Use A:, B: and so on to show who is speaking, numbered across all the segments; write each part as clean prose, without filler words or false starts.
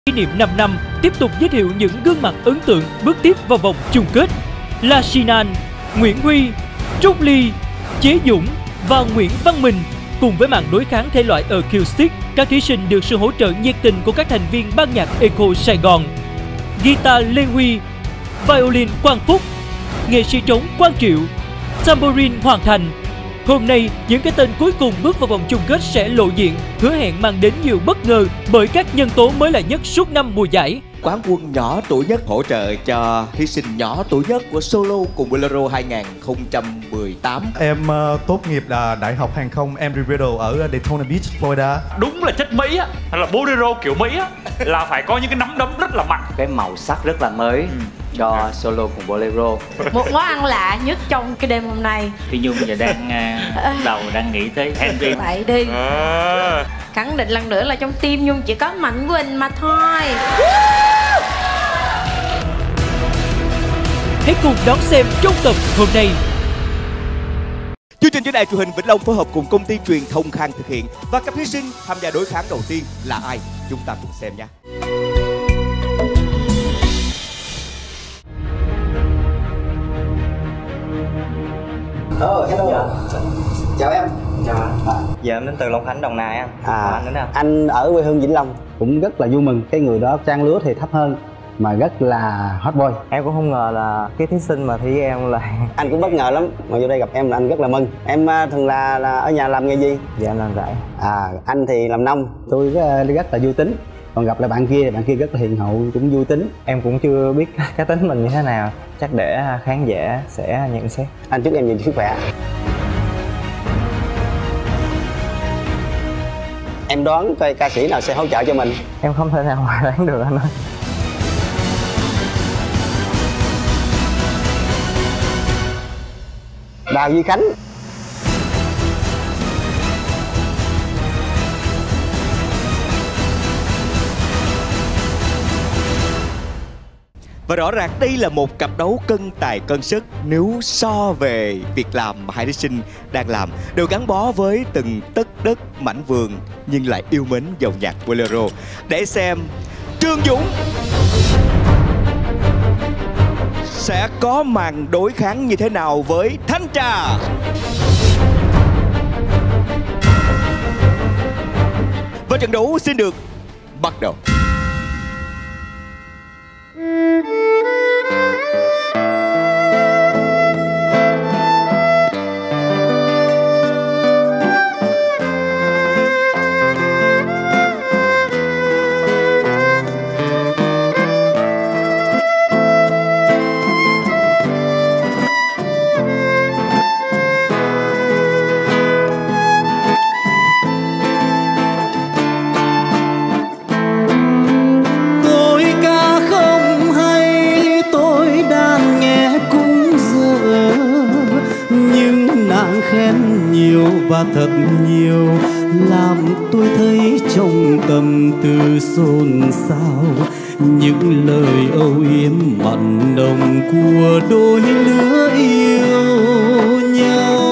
A: Kỷ niệm 5 năm tiếp tục giới thiệu những gương mặt ấn tượng bước tiếp vào vòng chung kết là Sinan, Nguyễn Huy, Trúc Ly, Chế Dũng và Nguyễn Văn Minh. Cùng với màn đối kháng thể loại acoustic, các thí sinh được sự hỗ trợ nhiệt tình của các thành viên ban nhạc Echo Sài Gòn, guitar Lê Huy, violin Quang Phúc, nghệ sĩ trống Quang Triệu, tambourine Hoàng Thành. Hôm nay, những cái tên cuối cùng bước vào vòng chung kết sẽ lộ diện, hứa hẹn mang đến nhiều bất ngờ bởi các nhân tố mới lạ nhất suốt năm mùa giải.
B: Quán quân nhỏ tuổi nhất hỗ trợ cho thí sinh nhỏ tuổi nhất của Solo cùng Bolero 2018.
C: Em tốt nghiệp là Đại học Hàng không Embry-Riddle ở Daytona Beach, Florida.
D: Đúng là chất Mỹ á, hay là Bolero kiểu Mỹ á, là phải có những cái nắm đấm rất là mạnh.
E: Cái màu sắc rất là mới cho Solo cùng Bolero.
F: Một món ăn lạ nhất trong cái đêm hôm nay.
E: Phi Nhung giờ đang nghĩ tới Henry.
F: Vậy đi. Khẳng định lần nữa là trong tim Nhung chỉ có Mạnh Quỳnh mà thôi.
A: Hãy cùng đón xem trong tập hôm nay.
B: Chương trình do đài truyền hình Vĩnh Long phối hợp cùng công ty truyền thông Khang thực hiện, và cặp thí sinh tham gia đối kháng đầu tiên là ai? Chúng ta cùng xem nhé.
G: Hello. Chào em.
H: Chào anh. Dạ em đến từ Long Khánh, Đồng Nai anh. Anh đến đâu?
G: Anh ở quê hương Vĩnh Long, cũng rất là vui mừng. Cái người đó trang lứa thì thấp hơn mà rất là hot boy.
H: Em cũng không ngờ là cái thí sinh mà thi em là
G: Anh cũng bất ngờ lắm, mà vô đây gặp em là anh rất là mừng. Em thường là ở nhà làm nghề gì?
H: dạ em làm rẫy.
G: Anh thì làm nông. Tôi rất là vui tính. Còn gặp lại bạn kia rất là hiền hậu, cũng vui tính.
H: Em cũng chưa biết cái tính mình như thế nào, chắc để khán giả sẽ nhận xét.
G: Anh chúc em nhiều sức khỏe. Em đoán coi ca sĩ nào sẽ hỗ trợ cho mình.
H: Em không thể nào mà đoán được anh ơi.
G: Đào Duy Khánh.
B: Và rõ ràng đây là một cặp đấu cân tài cân sức. Nếu so về việc làm mà hai thí sinh đang làm, đều gắn bó với từng tấc đất mảnh vườn nhưng lại yêu mến dòng nhạc Bolero. Để xem Trương Dũng sẽ có màn đối kháng như thế nào với Thanh Trà. Và trận đấu xin được bắt đầu.
I: Và thật nhiều làm tôi thấy trong tâm tư xôn xao, những lời âu yếm mặn nồng của đôi lứa yêu nhau.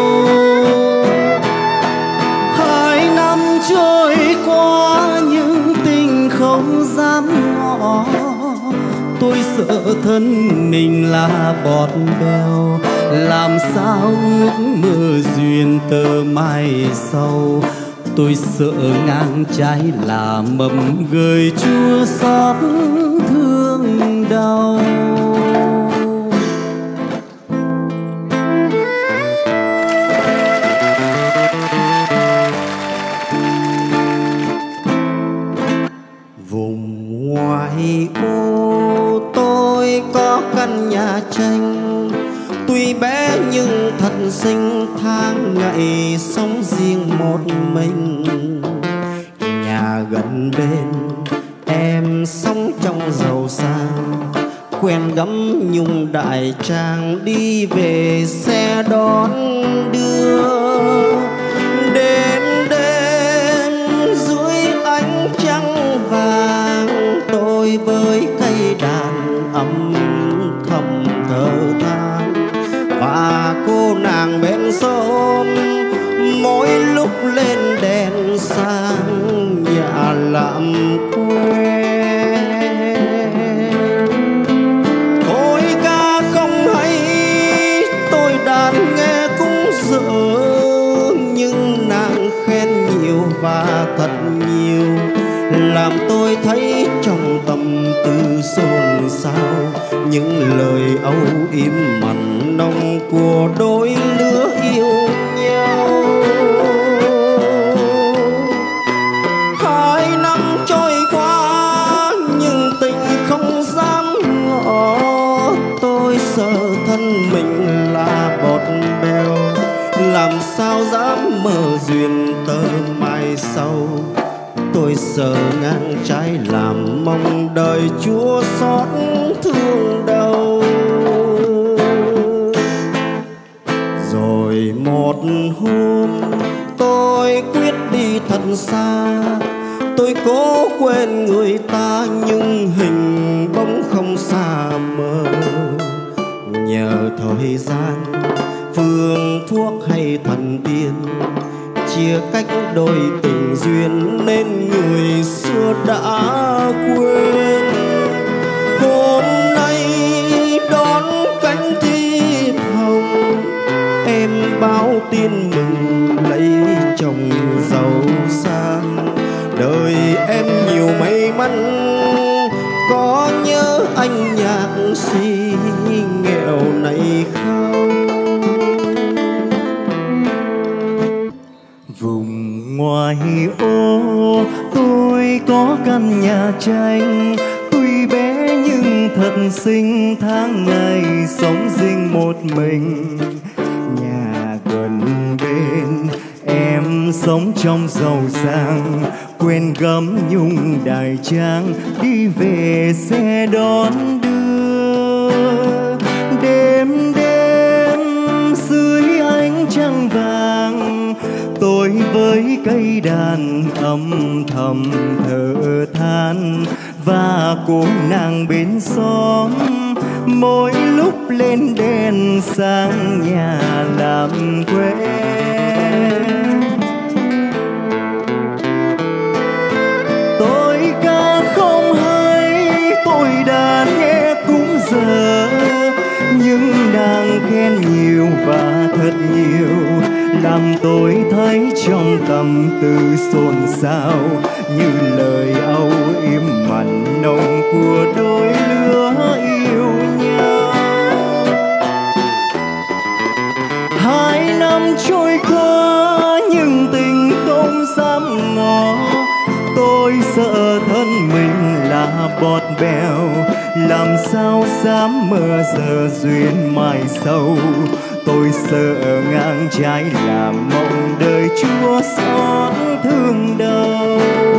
I: 2 năm trôi qua những tình không dám ngỏ, tôi sợ thân mình là bọt bèo, làm sao ước mơ duyên tơ mai sau. Tôi sợ ngang trái là mầm gửi chua xót thương đau. Vùng ngoại ô tôi có căn nhà tranh, tuy bé nhưng thật xinh, tháng ngày sống riêng một mình. Nhà gần bên em sống trong giàu sang, quen gấm nhung đại trang, đi về xe đón đưa. Đến đêm dưới ánh trăng vàng, tôi với cây đàn âm thầm thở than. Và cô nàng bên sông mỗi lúc lên đèn sang, nhà làm quên. tôi thấy trong tâm tư xôn xao những lời âu yếm mặn nồng của đôi lứa yêu nhau. 2 năm trôi qua nhưng tình không dám ngỏ, tôi sợ thân mình là bọt bèo, làm sao dám mơ duyên tơ mai sau. Tôi sợ ngang trái làm mong đời Chúa xót thương đau. Rồi một hôm tôi quyết đi thật xa, tôi cố quên người ta nhưng hình bóng không xa mờ. Nhờ thời gian, phương thuốc hay thần tiên chia cách đôi tình duyên nên người xưa đã quên. Hôm nay đón cánh thiệp hồng, em báo tin mừng lấy chồng giàu sang. Đời em nhiều may mắn, có nhớ anh nhạc sĩ nghèo này không?
J: Vùng ngoài ô tôi có căn nhà tranh, tuy bé nhưng thật xinh, tháng ngày sống riêng một mình. Nhà gần bên em sống trong giàu sang, quên gấm nhung đài trang, đi về xe đón đưa. Đêm đêm dưới ánh trăng vàng, tôi với cây đàn âm thầm thở than, và cô nàng bên xóm mỗi lúc lên đèn sang nhà làm quen. Tôi ca không hay, tôi đã nghe cũng giờ, nhưng nàng khen nhiều và thật nhiều, làm tôi thấy trong tâm tư xôn xao như lời âu yếm mặn nồng của đôi lứa yêu nhau. 2 năm trôi qua nhưng tình không dám ngỏ, tôi sợ thân mình là bọt bèo, làm sao dám mơ giờ duyên mai sau. Tôi sợ ngang trái làm mong đời Chúa xót thương đau.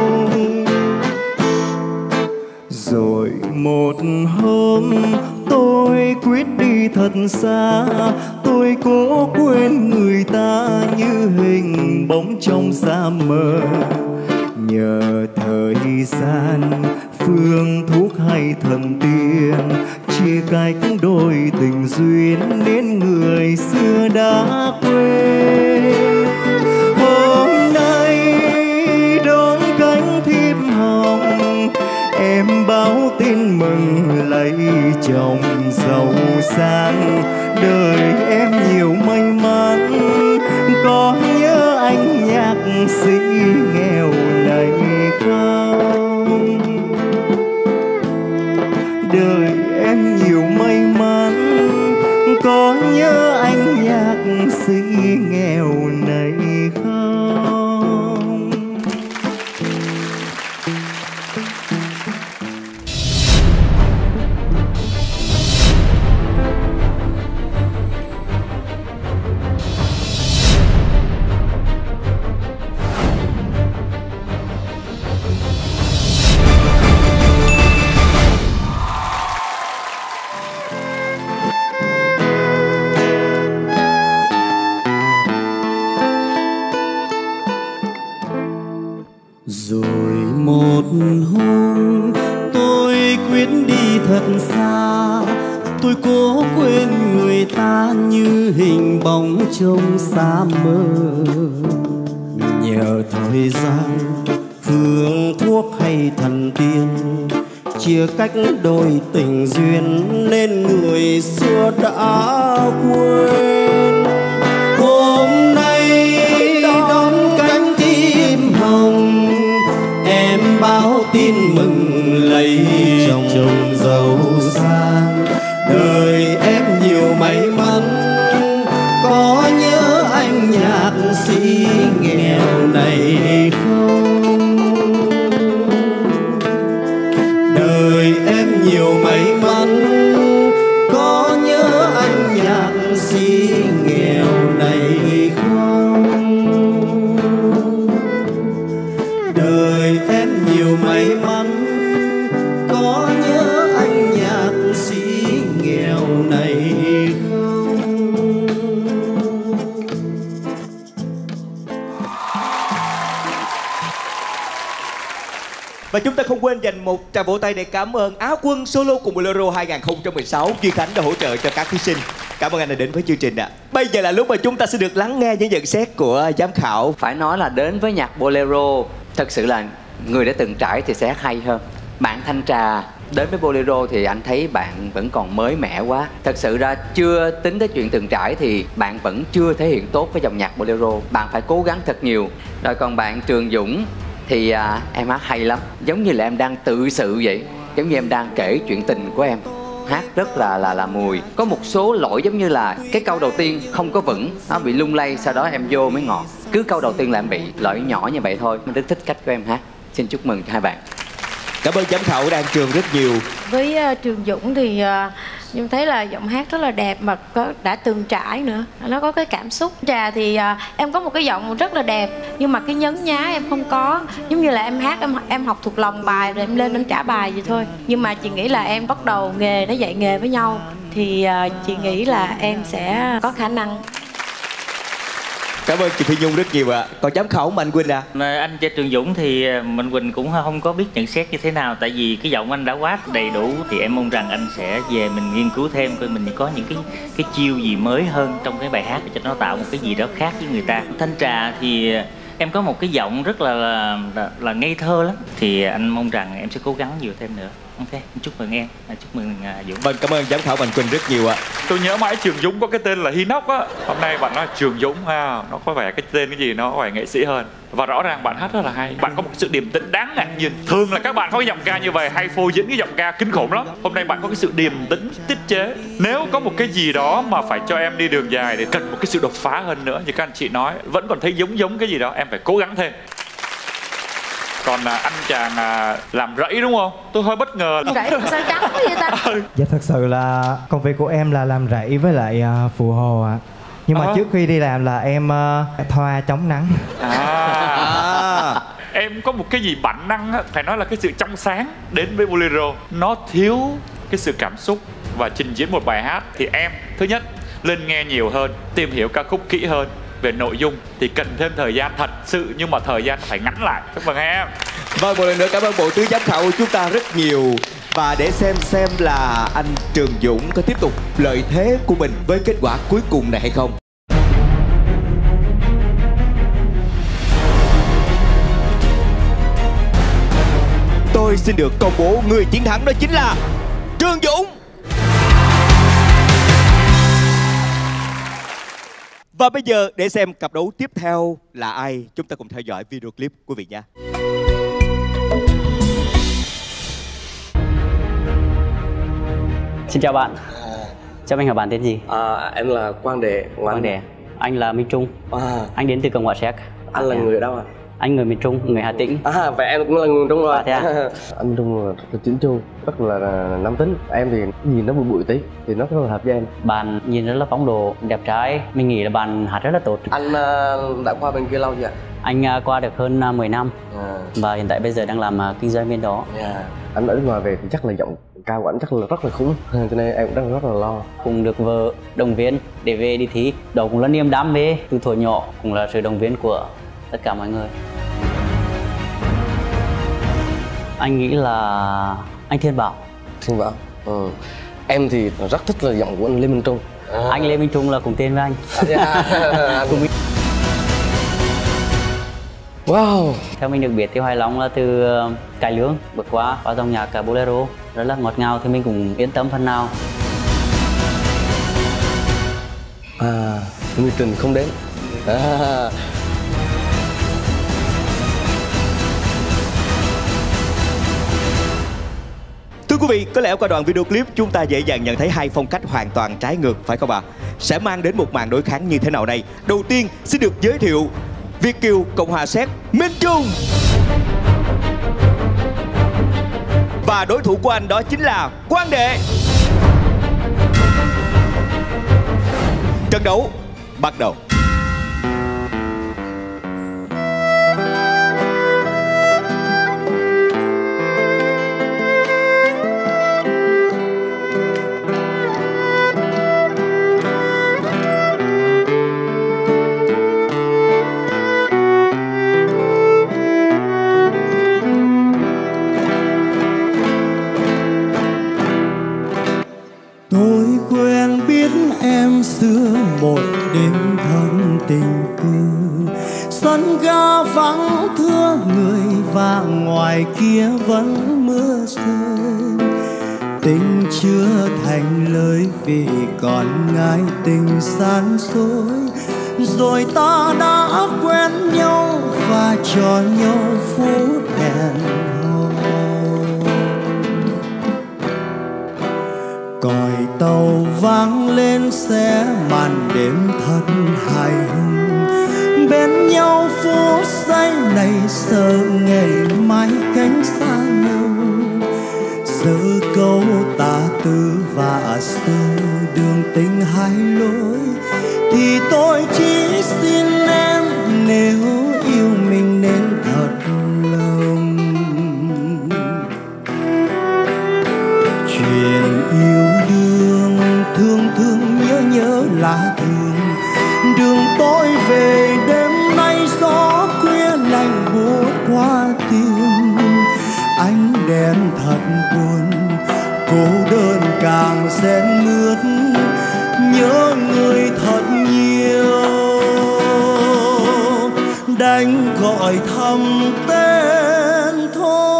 J: Rồi một hôm tôi quyết đi thật xa, tôi cố quên người ta như hình bóng trong xa mờ. Nhờ thời gian, phương thuốc hay thần tiên chia cách đôi tình duyên nên người xưa đã quên. Hôm nay đón cánh thiệp hồng, em báo tin mừng lấy chồng giàu sang. Đời em nhiều may mắn, có nhớ anh nhạc sĩ nghèo này không? Đời em nhiều may mắn, có nhớ anh nhạc sĩ nghèo này không?
I: Rồi một hôm tôi quyết đi thật xa, tôi cố quên người ta như hình bóng trong xa mơ. Nhờ thời gian, phương thuốc hay thần tiên chia cách đôi tình duyên nên người xưa đã quên. Hôm nay đón cánh chim hồng, em báo tin mừng nhiều may mắn, có nhớ anh nhạc sĩ nghèo này không? Đời em nhiều may mắn, có nhớ anh nhạc sĩ nghèo này không?
B: Và chúng ta không quên dành một tràng vỗ tay để cảm ơn Á quân solo cùng Bolero 2016 Duy Khánh đã hỗ trợ cho các thí sinh. Cảm ơn anh đã đến với chương trình ạ. Bây giờ là lúc mà chúng ta sẽ được lắng nghe những nhận xét của giám khảo.
E: Phải nói là đến với nhạc Bolero, thật sự là người đã từng trải thì sẽ hay hơn. Bạn Thanh Trà đến với Bolero thì anh thấy bạn vẫn còn mới mẻ quá. Thật sự ra chưa tính tới chuyện từng trải thì bạn vẫn chưa thể hiện tốt với dòng nhạc Bolero. Bạn phải cố gắng thật nhiều. Rồi còn bạn Trường Dũng thì em hát hay lắm, giống như là em đang tự sự vậy, giống như em đang kể chuyện tình của em. Hát rất là mùi. Có một số lỗi giống như là cái câu đầu tiên không có vững, nó bị lung lay, sau đó em vô mới ngọt. Cứ câu đầu tiên là em bị lỗi nhỏ như vậy thôi. Mình rất thích cách của em hát. Xin chúc mừng cho hai bạn.
B: Cảm ơn giám khảo Đan Trường rất nhiều.
F: Với Trường Dũng thì Nhung thấy là giọng hát rất là đẹp mà đã từng trải nữa, nó có cái cảm xúc. Trà thì em có một cái giọng rất là đẹp nhưng mà cái nhấn nhá em không có. Giống như là em hát em học thuộc lòng bài rồi em lên em trả bài vậy thôi. Nhưng mà chị nghĩ là em bắt đầu nghề, nó dạy nghề với nhau thì chị nghĩ là em sẽ có khả năng.
B: Cảm ơn chị Phi Nhung rất nhiều ạ. Còn giám khảo Mạnh Quỳnh ạ.
K: Anh cho Trường Dũng thì Mạnh Quỳnh cũng không có biết nhận xét như thế nào. Tại vì cái giọng anh đã quá đầy đủ. Thì em mong rằng anh sẽ về mình nghiên cứu thêm coi mình có những cái chiêu gì mới hơn trong cái bài hát để cho nó tạo một cái gì đó khác với người ta. Thanh Trà thì em có một cái giọng rất là ngây thơ lắm. Thì anh mong rằng em sẽ cố gắng nhiều thêm nữa. Ok, chúc mừng em, chúc mừng Dũng.
B: Vâng, cảm ơn giám khảo Mạnh Quỳnh rất nhiều ạ.
D: Tôi nhớ mãi Trường Dũng có cái tên là Hinox á. Hôm nay bạn nói Trường Dũng ha, nó có vẻ cái tên cái gì nó có vẻ nghệ sĩ hơn. Và rõ ràng bạn hát rất là hay. Bạn có một sự điềm tĩnh đáng ngạc nhiên. Thường là các bạn có cái giọng ca như vậy hay phô diễn cái giọng ca kinh khủng lắm. Hôm nay bạn có cái sự điềm tĩnh, tiết chế. Nếu có một cái gì đó mà phải cho em đi đường dài thì cần một cái sự đột phá hơn nữa, như các anh chị nói, vẫn còn thấy giống cái gì đó, em phải cố gắng thêm. Còn anh chàng làm rẫy đúng không? Tôi hơi bất ngờ.
F: Rẫy sao trắng vậy ta?
H: Dạ thật sự là công việc của em là làm rẫy với lại phụ hồ ạ. Nhưng mà trước khi đi làm là em thoa chống nắng.
D: Em có một cái gì bản năng á, phải nói là cái sự trong sáng đến với Bolero. Nó thiếu cái sự cảm xúc và trình diễn một bài hát. Thì em, thứ nhất, lên nghe nhiều hơn, tìm hiểu ca khúc kỹ hơn. Về nội dung thì cần thêm thời gian thật sự, nhưng mà thời gian phải ngắn lại. Chúc mừng em.
B: Vâng, một lần nữa cảm ơn bộ tứ giám khảo của chúng ta rất nhiều. Và để xem là anh Trường Dũng có tiếp tục lợi thế của mình với kết quả cuối cùng này hay không. Tôi xin được công bố người chiến thắng đó chính là Trường Dũng. Và bây giờ để xem cặp đấu tiếp theo là ai, chúng ta cùng theo dõi video clip quý vị nhé.
L: Xin chào bạn. Cho mình hỏi bạn tên gì?
M: Em là Quang Đệ.
L: Quang Đệ. Anh là Minh Trung. Anh đến từ Cộng hòa Séc.
M: Anh là người ở đâu ạ?
L: Anh người miền Trung, người Hà Tĩnh.
M: Vậy em cũng là người Trung rồi.
G: Anh Trung rất là chỉnh chu, rất là nam tính. Em thì nhìn nó bụi bụi tí thì nó rất là hợp với em.
L: Bạn nhìn rất là phong độ, đẹp trai. Mình nghĩ là bạn hát rất là tốt.
M: Anh đã qua bên kia lâu chưa?
L: Anh qua được hơn 10 năm và hiện tại bây giờ đang làm kinh doanh bên đó.
G: Anh ở nước ngoài về thì chắc là giọng cao của anh chắc là rất là khủng, cho nên em cũng đang rất là lo.
L: Cùng được vợ động viên để về đi thi, đó cũng là niềm đam mê từ thuở nhỏ, cũng là sự động viên của tất cả mọi người. Anh nghĩ là anh Thiên Bảo.
G: Thiên Bảo. Em thì rất thích là giọng của anh Lê Minh Trung.
L: Anh Lê Minh Trung là cùng tên với anh.
G: Wow.
L: Theo mình được biết thì Hoài Long là từ cải lương bước qua dòng nhạc Bolero rất là ngọt ngào, thì mình cũng yên tâm phần nào.
G: Người tình không đến.
B: Thưa quý vị, có lẽ qua đoạn video clip chúng ta dễ dàng nhận thấy hai phong cách hoàn toàn trái ngược, phải không ạ? Sẽ mang đến một màn đối kháng như thế nào đây? Đầu tiên xin được giới thiệu Việt kiều Cộng hòa Séc Minh Trung. và đối thủ của anh đó chính là Quang Đệ. Trận đấu bắt đầu.
I: Tôi quen biết em xưa một đêm thân tình cờ, sân ga vắng thưa người và ngoài kia vẫn mưa rơi. Tình chưa thành lời vì còn ngại tình san dối, rồi ta đã quen nhau và cho nhau phút hẹn hò. Còi tàu vang lên xe màn đêm thật hài hùng, bên nhau phút giây này sợ ngày mai cánh xa nhau. Giờ câu tả tư và giờ đường tình hai lối, thì tôi chỉ xin em nếu yêu mình nên thật lòng. Chuyện yêu đương thương thương nhớ nhớ là thường, đường tôi về đêm nay gió khuya lạnh buốt qua tim. Ánh đèn thật buồn, cô đơn càng rét mướt, nhớ người thật nhiều, đành gọi thầm tên thôi.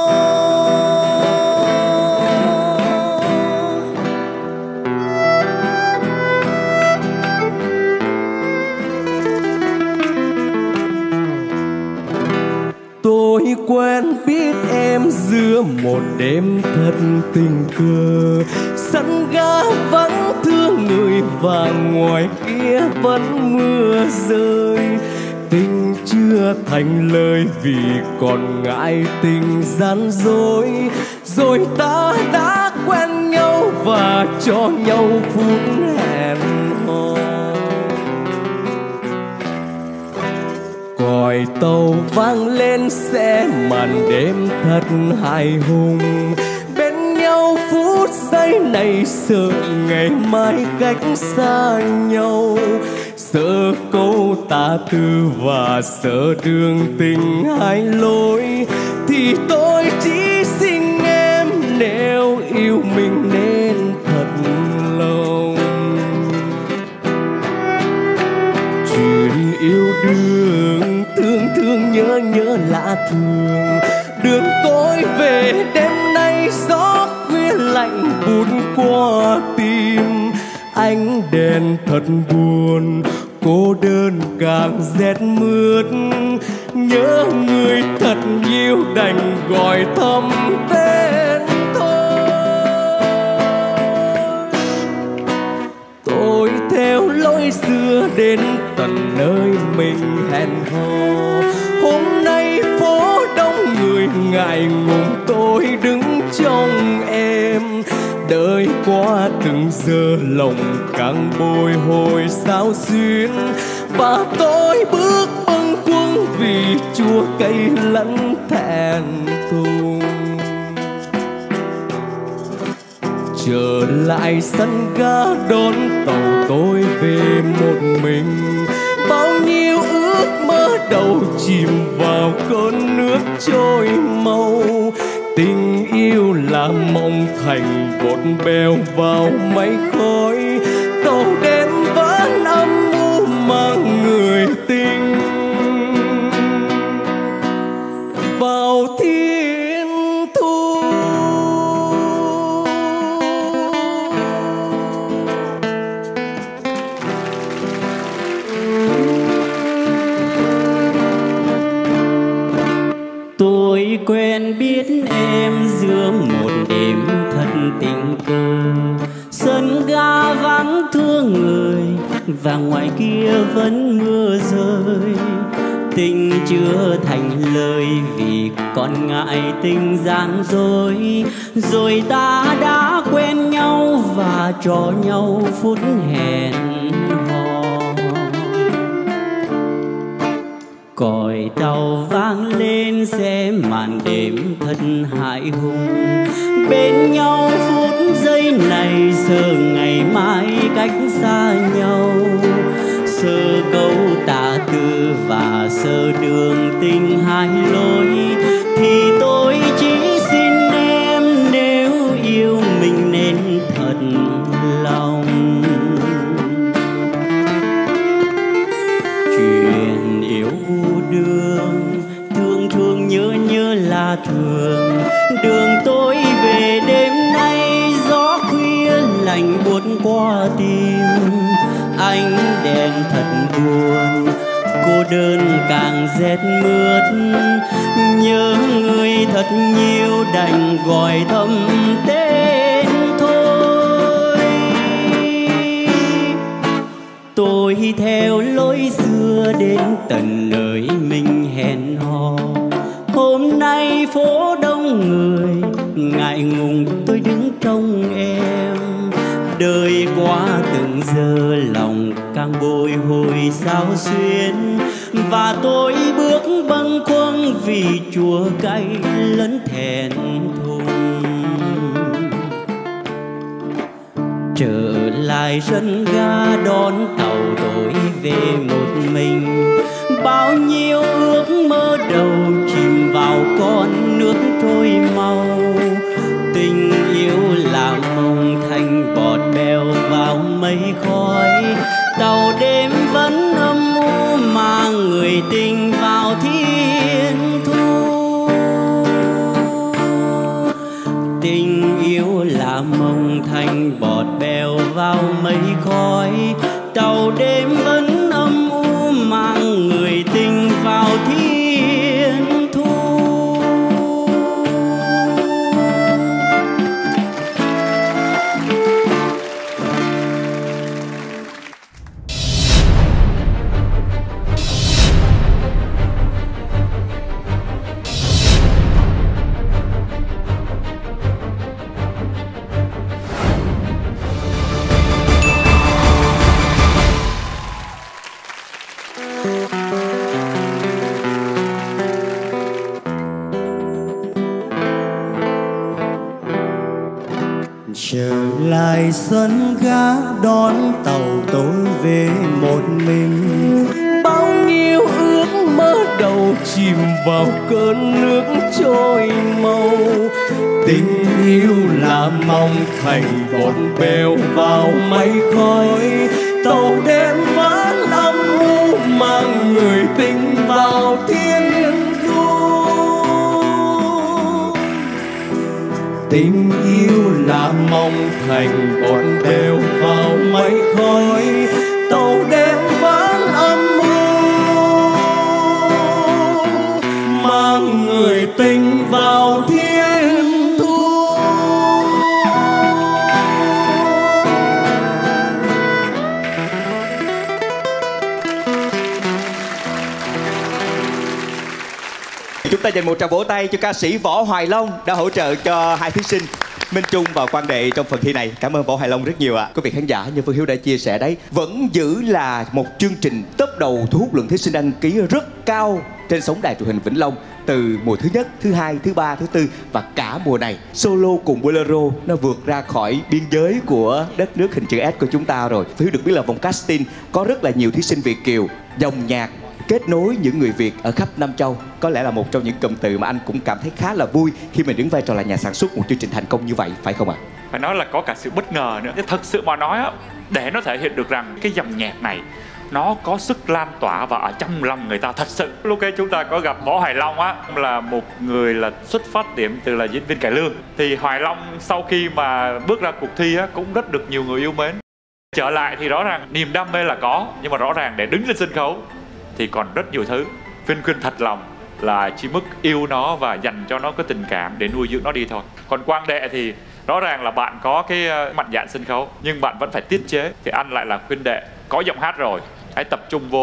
I: Tôi quen biết em giữa một đêm thật tình cờ, sân ga vẫn thương người và ngoài kia vẫn mưa rơi. Tình chưa thành lời vì còn ngại tình gian dối, rồi ta đã quen nhau và cho nhau phút hẹn hò. Còi tàu vang lên xe màn đêm thật hài hùng, bên nhau phút giây này sợ ngày mai cách xa nhau. Sợ câu tả tư và sợ đường tình hai lối, thì tôi chỉ xin em nếu yêu mình nên thật lòng. Chuyện yêu đương thương thương nhớ nhớ lạ thường, đường tôi về đêm nay gió khuya lạnh buốt qua tim. Ánh đèn thật buồn, cô đơn càng rét mướt, nhớ người thật nhiều đành gọi thầm tên thôi. Tôi theo lối xưa đến tận nơi mình hẹn hò. Hôm nay phố đông người ngại ngùng, tôi đứng trong em. Đời qua từng giờ lòng càng bồi hồi sao xuyến, và tôi bước bâng khuâng vì chua cay lẫn thẹn thùng. Trở lại sân ga đón tàu tôi về một mình, bao nhiêu ước mơ đầu chìm vào cơn nước trôi mau. Tình yêu là mộng thành vột bèo vào mây khói, tàu đêm vẫn âm u mang người tình vào thiên thu.
N: Tôi quen biết em giữa một đêm thật tình cờ, sân ga vắng thương người và ngoài kia vẫn mưa rơi. tình chưa thành lời, vì còn ngại tình gian dối. Rồi ta đã quen nhau và cho nhau phút hẹn hò. Còi tàu vang lên sẽ màn đêm thật hại hùng. Bên nhau phút giây này, giờ ngày mai cách xa nhau. Sơ câu tả tư và sơ đường tình hai lối, thì tôi chỉ xin em nếu yêu mình nên thật lòng. Chuyện yêu đương thương thương nhớ nhớ là thường. Đường tôi về đêm nay, gió khuya lạnh buốt qua tim. Ánh đèn thật buồn, cô đơn càng rét mướt. Nhớ người thật nhiều đành gọi thầm tên thôi. Tôi theo lối xưa đến tận nơi mình hẹn hò. Hôm nay phố đông người, ngại ngùng tôi đứng trông em. Đời qua từng giờ lòng càng bồi hồi sao xuyến. Và tôi bước bâng khuâng vì chua cay lẫn thẹn thùng. Trở lại sân ga đón tàu tôi về một mình. Bao nhiêu ước mơ đầu chìm vào con nước trôi mau. Tình yêu là mộng thành bọt bèo vào mây khói. Tàu đêm vẫn âm u mà người tình vào thiên thu. Tình yêu là mộng thành bọt bèo vào mây khói. Tàu đêm vẫn âm u mang người tình vào thiên thu.
J: Trở lại sân ga đón tàu tôi về một mình. Bao nhiêu ước mơ đầu chìm vào cơn nước trôi mau. Tình yêu là mong thành bọt bèo vào mây khói. Tàu đêm vẫn âm u mang người tình vào thiên thu. Tình yêu là mong thành bọt bèo vào mây khói. Tàu đêm vẫn âm u mang người tình vào thiên thu.
B: Chúng ta dành một tràng vỗ tay cho ca sĩ Võ Hoài Long đã hỗ trợ cho hai thí sinh Minh Trung và Quang Đệ trong phần thi này. Cảm ơn Võ Hoài Long rất nhiều ạ. Quý vị khán giả như Phương Hiếu đã chia sẻ đấy, vẫn giữ là một chương trình top đầu thu hút lượng thí sinh đăng ký rất cao trên sóng đài truyền hình Vĩnh Long từ mùa thứ nhất, thứ hai, thứ ba, thứ tư và cả mùa này. Solo cùng Bolero nó vượt ra khỏi biên giới của đất nước hình chữ S của chúng ta rồi. Phương Hiếu được biết là vòng casting có rất là nhiều thí sinh Việt kiều, dòng nhạc kết nối những người Việt ở khắp Nam Châu. Có lẽ là một trong những cụm từ mà anh cũng cảm thấy khá là vui khi mình đứng vai trò là nhà sản xuất một chương trình thành công như vậy, phải không ạ?
D: Phải nói là có cả sự bất ngờ nữa. Thật sự mà nói á, để nó thể hiện được rằng cái dòng nhạc này nó có sức lan tỏa và ở trong lòng người ta thật sự. Lúc ấy chúng ta có gặp Võ Hoài Long á, là một người là xuất phát điểm từ là diễn viên cải lương. Thì Hoài Long sau khi mà bước ra cuộc thi á, cũng rất được nhiều người yêu mến. Trở lại thì rõ ràng niềm đam mê là có, nhưng mà rõ ràng để đứng lên sân khấu thì còn rất nhiều thứ. Viên khuyên thật lòng là chỉ mức yêu nó và dành cho nó cái tình cảm để nuôi dưỡng nó đi thôi. Còn Quang Đệ thì rõ ràng là bạn có cái mạnh dạn sân khấu nhưng bạn vẫn phải tiết chế. Thì anh lại là khuyên Đệ có giọng hát rồi, hãy tập trung vô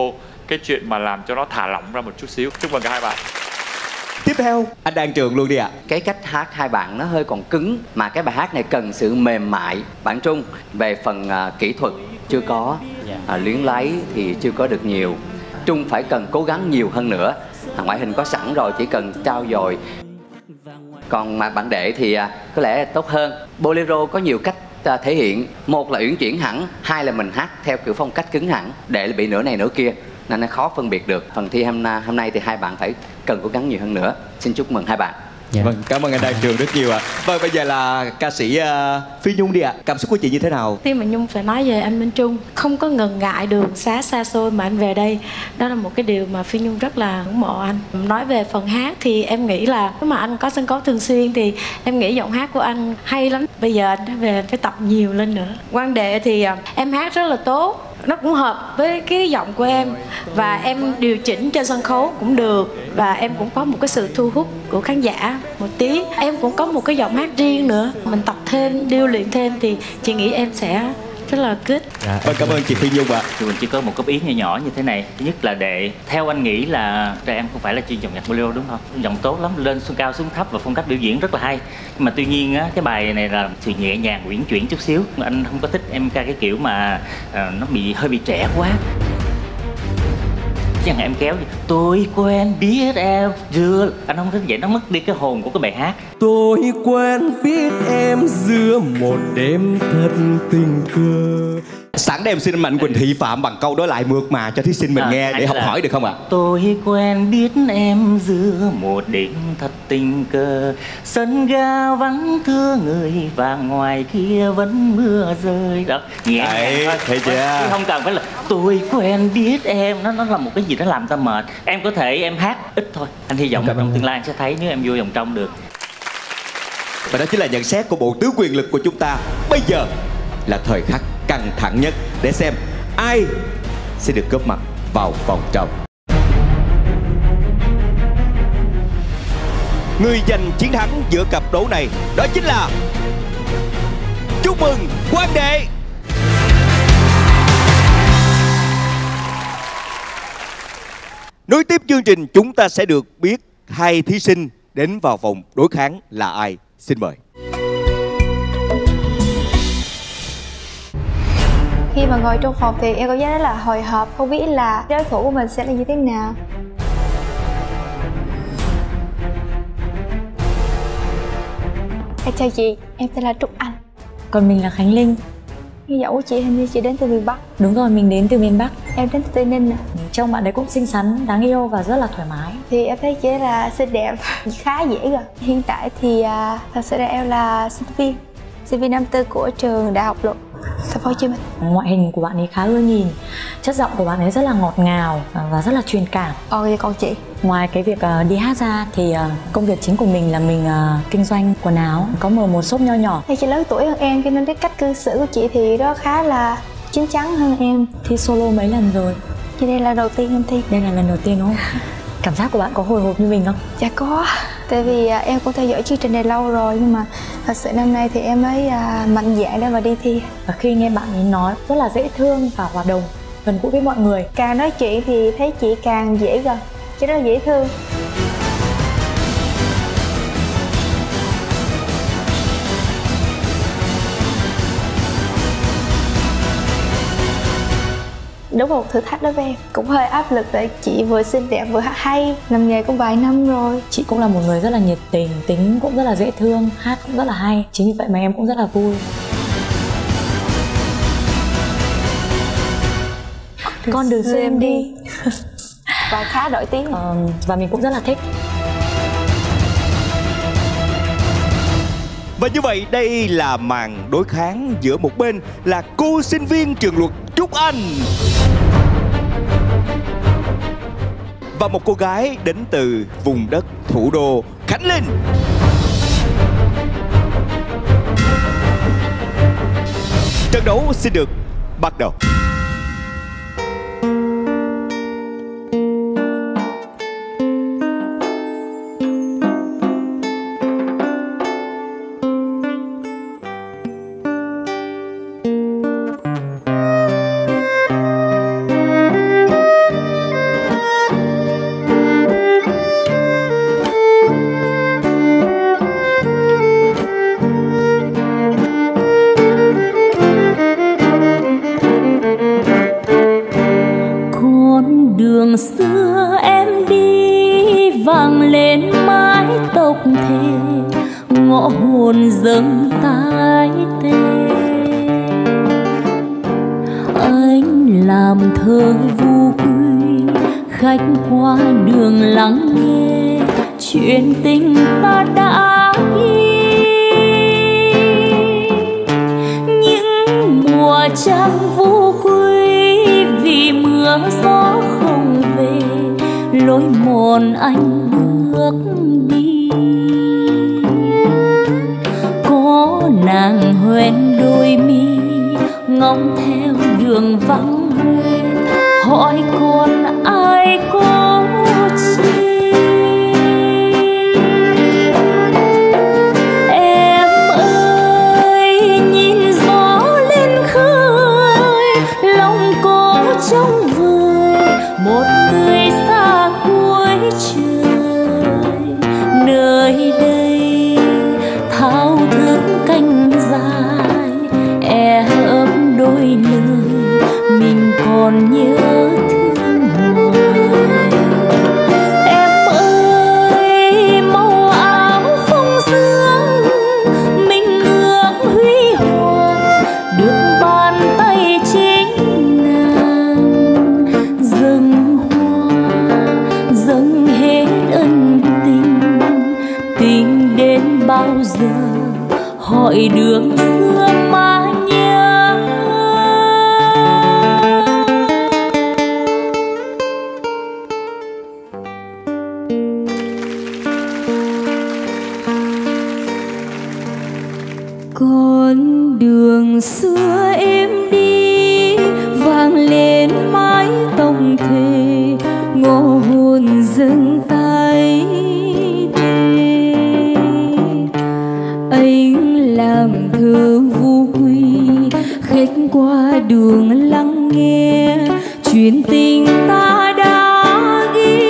D: cái chuyện mà làm cho nó thả lỏng ra một chút xíu. Chúc mừng cả hai bạn.
B: Tiếp theo, anh Đan Trường luôn đi ạ.
E: Cái cách hát hai bạn nó hơi còn cứng, mà cái bài hát này cần sự mềm mại. Bạn Trung, về phần kỹ thuật chưa có, luyến lấy thì chưa có được nhiều. Trung phải cần cố gắng nhiều hơn nữa. Ngoại hình có sẵn rồi, chỉ cần trau dồi. Còn mà bạn Đệ thì có lẽ tốt hơn. Bolero có nhiều cách thể hiện. Một là uyển chuyển hẳn, hai là mình hát theo kiểu phong cách cứng hẳn. Đệ là bị nửa này nửa kia nên nó khó phân biệt được. Phần thi hôm nay thì hai bạn phải cần cố gắng nhiều hơn nữa. Xin chúc mừng hai bạn.
B: Vâng, cảm ơn anh Đan Trường rất nhiều ạ. Vâng, bây giờ là ca sĩ Phi Nhung đi ạ. Cảm xúc của chị như thế nào?
F: Khi mà Nhung phải nói về anh Minh Trung, không có ngần ngại đường xá xa xôi mà anh về đây, đó là một cái điều mà Phi Nhung rất là ngưỡng mộ anh. Nói về phần hát thì em nghĩ là nếu mà anh có sân khấu thường xuyên thì em nghĩ giọng hát của anh hay lắm. Bây giờ anh về phải tập nhiều lên nữa. Quang Đệ thì em hát rất là tốt, nó cũng hợp với cái giọng của em, và em điều chỉnh trên sân khấu cũng được, và em cũng có một cái sự thu hút của khán giả một tí. Em cũng có một cái giọng hát riêng nữa, mình tập thêm, điêu luyện thêm thì chị nghĩ em sẽ rất là good.
B: Vâng, cảm ơn chị Phi Nhung ạ.
K: Thì mình chỉ có một góp ý nhỏ nhỏ như thế này. Thứ nhất là Đệ, theo anh nghĩ là em không phải là chuyên dòng nhạc bolero đúng không? Giọng tốt lắm, lên xuống cao xuống thấp và phong cách biểu diễn rất là hay. Nhưng mà tuy nhiên á, cái bài này là sự nhẹ nhàng, uyển chuyển chút xíu. Anh không có thích em ca cái kiểu mà nó hơi bị trẻ quá. Chẳng em kéo gì tôi quen biết em giữa, anh không thích vậy, nó mất đi cái hồn của cái bài hát.
J: Tôi quen biết em giữa một đêm thật tình cờ.
B: Sẵn đây em xin Mạnh Quỳnh thị phạm bằng câu đó lại mượt mà cho thí sinh mình nghe để học hỏi được không ạ?
K: Tôi quen biết em giữa một đêm thật tình cờ, sân ga vắng thưa người và ngoài kia vẫn mưa rơi. Đó, nhẹ nhàng thôi.
B: Thấy chưa?
K: Không cần phải là tôi quen biết em, nó là một cái gì đó làm ta mệt. Em có thể em hát ít thôi. Anh hy vọng trong tương lai anh sẽ thấy nếu em vô vòng trong được.
B: Và đó chính là nhận xét của bộ tứ quyền lực của chúng ta. Bây giờ là thời khắc căng thẳng nhất để xem ai sẽ được góp mặt vào vòng trong. Người giành chiến thắng giữa cặp đấu này đó chính là, chúc mừng Quang Đệ. Nối tiếp chương trình, chúng ta sẽ được biết hai thí sinh đến vào vòng đối kháng là ai. Xin mời.
O: Khi mà ngồi trong phòng thì em cảm giác rất là hồi hộp, không biết là đối thủ của mình sẽ là như thế nào. Em chào chị, em tên là Trúc Anh.
P: Còn mình là Khánh Linh.
O: Như giọng của chị hình như chị đến từ miền Bắc.
P: Đúng rồi, mình đến từ miền Bắc.
O: Em đến từ Tây Ninh nè.
P: Trông bạn ấy cũng xinh xắn, đáng yêu và rất là thoải mái.
O: Thì em thấy chị là xinh đẹp, khá dễ rồi. Hiện tại thì thật sự là em là sinh viên năm tư của trường Đại học Luật Thành phố Hồ Chí Minh.
P: Ngoại hình của bạn ấy khá ưa nhìn, chất giọng của bạn ấy rất là ngọt ngào và rất là truyền cảm.
O: Vậy còn chị?
P: Ngoài cái việc đi hát ra thì công việc chính của mình là mình kinh doanh quần áo, có mở một shop nho nhỏ.
O: Thì chị lớn tuổi hơn em cho nên cái cách cư xử của chị thì đó khá là chín chắn hơn em.
P: Thi solo mấy lần rồi?
O: Chị đây là lần đầu tiên em thi.
P: Đây là lần đầu tiên đúng không? Cảm giác của bạn có hồi hộp như mình không?
O: Dạ có. Tại vì em cũng theo dõi chương trình này lâu rồi, nhưng mà thật sự năm nay thì em mới mạnh dạn để mà đi thi.
P: Và khi nghe bạn ấy nói rất là dễ thương và hòa đồng, gần gũi với mọi người.
O: Càng nói chuyện thì thấy chị càng dễ gần, chị rất là dễ thương. Đúng một thử thách đối với em, cũng hơi áp lực tại chị vừa xinh đẹp vừa hát hay, làm nghề cũng vài năm rồi.
P: Chị cũng là một người rất là nhiệt tình, tính cũng rất là dễ thương, hát cũng rất là hay. Chính vì vậy mà em cũng rất là vui. Con đường xưa em đi.
O: Và khá nổi tiếng.
P: Và mình cũng rất là thích.
B: Và như vậy đây là màn đối kháng giữa một bên là cô sinh viên trường luật Trúc Anh và một cô gái đến từ vùng đất thủ đô Khánh Linh. Trận đấu xin được bắt đầu.
N: hồn dâng tái tê. Anh làm thơ vô quy, khách qua đường lắng nghe chuyện tình ta đã ghi. Những mùa trăng vô quy vì mưa gió không về, lối mòn anh bước đi. Có nàng hoen đôi mi ngóng theo đường vắng hoe, hỏi còn ai có chi. Em ơi nhìn gió lên khơi, lòng có trong vời một người xa cuối trời. Nơi đây thao thức canh dài, e ấm đôi lời mình còn nhớ thương hoài. Em ơi màu áo phong sương mình ngược huy hoàng, được bàn tay chính nàng dâng hoa dâng hết ân tình. Tình đến bao giờ hỏi đường xưa mà nhớ. Con đường xưa em đi vang lên mái tóc thề, ngõ hồn dâng tay tê. Anh làm thơ vô quy, khách qua đường lắng nghe chuyện tình ta đã ghi.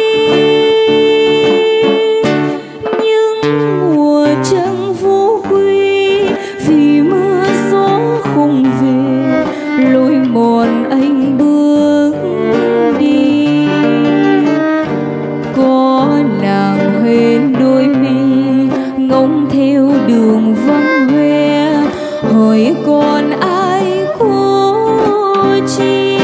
N: Những mùa trăng vô quy vì mưa gió không về, lối mòn anh bước đi. Có nàng huyền đôi mi ngóng theo đường vắng hoe, hỏi còn ai cô chi.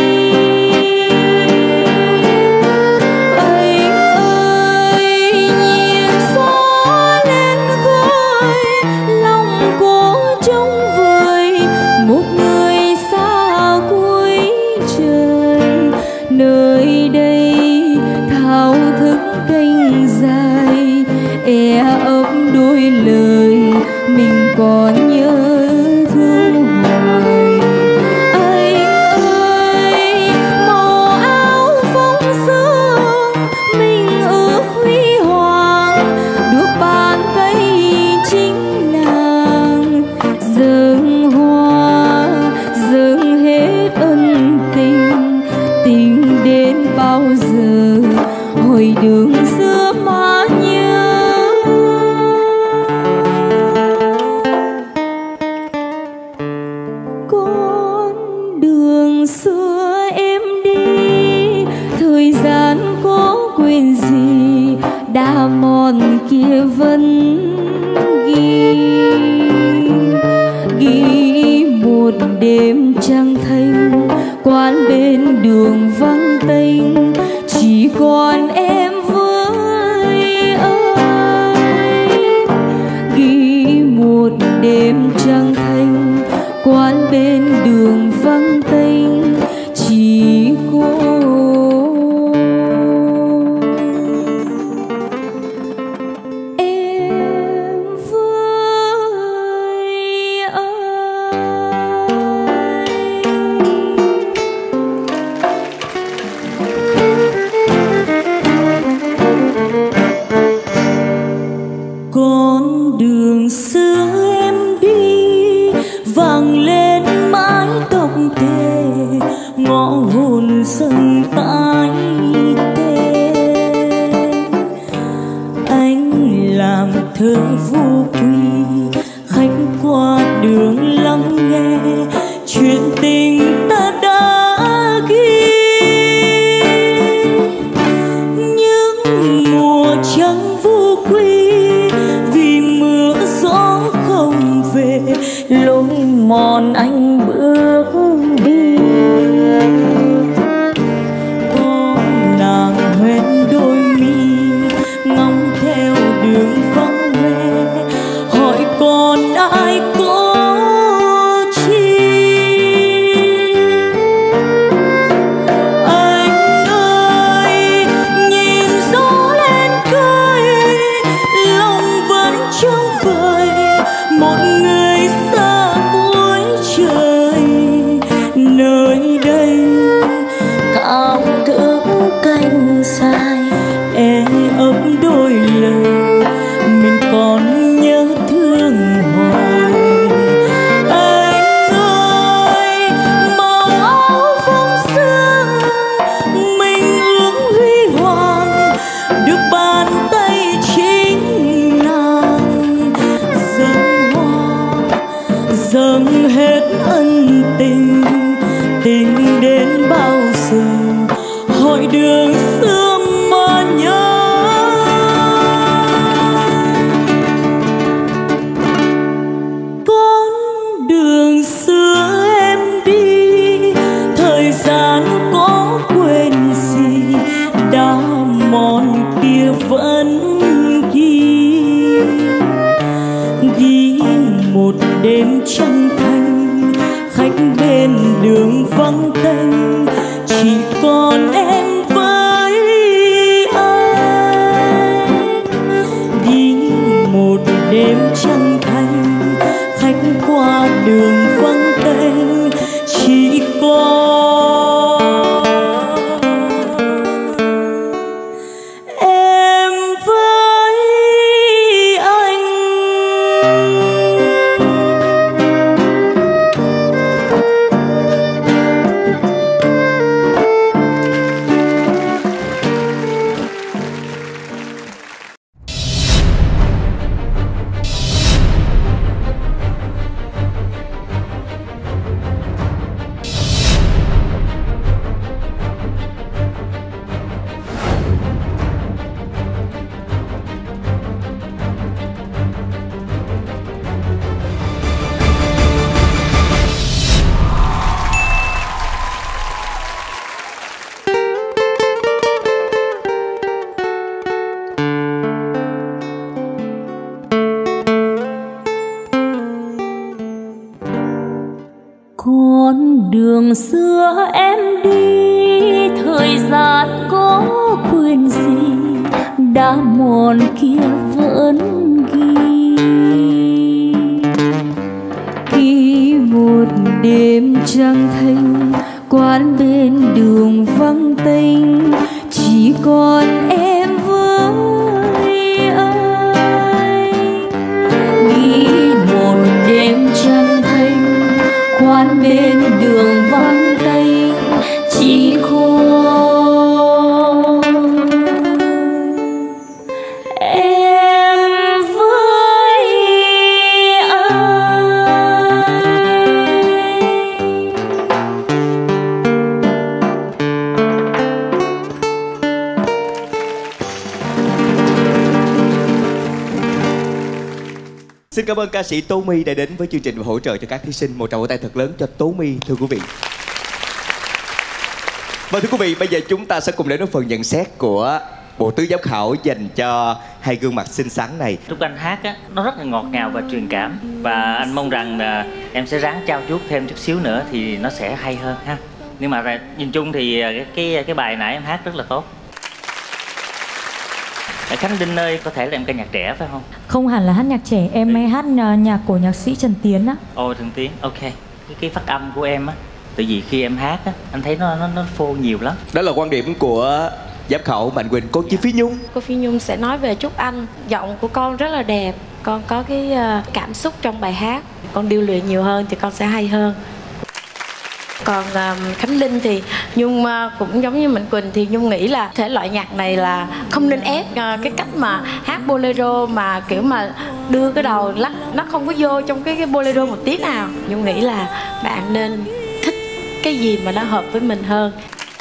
N: Anh ơi nhìn gió lên khơi, lòng cô trống vời một người xa cuối trời. Nơi đây thao thức canh dài, e ấm đôi lời mình còn nhớ thương hoài. Anh ơi màu áo phong sương mình ước huy hoàng, được bàn tay chính nàng dâng hoa dâng hết ân tình. Tình đến bao giờ hồi đường xưa mà nhớ. Con đường xưa em đi, thời gian có quên gì đã mòn kia vẫn ghi. Ghi một đêm trăng thanh, quán bên đường vắng tênh, chỉ còn em với anh. Ghi một đêm trăng thanh, quán bên đường vắng tênh, chỉ có em với con đường xưa em đi vang lên mái tóc thề, ngõ hồn sân tái tê. Anh làm thơ vô quy, khách qua đường lắng nghe chuyện tình ta đã ghi. Những mùa trăng vô quy vì mưa gió không
P: mòn anh bước đi. Có nàng hoen đôi mi ngóng theo đường vắng hoe, hỏi còn ai có chi. Anh ơi nhìn gió lên cười, lòng vẫn trống vời một người xa cuối trời. Nơi đây thao thức cánh dài e ấp đôi lời, mình còn nhớ thương hoài. Anh ơi màu áo phong sương, mình ước huy hoàng được bàn tay chính nàng dâng hoa, dâng hết ân tình. Tình đến bao giờ hỏi đường xưa mà nhớ. Con đường xưa em đi, thời gian có quên gì, đã mòn kia vẫn ghi. Ghi một đêm trăng thanh, khách bên đường vắng tênh, chỉ còn em với anh. Đi một đêm trăng thanh, khách qua đường vắng tênh, chỉ còn em với anh. Con đường xưa em đi, thời gian có quên gì, đã mòn kia vẫn ghi. Khi một đêm trăng thanh, quán bên đường vắng tênh, chỉ còn em với anh. Đi một đêm trăng thanh, quán bên đường vắng tênh, chỉ còn em với anh.
B: Xin cảm ơn ca sĩ Tố My đã đến với chương trình và hỗ trợ cho các thí sinh. Một tràng vỗ tay thật lớn cho Tố My, thưa quý vị. Và thưa quý vị, bây giờ chúng ta sẽ cùng đến với phần nhận xét của bộ tứ giám khảo dành cho hai gương mặt xinh xắn này.
K: Lúc anh hát á, nó rất là ngọt ngào và truyền cảm. Và anh mong rằng là em sẽ ráng trau chuốt thêm chút xíu nữa thì nó sẽ hay hơn ha. Nhưng mà nhìn chung thì cái bài nãy em hát rất là tốt. Khánh Linh ơi, có thể là em ca nhạc trẻ phải không?
P: Không hẳn là hát nhạc trẻ, em hay hát nhạc của nhạc sĩ Trần Tiến á.
K: Ồ, Trần Tiến, ok. Cái phát âm của em á, tại vì khi em hát á, anh thấy nó phô nhiều lắm.
B: Đó là quan điểm của giám khảo Mạnh Quỳnh. Cô Chi Phi Nhung.
F: Cô Phi Nhung sẽ nói về Trúc Anh. Giọng của con rất là đẹp, con có cái cảm xúc trong bài hát. Con điêu luyện nhiều hơn thì con sẽ hay hơn. Còn Khánh Linh thì Nhung cũng giống như Mạnh Quỳnh, thì Nhung nghĩ là thể loại nhạc này là không nên ép cái cách mà hát bolero mà kiểu mà đưa cái đầu lắc, nó không có vô trong cái bolero một tí nào. Nhung nghĩ là bạn nên thích cái gì mà nó hợp với mình hơn.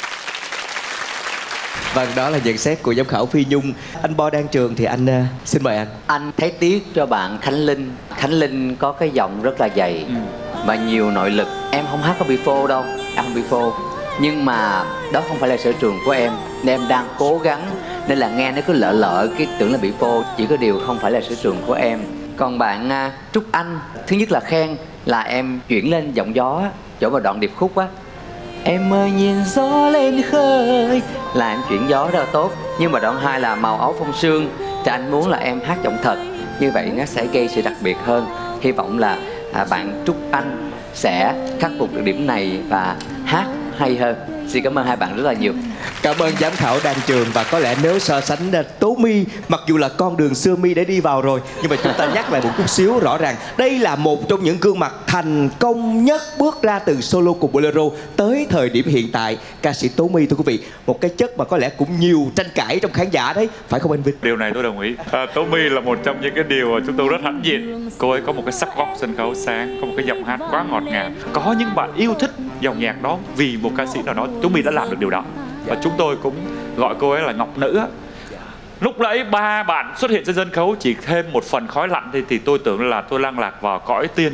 B: Vâng, đó là nhận xét của giám khảo Phi Nhung. Anh Bo Đan Trường thì anh xin mời anh.
E: Anh thấy tiếc cho bạn Khánh Linh. Khánh Linh có cái giọng rất là dày, và nhiều nội lực. Em không hát có bị phô đâu, em không bị phô. Nhưng mà đó không phải là sở trường của em, nên em đang cố gắng. Nên là nghe nó cứ lợ lợ, cái tưởng là bị phô. Chỉ có điều không phải là sở trường của em. Còn bạn Trúc Anh, thứ nhất là khen là em chuyển lên giọng gió, chỗ vào đoạn điệp khúc á. Em ơi nhìn gió lên khơi, là em chuyển gió rất là tốt. Nhưng mà đoạn 2 là màu áo phong sương, thì anh muốn là em hát giọng thật. Như vậy nó sẽ gây sự đặc biệt hơn. Hy vọng là bạn Trúc Anh sẽ khắc phục được điểm này và hát hay hơn. Xin cảm ơn hai bạn rất là nhiều.
B: Cảm ơn giám khảo Đan Trường. Và có lẽ nếu so sánh Tố My, mặc dù là con đường xưa My đã đi vào rồi, nhưng mà chúng ta nhắc lại một chút xíu. Rõ ràng đây là một trong những gương mặt thành công nhất bước ra từ solo cùng Bolero tới thời điểm hiện tại. Ca sĩ Tố My, thưa quý vị, một cái chất mà có lẽ cũng nhiều tranh cãi trong khán giả đấy, phải không anh Vinh?
D: Điều này tôi đồng ý. Tố My là một trong những cái điều mà chúng tôi rất hãnh diện. Cô ấy có một cái sắc vóc sân khấu sáng, có một cái giọng hát quá ngọt ngào. Có những bạn yêu thích dòng nhạc đó vì một ca sĩ nào đó. Tố My đã làm được điều đó. Và chúng tôi cũng gọi cô ấy là Ngọc Nữ. Lúc nãy 3 bạn xuất hiện trên sân khấu, chỉ thêm một phần khói lạnh thì tôi tưởng là tôi đang lạc vào cõi tiên.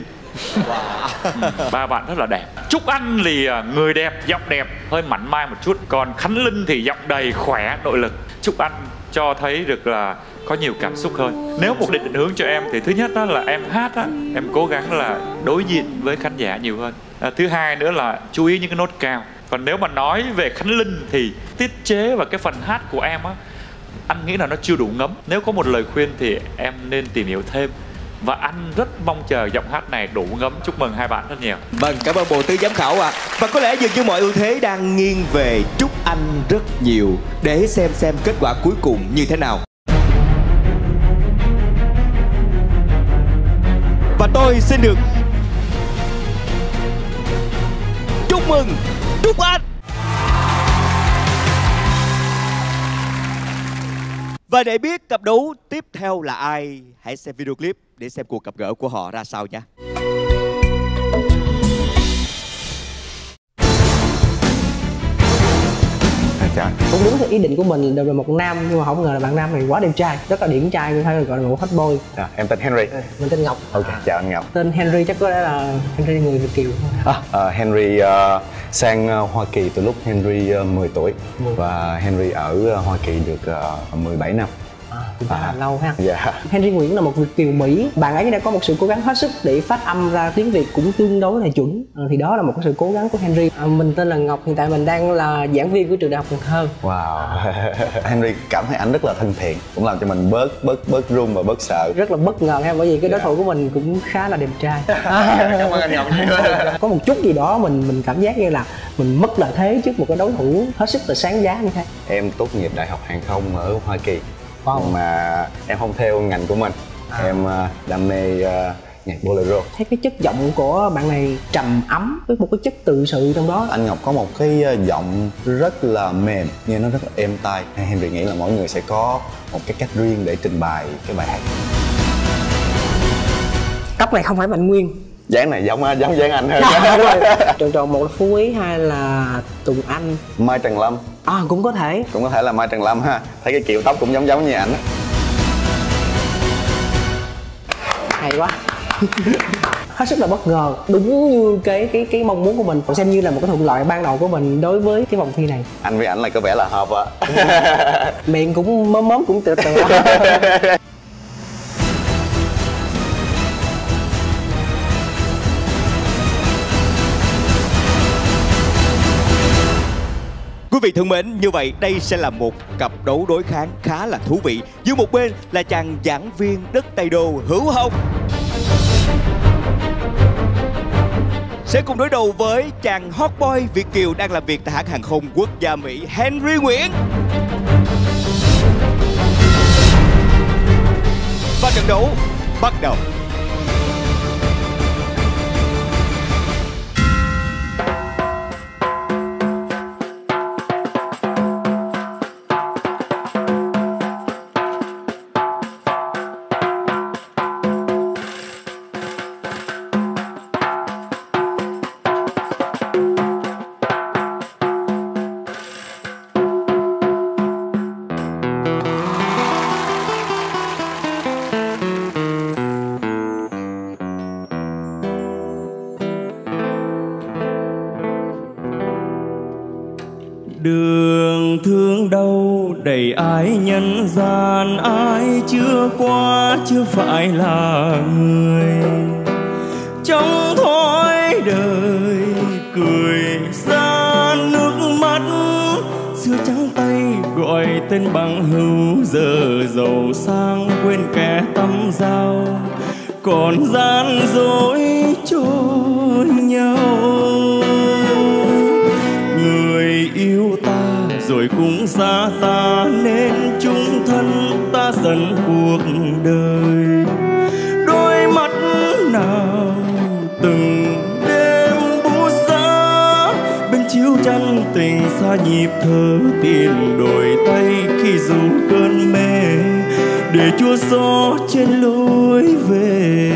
D: 3 bạn rất là đẹp. Trúc Anh thì người đẹp, giọng đẹp, hơi mảnh mai một chút. Còn Khánh Linh thì giọng đầy, khỏe, nội lực. Trúc Anh cho thấy được là có nhiều cảm xúc hơn. Nếu một định hướng cho em thì thứ nhất đó là em hát á, em cố gắng là đối diện với khán giả nhiều hơn. Thứ hai nữa là chú ý những cái nốt cao. Còn nếu mà nói về Khánh Linh thì tiết chế và cái phần hát của em á, anh nghĩ là nó chưa đủ ngấm. Nếu có một lời khuyên thì em nên tìm hiểu thêm. Và anh rất mong chờ giọng hát này đủ ngấm. Chúc mừng hai bạn rất nhiều.
B: Vâng, cảm ơn bộ tư giám khảo ạ. Và có lẽ dường như mọi ưu thế đang nghiêng về Trúc Anh rất nhiều. Để xem kết quả cuối cùng như thế nào. Và tôi xin được chúc mừng Trúc Anh. Và để biết cặp đấu tiếp theo là ai, hãy xem video clip để xem cuộc gặp gỡ của họ ra sao nhé.
Q: Cũng đúng theo ý định của mình đều là một nam, nhưng mà không ngờ là bạn nam này quá đẹp trai, rất là điển trai, hay gọi là một hot boy.
R: Em tên Henry.
Q: Mình tên Ngọc.
R: Ok, chào anh Ngọc.
Q: Tên Henry chắc có lẽ là Henry người Việt kiều.
R: Henry sang Hoa Kỳ từ lúc Henry 10 tuổi và Henry ở Hoa Kỳ được 17 năm.
Q: Cũng khá là lâu ha.
R: Dạ.
Q: Henry Nguyễn là một Việt kiều Mỹ. Bạn ấy đã có một sự cố gắng hết sức để phát âm ra tiếng Việt cũng tương đối là chuẩn. Thì đó là một cái sự cố gắng của Henry. Mình tên là Ngọc, hiện tại mình đang là giảng viên của trường Đại học Cần Thơ.
R: Wow. Henry cảm thấy ảnh rất là thân thiện, cũng làm cho mình bớt run và bớt sợ.
Q: Rất là bất ngờ ha, bởi vì cái đối thủ của mình cũng khá là đẹp trai.
R: Cảm ơn anh Ngọc.
Q: Có một chút gì đó mình cảm giác như là mình mất lợi thế trước một cái đối thủ hết sức là sáng giá như thế.
R: Em tốt nghiệp Đại học Hàng không ở Hoa Kỳ. Nhưng mà em không theo ngành của mình. Em đam mê nhạc bolero.
Q: Thấy cái chất giọng của bạn này trầm ấm với một cái chất tự sự trong đó.
R: Anh Ngọc có một cái giọng rất là mềm, nghe nó rất là êm tai. Henry nghĩ là mỗi người sẽ có một cái cách riêng để trình bày cái bài hát.
Q: Tóc này không phải Mạnh Nguyên.
R: Dáng này giống dáng anh hơn.
Q: Tròn tròn, một là Phú Quý, hai là Tùng Anh.
R: Mai Trần Lâm.
Q: Cũng có thể.
R: Cũng có thể là Mai Trần Lâm ha. Thấy cái kiểu tóc cũng giống như ảnh.
Q: Hay quá. Hết sức là bất ngờ, đúng như cái mong muốn của mình. Cũng xem như là một cái thuận lợi ban đầu của mình đối với cái vòng thi này.
R: Anh với ảnh là có vẻ là hợp ạ.
Q: Miệng cũng móm cũng từ.
B: Quý vị thân mến, như vậy đây sẽ là một cặp đấu đối kháng khá là thú vị. Dưới một bên là chàng giảng viên đất Tây Đô Hữu Hồng sẽ cùng đối đầu với chàng hot boy Việt kiều đang làm việc tại hãng hàng không quốc gia Mỹ Henry Nguyễn. Và trận đấu bắt đầu.
J: Đường thương đâu đầy ái nhân gian, ai chưa qua chưa phải là người. Trong thói đời cười ra nước mắt, xưa trắng tay gọi tên bằng hữu, giờ giàu sang quên kẻ tâm giao, còn gian dối cho nhau. Người yêu ta rồi cũng xa ta, nên chung thân ta dần cuộc đời. Đôi mắt nào từng đêm bút giá, bên chiếu chân tình xa nhịp thở, tiền đổi tay khi dù cơn mê, để chua xót trên lối về.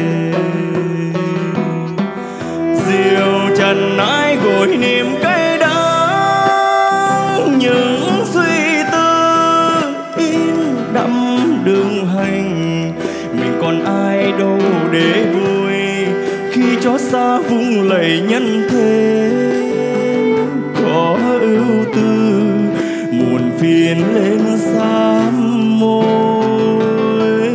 J: Diều trần ai gội niềm cay đắng, những suy tư in đậm đường hành. Mình còn ai đâu để vui, khi chó xa vung lầy nhân thế. Có ưu tư muộn phiền lên sám môi.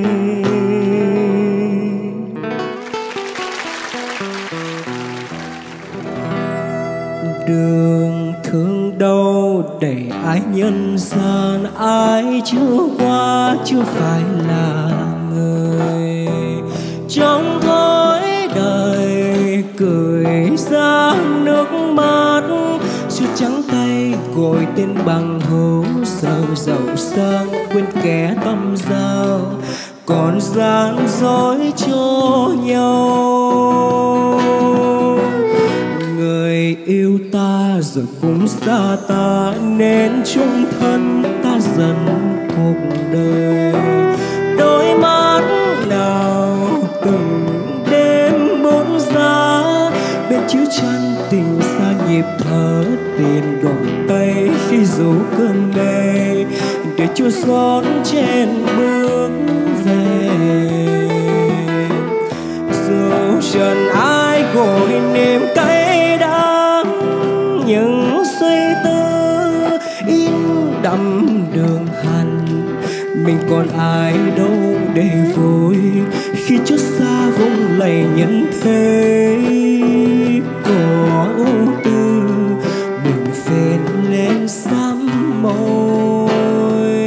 I: Đường thương đâu đầy ái nhân gian, ai chưa qua chưa phải là người. Trong thói đời cười ra nước mắt, xưa trắng tay gọi tên bằng hữu, giờ giàu sang quên kẻ tâm giao, còn gian dối cho nhau. Người yêu ta rồi cũng xa ta, nên chung thân ta dần cuộc đời. Đôi mắt nào từng đêm bốn giá, bên chiếu chân tình xa nhịp thở, tiền đổi tay khi rủ cơn mê, để chua xót trên bước về. Dù trần ai gội niềm cay đắng, những suy tư in đậm đường hành. Mình còn ai đâu để vui, khi chót xa vung lầy nhân thế. Có ưu tư buồn phiền lên sám môi.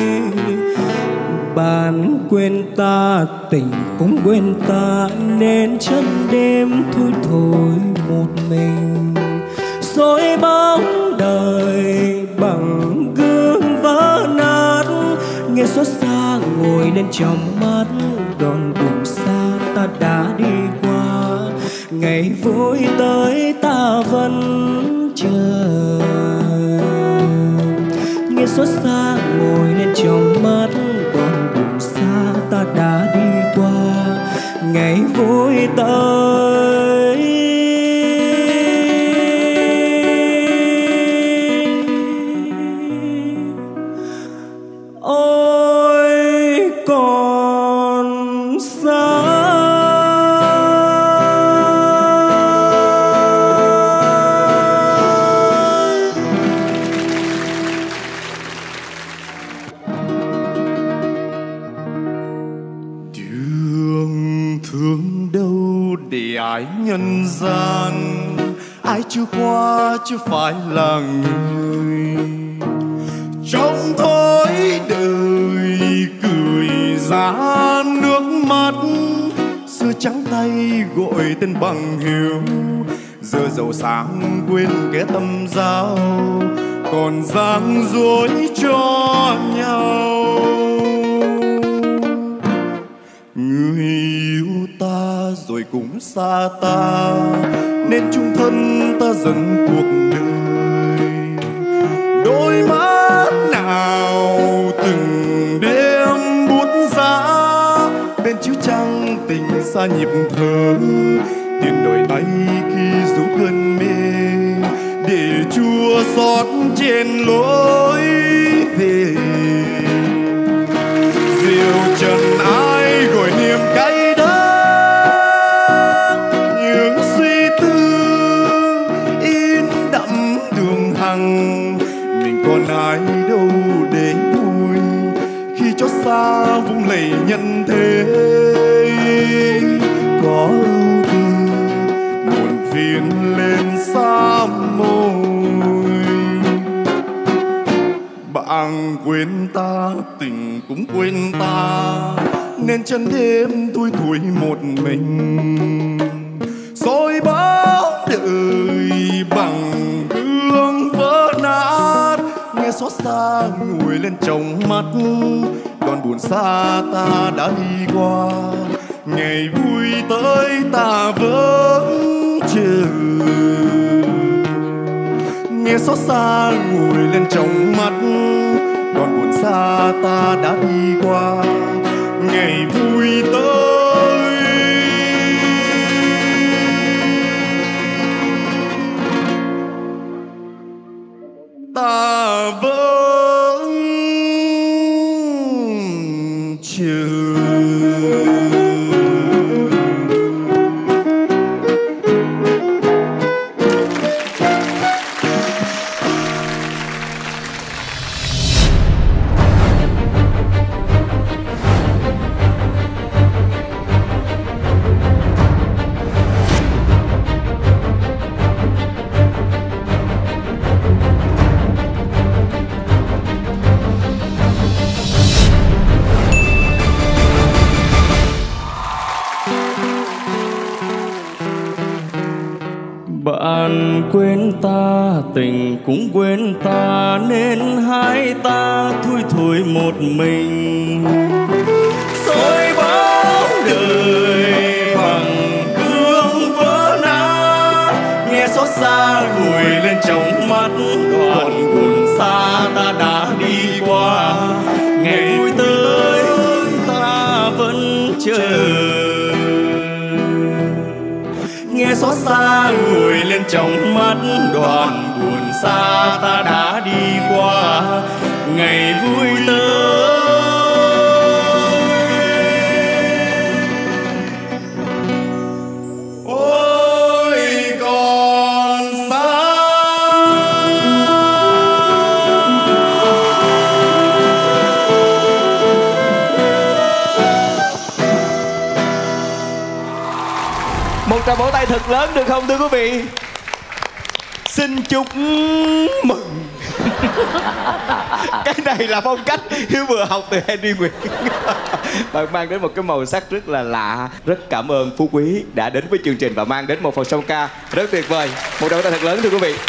I: Bạn quên ta, tình cũng quên ta, nên chân đêm thui thối một mình. Dối bóng đời bằng gương vỡ nát, nghe xót xa ngồi lên trong mắt. Đoạn đường xa ta đã đi qua, ngày vui tới ta vẫn chờ. Nghe xót xa ngồi lên trong mắt, đoạn đường xa ta đã đi qua, ngày vui tới. Ôi còn xa.
J: Đường thương đâu để ái nhân gian, ai chưa qua chưa phải là người. Trong thói đời cười ra nước mắt, xưa trắng tay gọi tên bằng hữu, giờ giàu sang quên kẻ tâm giao, còn gian dối cho nhau. Người yêu ta rồi cũng xa ta, nên chung thân ta dần cuộc đời. Đôi mắt nào từng đêm bút giá, bên chiếu trăng tình xa nhịp thở, tiền đổi tay khi rủ cơn mê, để chua xót trên lối về. Diều trần ai gọi niềm cay đắng, những suy tư in đậm đường hằng.
I: ta vung lầy nhân thế. Có ưu tư buồn phiền lên xa môi. Bạn quên ta, tình cũng quên ta, nên chân đêm thui thủi một mình. Rồi bao đời bằng gương vỡ nát, nghe xót xa ngồi lên trong mắt. Đoạn buồn xa ta đã đi qua, ngày vui tới ta vẫn chờ. Nghe xót xa ngồi lên trong mắt. Đoạn buồn xa ta đã đi qua, ngày vui tới ta vẫn chờ.
J: Bạn quên ta, tình cũng quên ta, nên hai ta thui thủi một mình. Rồi bao đời bằng gương vỡ nát, nghe xót xa ngồi lên trong mắt. Đoạn buồn xa ta đã đi qua, ngày vui tới ta vẫn chờ. Nghe xót xa ngồi lên trong mắt. Đoạn buồn xa ta đã đi qua, ngày vui tới ôi còn xa.
B: Một tràng vỗ tay thật lớn được không thưa quý vị? Xin chúc mừng. Cái này là phong cách Hiếu vừa học từ Henry Nguyễn. Bạn mang đến một cái màu sắc rất là lạ. Rất cảm ơn Phú Quý đã đến với chương trình và mang đến một phần song ca rất tuyệt vời. Một tràng vỗ tay thật lớn thưa quý vị.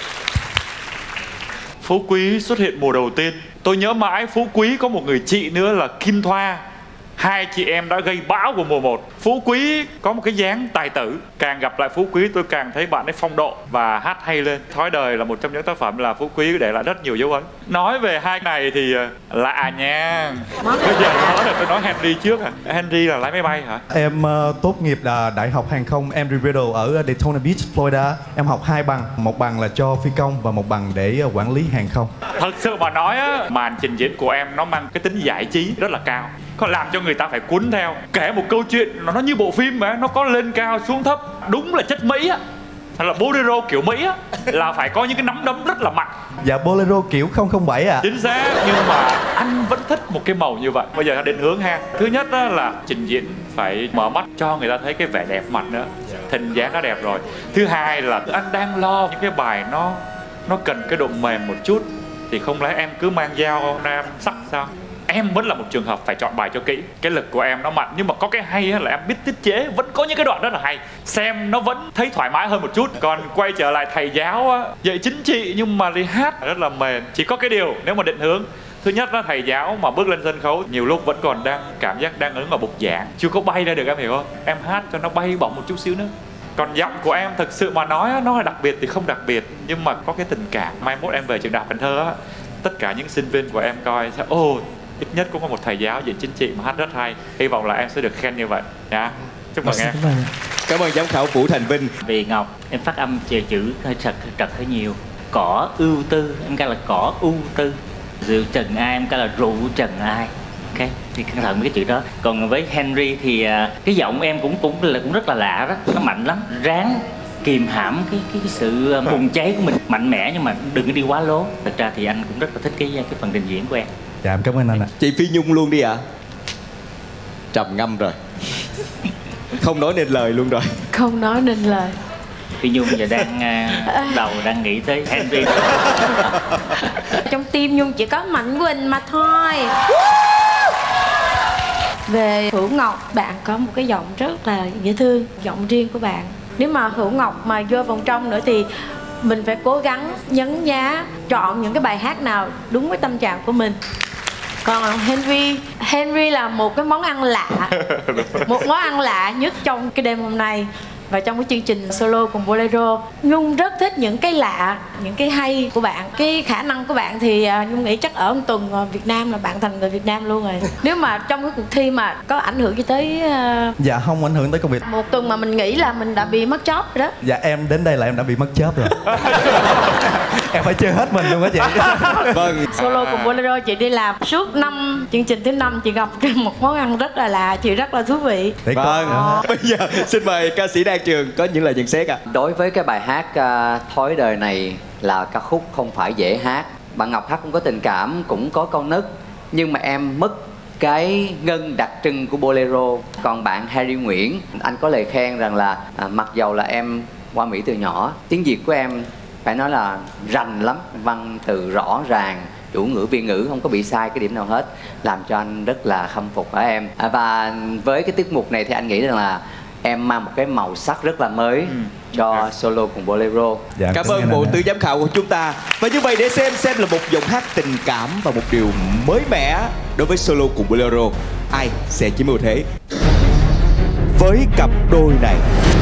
D: Phú Quý xuất hiện mùa đầu tiên. Tôi nhớ mãi Phú Quý có một người chị nữa là Kim Thoa. Hai chị em đã gây bão của mùa 1. Phú Quý có một cái dáng tài tử. Càng gặp lại Phú Quý tôi càng thấy bạn ấy phong độ và hát hay lên. Thói đời là một trong những tác phẩm là Phú Quý để lại rất nhiều dấu ấn. Nói về hai này thì lạ nha. Bây giờ nói là tôi nói Henry trước à. Henry là lái máy bay hả?
C: Em tốt nghiệp là Đại học Hàng không Embry-Riddle ở Daytona Beach, Florida. Em học 2 bằng, một bằng là cho phi công và một bằng để quản lý hàng không.
D: Thật sự mà nói á, màn trình diễn của em nó mang cái tính giải trí rất là cao. Có làm cho người ta phải cuốn theo. Kể một câu chuyện nó như bộ phim mà nó có lên cao xuống thấp. Đúng là chất Mỹ á, hay là bolero kiểu Mỹ á, là phải có những cái nắm đấm rất là mạnh.
C: Dạ bolero kiểu 007 ạ.
D: Chính xác, nhưng mà anh vẫn thích một cái màu như vậy. Bây giờ định hướng ha. Thứ nhất đó là trình diễn phải mở mắt cho người ta thấy cái vẻ đẹp mặt nữa. Hình dáng đã đẹp rồi. Thứ hai là anh đang lo những cái bài nó cần cái độ mềm một chút, thì không lẽ em cứ mang dao ra em sắc sao? Em vẫn là một trường hợp phải chọn bài cho kỹ. Cái lực của em nó mạnh, nhưng mà có cái hay là em biết tiết chế. Vẫn có những cái đoạn rất là hay, xem nó vẫn thấy thoải mái hơn một chút. Còn quay trở lại thầy giáo á, dạy chính trị nhưng mà đi hát rất là mềm. Chỉ có cái điều nếu mà định hướng, thứ nhất là thầy giáo mà bước lên sân khấu nhiều lúc vẫn còn đang cảm giác đang ứng ở bục giảng, chưa có bay ra được, em hiểu không? Em hát cho nó bay bổng một chút xíu nữa. Còn giọng của em thực sự mà nói nó là đặc biệt thì không đặc biệt, nhưng mà có cái tình cảm. Mai mốt em về trường Đại học Cần Thơ á, tất cả những sinh viên của em coi sẽ ít nhất cũng có một thầy giáo dạy chính trị mà hát rất hay. Hy vọng là em sẽ được khen như vậy nha. Chúc mừng em.
B: Cảm ơn giám khảo Vũ Thành Vinh.
K: Vì Ngọc em phát âm chữ hơi trật hơi nhiều. Cỏ ưu tư em kêu là cỏ ưu tư. Rượu trần ai em kêu là rượu trần ai. Ok, thì cẩn thận với cái chữ đó. Còn với Henry thì cái giọng em cũng rất là lạ đó, nó mạnh lắm. Ráng kìm hãm cái sự bùng cháy của mình, mạnh mẽ nhưng mà đừng có đi quá lố. Thật ra thì anh cũng rất là thích cái phần trình diễn của em.
C: Dạ em cảm ơn anh ạ.
B: Chị Phi Nhung luôn đi ạ. trầm ngâm rồi. Không nói nên lời luôn rồi.
F: Không nói nên lời.
K: Phi Nhung giờ đang đầu đang nghĩ tới Henry.
F: Trong tim Nhung chỉ có Mạnh Quỳnh mà thôi. Về Hữu Ngọc, bạn có một cái giọng rất là dễ thương, giọng riêng của bạn. Nếu mà Hữu Ngọc mà vô vòng trong nữa thì mình phải cố gắng nhấn nhá, chọn những cái bài hát nào đúng với tâm trạng của mình. Còn Henry là một cái món ăn lạ. Một món ăn lạ nhất trong cái đêm hôm nay. Và trong cái chương trình solo cùng Bolero, Nhung rất thích những cái lạ, những cái hay của bạn. Cái khả năng của bạn thì Nhung nghĩ chắc ở một tuần Việt Nam là bạn thành người Việt Nam luôn rồi. Nếu mà trong cái cuộc thi mà có ảnh hưởng gì tới
C: Dạ không ảnh hưởng tới công việc.
F: một tuần mà mình nghĩ là mình đã bị mất job rồi đó.
C: Dạ em đến đây là em đã bị mất job rồi. Em phải chơi hết mình luôn á chị.
B: Vâng.
F: Solo cùng Bolero chị đi làm suốt 5 chương trình thứ 5 chị gặp một món ăn rất là lạ, chị rất là thú vị.
B: Vâng. Bây giờ xin mời ca sĩ Đan Trường có những lời nhận xét ạ.
E: Đối với cái bài hát Thói Đời Này là ca khúc không phải dễ hát. Bạn Ngọc hát cũng có tình cảm, cũng có câu nức, nhưng mà em mất cái ngân đặc trưng của Bolero. Còn bạn Harry Nguyễn, anh có lời khen rằng là mặc dầu là em qua Mỹ từ nhỏ, tiếng Việt của em phải nói là rành lắm, văn từ rõ ràng, chủ ngữ biên ngữ không có bị sai cái điểm nào hết, làm cho anh rất là khâm phục ở em. Và với cái tiết mục này thì anh nghĩ rằng là em mang một cái màu sắc rất là mới cho solo cùng Bolero.
B: Dạ, cảm ơn bộ tư giám khảo của chúng ta. Và như vậy để xem là một giọng hát tình cảm và một điều mới mẻ đối với solo cùng Bolero, ai sẽ chiếm ưu thế với cặp đôi này.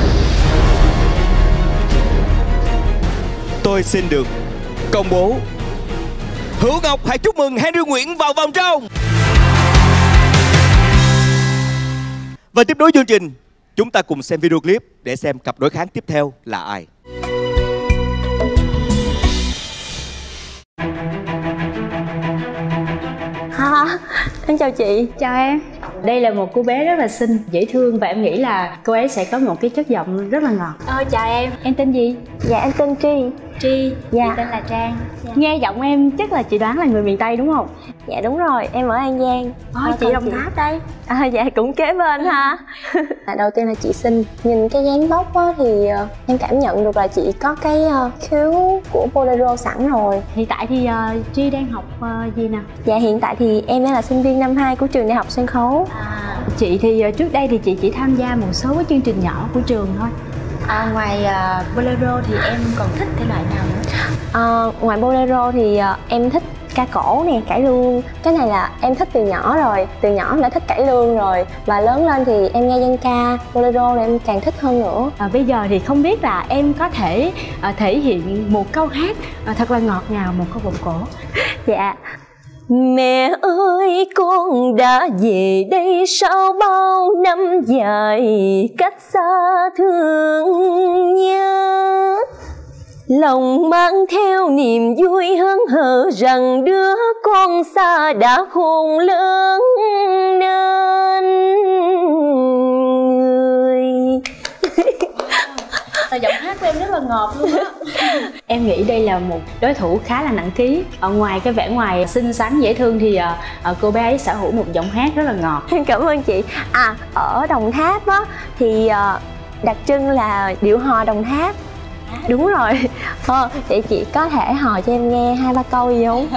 B: Tôi xin được công bố Hữu Ngọc hãy chúc mừng Henry Nguyễn vào vòng trong. Và tiếp nối chương trình, chúng ta cùng xem video clip để xem cặp đối kháng tiếp theo là ai.
S: Em chào chị. Chào em. Đây là một cô bé rất là xinh, dễ thương và em nghĩ là cô ấy sẽ có một cái chất giọng rất là ngọt. Chào em tên gì?
O: Dạ em tên Tri.
S: Tri.
O: Dạ.
S: Chị tên là Trang. Nghe giọng em chắc là chị đoán là người miền Tây đúng không?
O: Dạ đúng rồi, em ở An Giang.
S: Chị Đồng Tháp đây.
O: Dạ cũng kế bên ha. Đầu tiên là chị xinh, nhìn cái dáng vóc á, thì em cảm nhận được là chị có cái khiếu của Bolero sẵn rồi.
S: Hiện tại thì Tri đang học gì nào?
O: Dạ hiện tại thì em đang là sinh viên năm 2 của trường Đại học Sân khấu.
S: Chị thì trước đây thì chị chỉ tham gia một số cái chương trình nhỏ của trường thôi. Ngoài Bolero thì em còn thích thể loại nào nữa?
O: Ngoài Bolero thì em thích ca cổ nè, cải lương. Cái này là em thích từ nhỏ rồi, từ nhỏ em đã thích cải lương rồi. Và lớn lên thì em nghe dân ca, Bolero rồi em càng thích hơn nữa.
S: Bây giờ thì không biết là em có thể thể hiện một câu hát thật là ngọt ngào, một câu vọng cổ.
O: Dạ. Mẹ ơi con đã về đây sau bao năm dài cách xa thương nhớ, lòng mang theo niềm vui hớn hở rằng đứa con xa đã khôn lớn nên người.
S: Giọng hát của em rất là ngọt luôn á. Em nghĩ đây là một đối thủ khá là nặng ký. Ngoài cái vẻ ngoài xinh xắn dễ thương thì cô bé ấy sở hữu một giọng hát rất là ngọt.
O: Cảm ơn chị. Ở Đồng Tháp á thì đặc trưng là điệu hò Đồng Tháp. Đúng rồi. Vậy chị có thể hò cho em nghe 2-3 câu gì không?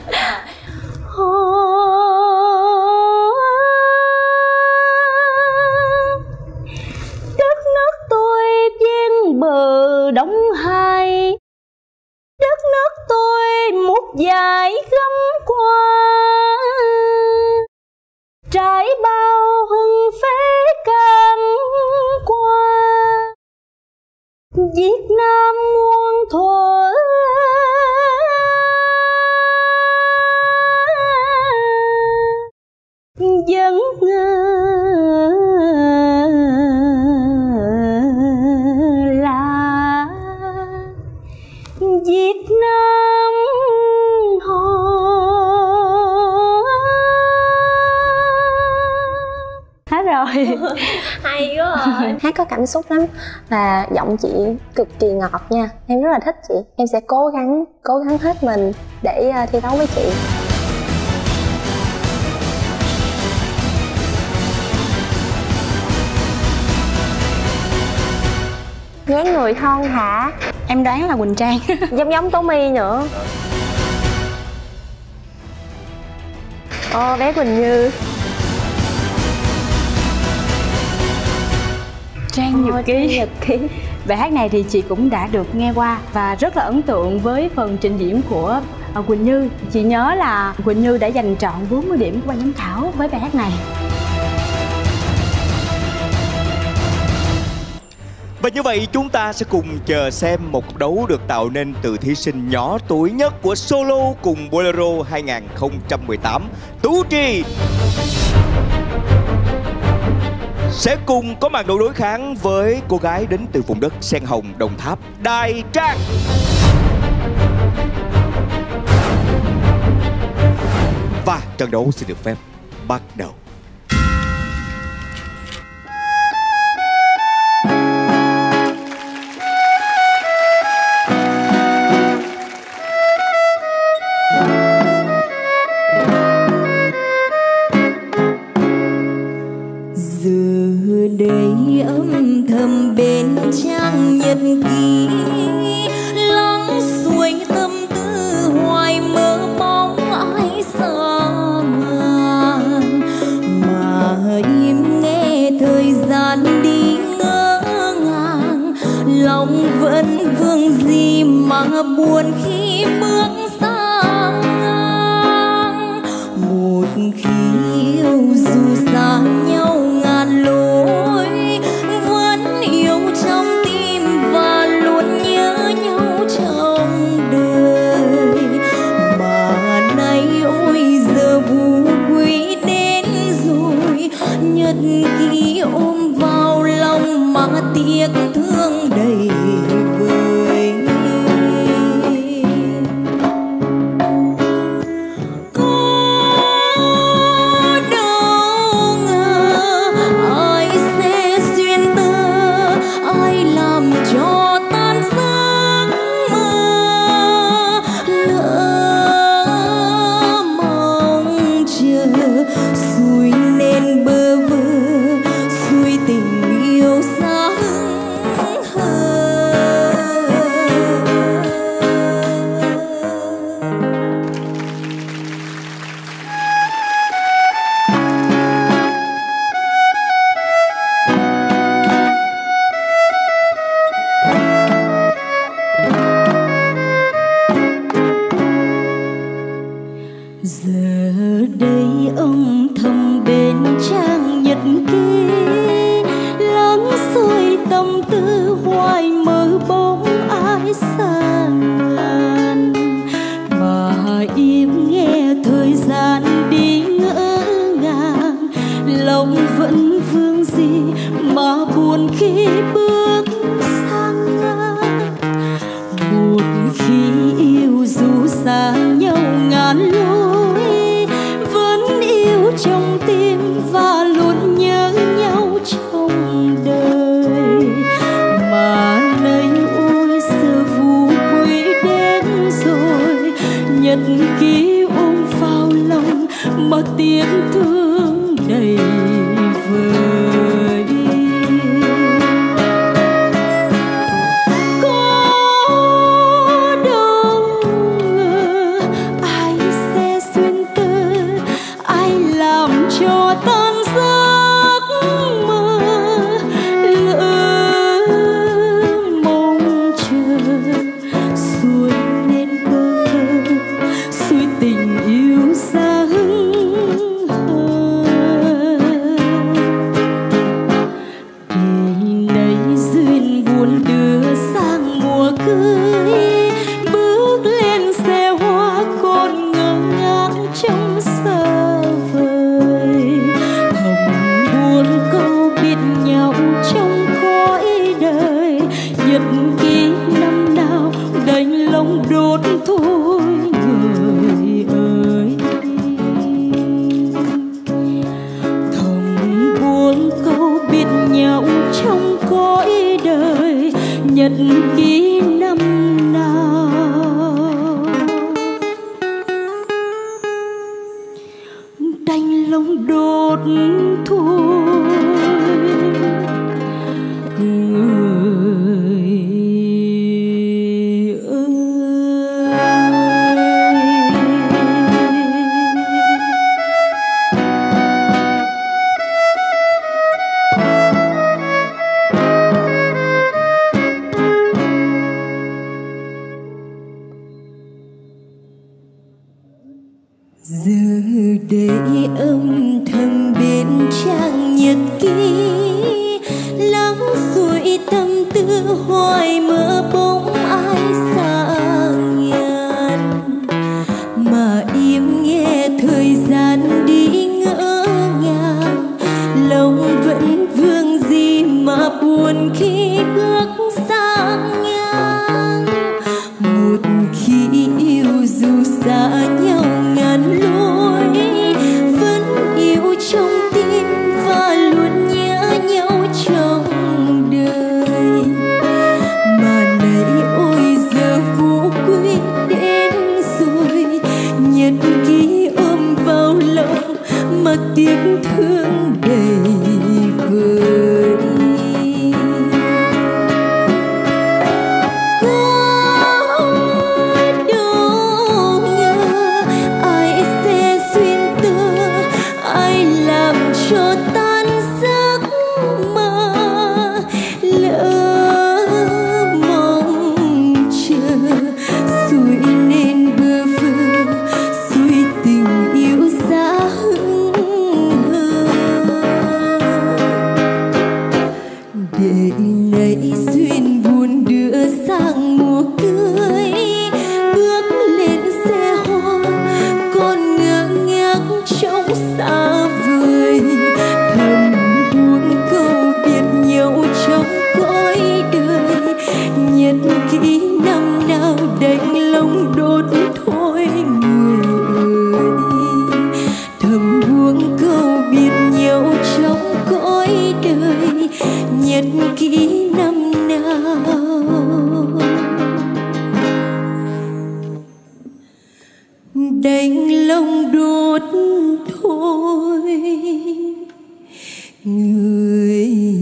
S: Đất nước tôi ven bờ Đông Hải, đất nước tôi một dải gấm qua, trải bao hưng phế cam qua, Việt Nam muôn thuở vẫn là Việt Nam ho. Hết rồi.
O: Hay quá à. Hát có cảm xúc lắm và giọng chị cực kỳ ngọt nha, em rất là thích chị. Em sẽ cố gắng hết mình để thi đấu với chị. dáng người thon thả.
S: Em đoán là Quỳnh Trang.
O: Giống giống Tố My nữa. Bé Quỳnh Như.
S: Trang Nhật Ký. Bài hát này thì chị cũng đã được nghe qua và rất là ấn tượng với phần trình diễn của Quỳnh Như. Chị nhớ là Quỳnh Như đã giành trọn 40 điểm của ban giám khảo với bài hát này.
B: Và như vậy chúng ta sẽ cùng chờ xem một cuộc đấu được tạo nên từ thí sinh nhỏ tuổi nhất của Solo cùng Bolero 2018, Tú Trì sẽ cùng có màn đấu đối kháng với cô gái đến từ vùng đất sen hồng Đồng Tháp, Đài Trang. Và trận đấu sẽ được phép bắt đầu.
T: Đây âm thầm bên trang nhật ký, lắng xuôi tâm tư hoài mơ mong ai xa ngàn, mà im nghe thời gian đi ngỡ ngàng, lòng vẫn vương gì mà buồn khi bước sang ngang. Một khi yêu dù xa nhau ngàn lối, vẫn yêu trong tim và luôn nhớ nhau trong đời. Mà nay ôi giờ vu quý đến rồi, nhật ký ôm vào lòng mà tiếc thương đầy vơi. Người âm thầm bên trang nhật ký, lắng xuôi tâm tư hoài mơ bóng ai xa ngàn, mà im nghe thời gian đi ngỡ ngàng, lòng vẫn vương gì mà buồn khi bước sang ngang. Một khi yêu dù xa nhau ngàn lối, vẫn yêu trong tim và luôn nhớ nhau trong đời. Mà nay ôi giờ vô quy đến rồi, nhật ký ôm vào lòng mặc tiếc thương đầy vơi. Đành lòng đốt thôi người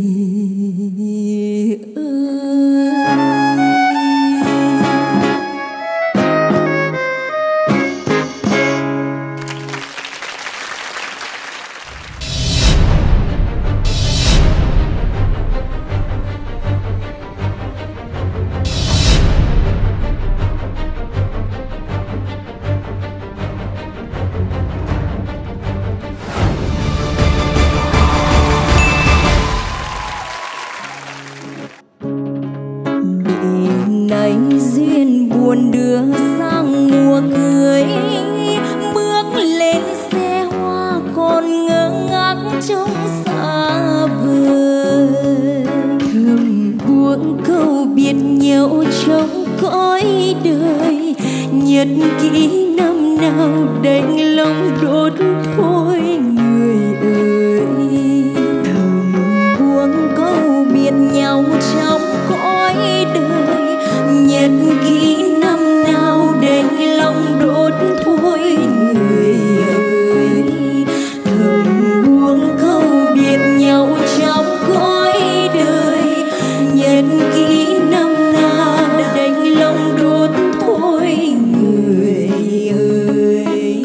T: duyên buồn đưa sang mùa cưới, bước lên xe hoa còn ngơ ngác trong xa vời, thầm buông câu biệt nhau trong cõi đời. Nhật ký năm nào đành lòng đốt thôi người ơi, thầm buông câu biệt nhau trong cõi đời. Nhật ký năm nào đành lòng đốt thôi người ơi, thầm buông câu biệt nhau trong cõi đời. Nhật ký năm nào đành lòng đốt thôi người ơi.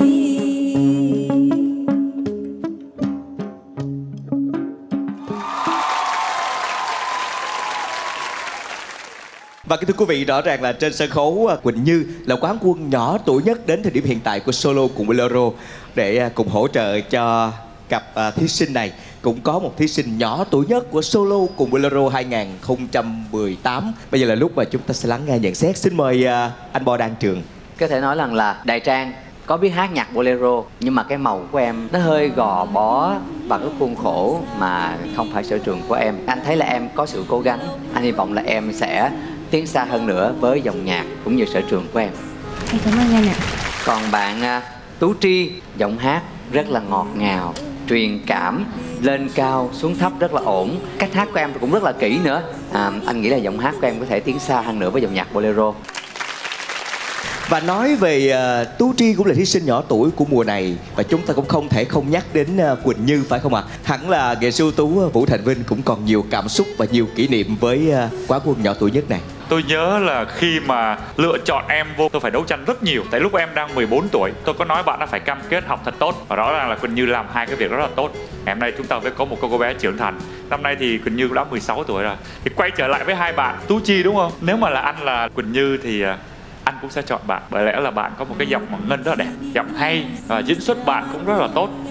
B: Và kính thưa quý vị, rõ ràng là trên sân khấu Quỳnh Như là quán quân nhỏ tuổi nhất đến thời điểm hiện tại của Solo cùng Bolero. Để cùng hỗ trợ cho cặp thí sinh này, cũng có một thí sinh nhỏ tuổi nhất của Solo cùng Bolero 2018. Bây giờ là lúc mà chúng ta sẽ lắng nghe nhận xét. Xin mời anh Bo Đan Trường.
E: Có thể nói rằng là Đại Trang có biết hát nhạc bolero, nhưng mà cái màu của em nó hơi gò bó vào cái khuôn khổ mà không phải sở trường của em. Anh thấy là em có sự cố gắng, anh hy vọng là em sẽ tiến xa hơn nữa với dòng nhạc cũng như sở trường của em.
O: Em cảm ơn anh ạ.
E: Còn bạn Tú Tri, giọng hát rất là ngọt ngào, truyền cảm, lên cao xuống thấp rất là ổn. Cách hát của em cũng rất là kỹ nữa. Anh nghĩ là giọng hát của em có thể tiến xa hơn nữa với dòng nhạc bolero.
B: Và nói về Tú Tri cũng là thí sinh nhỏ tuổi của mùa này, và chúng ta cũng không thể không nhắc đến Quỳnh Như, phải không ạ? Hẳn là nghệ sĩ ưu tú Vũ Thành Vinh cũng còn nhiều cảm xúc và nhiều kỷ niệm với quán quân nhỏ tuổi nhất này.
D: Tôi nhớ là khi mà lựa chọn em vô, tôi phải đấu tranh rất nhiều. Tại lúc em đang 14 tuổi, tôi có nói bạn đã phải cam kết học thật tốt. Và rõ ràng là Quỳnh Như làm hai cái việc rất là tốt. Ngày hôm nay chúng ta mới có một cô bé trưởng thành. Năm nay thì Quỳnh Như cũng đã 16 tuổi rồi. Thì quay trở lại với hai bạn, Tú Chi đúng không? Nếu mà là anh là Quỳnh Như thì anh cũng sẽ chọn bạn. Bởi lẽ là bạn có một cái giọng ngân rất là đẹp, giọng hay, và diễn xuất bạn cũng rất là tốt.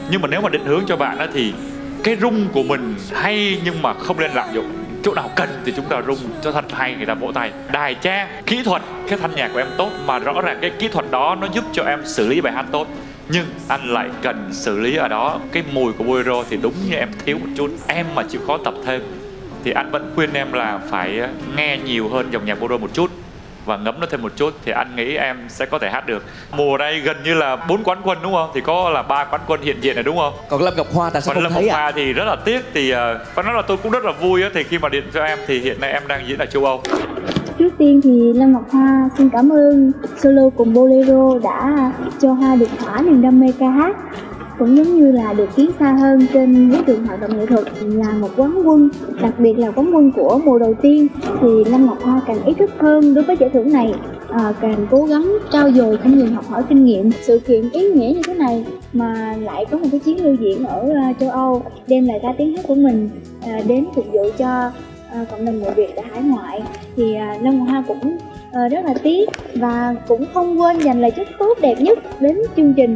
D: Nhưng mà nếu mà định hướng cho bạn á thì cái rung của mình hay nhưng mà không nên lạm dụng. Chỗ nào cần thì chúng ta rung cho thật hay, người ta vỗ tay. Đài trang, kỹ thuật, cái thanh nhạc của em tốt, mà rõ ràng cái kỹ thuật đó nó giúp cho em xử lý bài hát tốt. Nhưng anh lại cần xử lý ở đó cái mùi của bolero thì đúng như em thiếu một chút. Em mà chịu khó tập thêm thì anh vẫn khuyên em là phải nghe nhiều hơn dòng nhạc bolero một chút và ngấm nó thêm một chút thì anh nghĩ em sẽ có thể hát được. Mùa đây gần như là 4 quán quân đúng không? Thì có là 3 quán quân hiện diện này đúng không?
B: Còn Lâm Ngọc Hoa tại sao không
D: Lâm
B: thấy
D: Ngọc Hoa thì rất là tiếc, thì phải nói là tôi cũng rất là vui á, thì khi mà điện cho em thì hiện nay em đang diễn ở châu Âu.
U: Trước tiên thì Lâm Ngọc Hoa xin cảm ơn Solo cùng Bolero đã cho Hoa được thỏa niềm đam mê ca hát, cũng giống như là được tiến xa hơn trên với trường hoạt động nghệ thuật. Là một quán quân, đặc biệt là quán quân của mùa đầu tiên, thì Lâm Ngọc Hoa càng ý thức hơn đối với giải thưởng này, càng cố gắng trau dồi không ngừng học hỏi kinh nghiệm. Sự kiện ý nghĩa như thế này mà lại có một cái chuyến lưu diễn ở châu Âu, đem lại ca tiếng hát của mình đến phục vụ cho cộng đồng người Việt tại hải ngoại, thì Lâm Ngọc Hoa cũng rất là tiếc và cũng không quên dành lời chúc tốt đẹp nhất đến chương trình,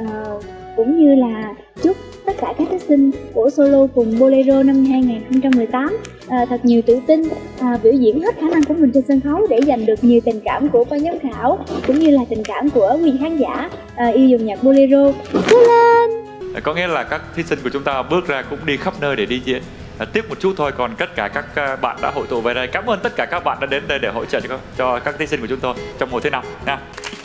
U: cũng như là chúc tất cả các thí sinh của Solo cùng Bolero năm 2018 thật nhiều tự tin, biểu diễn hết khả năng của mình trên sân khấu để giành được nhiều tình cảm của ban giám khảo cũng như là tình cảm của quý khán giả yêu dòng nhạc Bolero. Cố lên!
D: Có nghĩa là các thí sinh của chúng ta bước ra cũng đi khắp nơi để đi diễn. Tiếc một chút thôi, còn tất cả các bạn đã hội tụ về đây. Cảm ơn tất cả các bạn đã đến đây để hỗ trợ cho các thí sinh của chúng tôi trong mùa thứ 5 nha.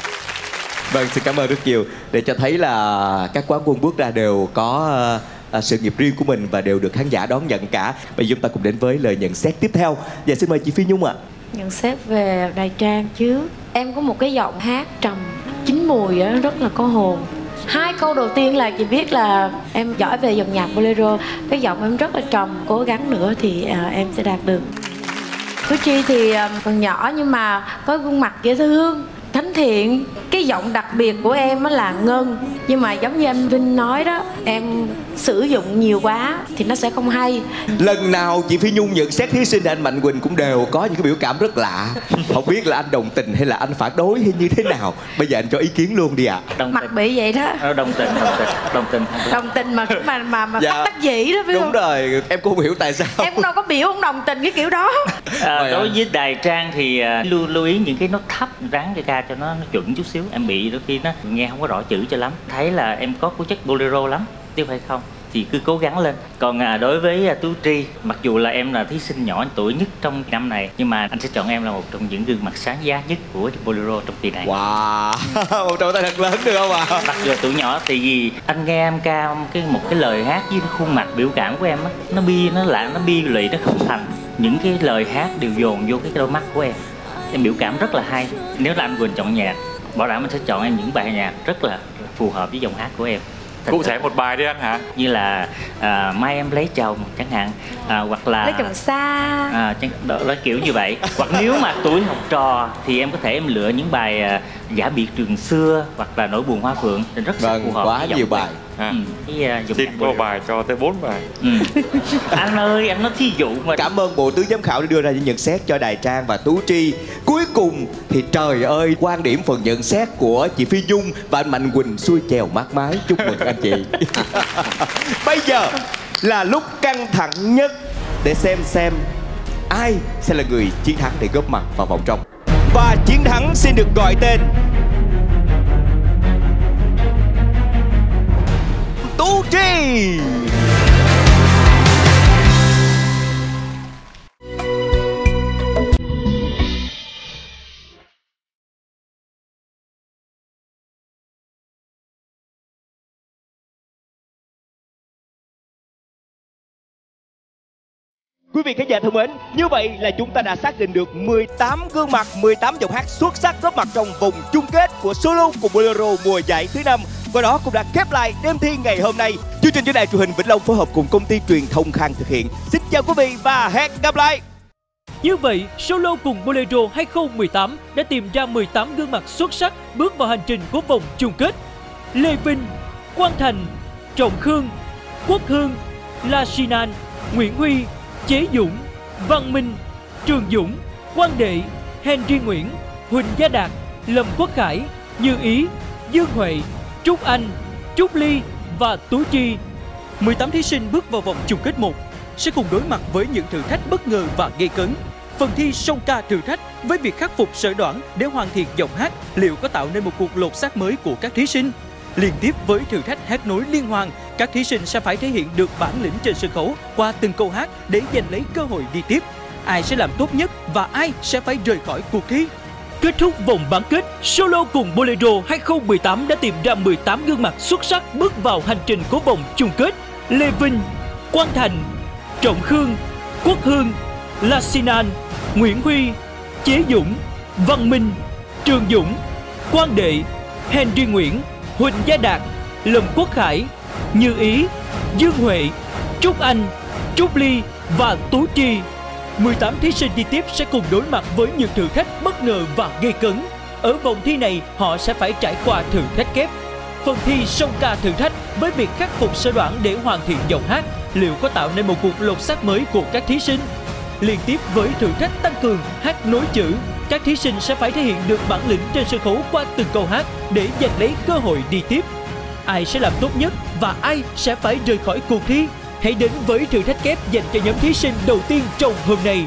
B: Vâng, xin cảm ơn rất nhiều. Để cho thấy là các quán quân bước ra đều có sự nghiệp riêng của mình và đều được khán giả đón nhận cả. Bây giờ chúng ta cùng đến với lời nhận xét tiếp theo. Và xin mời chị Phi Nhung ạ.
F: Nhận xét về Đài Trang chứ, em có một cái giọng hát trầm chín mùi á, rất là có hồn. 2 câu đầu tiên là chị biết là em giỏi về dòng nhạc bolero. Cái giọng em rất là trầm, cố gắng nữa thì em sẽ đạt được. Tú Chi thì còn nhỏ nhưng mà có gương mặt dễ thương, thánh thiện. Cái giọng đặc biệt của em á là Ngân, nhưng mà giống như anh Vinh nói đó, em sử dụng nhiều quá thì nó sẽ không hay.
B: Lần nào chị Phi Nhung nhận xét thí sinh anh Mạnh Quỳnh cũng đều có những cái biểu cảm rất lạ. Không biết là anh đồng tình hay là anh phản đối hay như thế nào. Bây giờ anh cho ý kiến luôn đi ạ.
F: Mặt bị vậy đó.
K: Đồng tình mà
F: bất đắc dĩ đó phải
B: đúng
F: không?
B: Đúng rồi, em cũng không hiểu tại sao.
F: Em cũng đâu có biểu không đồng tình cái kiểu đó.
K: Đối với Đài Trang thì lưu ý những cái nốt thấp, ráng cái ca cho nó chuẩn chút xíu. Em bị đôi khi nó nghe không có rõ chữ cho lắm. Thấy là em có tố chất bolero lắm, chứ phải không? Thì cứ cố gắng lên. Còn đối với Tú Tri, mặc dù là em là thí sinh nhỏ tuổi nhất trong năm này, nhưng mà anh sẽ chọn em là một trong những gương mặt sáng giá nhất của bolero trong kỳ này.
B: Wow, một tràng tay thật lớn được không ạ?
K: Mặc dù tuổi nhỏ thì vì anh nghe em ca một cái lời hát với khuôn mặt biểu cảm của em á, nó bi lụy, nó không thành. Những cái lời hát đều dồn vô cái đôi mắt của em biểu cảm rất là hay. Nếu là anh Quỳnh chọn nhạc, bảo đảm anh sẽ chọn em những bài nhạc rất là phù hợp với giọng hát của em.
D: Cụ thể một bài đi anh hả?
K: Như là Mai Em Lấy Chồng chẳng hạn, hoặc là
F: Lấy Chồng Xa,
K: đó kiểu như vậy. Hoặc nếu mà tuổi học trò thì em có thể em lựa những bài Giả Biệt Trường Xưa hoặc là Nỗi Buồn Hoa Phượng, thì rất phù hợp.
B: Quá nhiều bài.
D: Xin có bài cho tới 4 bài.
K: Anh ơi, anh nói thí dụ mà.
B: Cảm ơn bộ tứ giám khảo đã đưa ra những nhận xét cho Đài Trang và Tú Tri. Cuối cùng thì trời ơi, quan điểm phần nhận xét của chị Phi Nhung và anh Mạnh Quỳnh xuôi chèo mát mái. Chúc mừng anh chị. Bây giờ là lúc căng thẳng nhất để xem ai sẽ là người chiến thắng để góp mặt vào vòng trong. Và chiến thắng xin được gọi tên Tú Tri. Quý vị khán giả thân mến, như vậy là chúng ta đã xác định được 18 gương mặt, 18 giọng hát xuất sắc góp mặt trong vòng chung kết của Solo cùng Bolero mùa giải thứ 5. Và đó cũng đã khép lại đêm thi ngày hôm nay. Chương trình do Đài Truyền hình Vĩnh Long phối hợp cùng công ty truyền thông Khang thực hiện. Xin chào quý vị và hẹn gặp lại.
A: Như vậy, Solo cùng Bolero 2018 đã tìm ra 18 gương mặt xuất sắc bước vào hành trình của vòng chung kết. Lê Vinh, Quang Thành, Trọng Khương, Quốc Hương, La Sinan, Nguyễn Huy, Chế Dũng, Văn Minh, Trường Dũng, Quang Đệ, Henry Nguyễn, Huỳnh Gia Đạt, Lâm Quốc Khải, Như Ý, Dương Huệ, Trúc Anh, Trúc Ly và Tú Chi. 18 thí sinh bước vào vòng chung kết 1 sẽ cùng đối mặt với những thử thách bất ngờ và gây cấn. Phần thi song ca thử thách với việc khắc phục sở đoản để hoàn thiện giọng hát liệu có tạo nên một cuộc lột xác mới của các thí sinh. Liên tiếp với thử thách hát nối liên hoàn, các thí sinh sẽ phải thể hiện được bản lĩnh trên sân khấu qua từng câu hát để giành lấy cơ hội đi tiếp. Ai sẽ làm tốt nhất và ai sẽ phải rời khỏi cuộc thi. Kết thúc vòng bán kết, Solo cùng Bolero 2018 đã tìm ra 18 gương mặt xuất sắc bước vào hành trình của vòng chung kết. Lê Vinh, Quang Thành, Trọng Khương, Quốc Hương, La Sinan, Nguyễn Huy, Chế Dũng, Văn Minh, Trường Dũng, Quang Đệ, Henry Nguyễn, Huỳnh Gia Đạt, Lâm Quốc Khải, Như Ý, Dương Huệ, Trúc Anh, Trúc Ly và Tú Chi. 18 thí sinh đi tiếp sẽ cùng đối mặt với những thử thách bất ngờ và gây cấn. Ở vòng thi này, họ sẽ phải trải qua thử thách kép. Phần thi song ca thử thách với việc khắc phục sở đoản để hoàn thiện giọng hát liệu có tạo nên một cuộc lột xác mới của các thí sinh. Liên tiếp với thử thách tăng cường hát nối chữ, các thí sinh sẽ phải thể hiện được bản lĩnh trên sân khấu qua từng câu hát để giành lấy cơ hội đi tiếp. Ai sẽ làm tốt nhất và ai sẽ phải rời khỏi cuộc thi? Hãy đến với thử thách kép dành cho nhóm thí sinh đầu tiên trong hôm nay.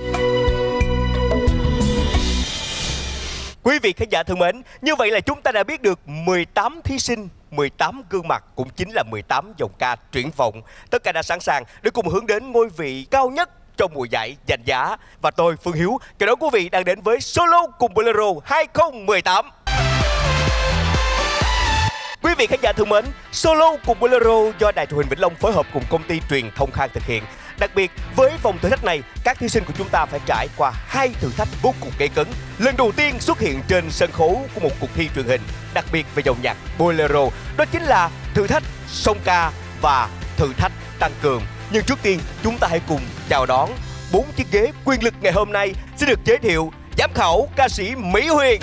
B: Quý vị khán giả thân mến, như vậy là chúng ta đã biết được 18 thí sinh, 18 gương mặt, cũng chính là 18 dòng ca triển vọng. Tất cả đã sẵn sàng để cùng hướng đến ngôi vị cao nhất trong mùa giải giành giá. Và tôi, Phương Hiếu, chào đón quý vị đang đến với Solo cùng Bolero 2018. Quý vị khán giả thân mến, Solo cùng Bolero do Đài Truyền hình Vĩnh Long phối hợp cùng công ty Truyền thông Khang thực hiện. Đặc biệt, với vòng thử thách này, các thí sinh của chúng ta phải trải qua 2 thử thách vô cùng gây cấn. Lần đầu tiên xuất hiện trên sân khấu của một cuộc thi truyền hình, đặc biệt về dòng nhạc Bolero. Đó chính là thử thách song ca và thử thách tăng cường. Nhưng trước tiên, chúng ta hãy cùng chào đón 4 chiếc ghế quyền lực ngày hôm nay sẽ được giới thiệu. Giám khảo ca sĩ Mỹ Huyền,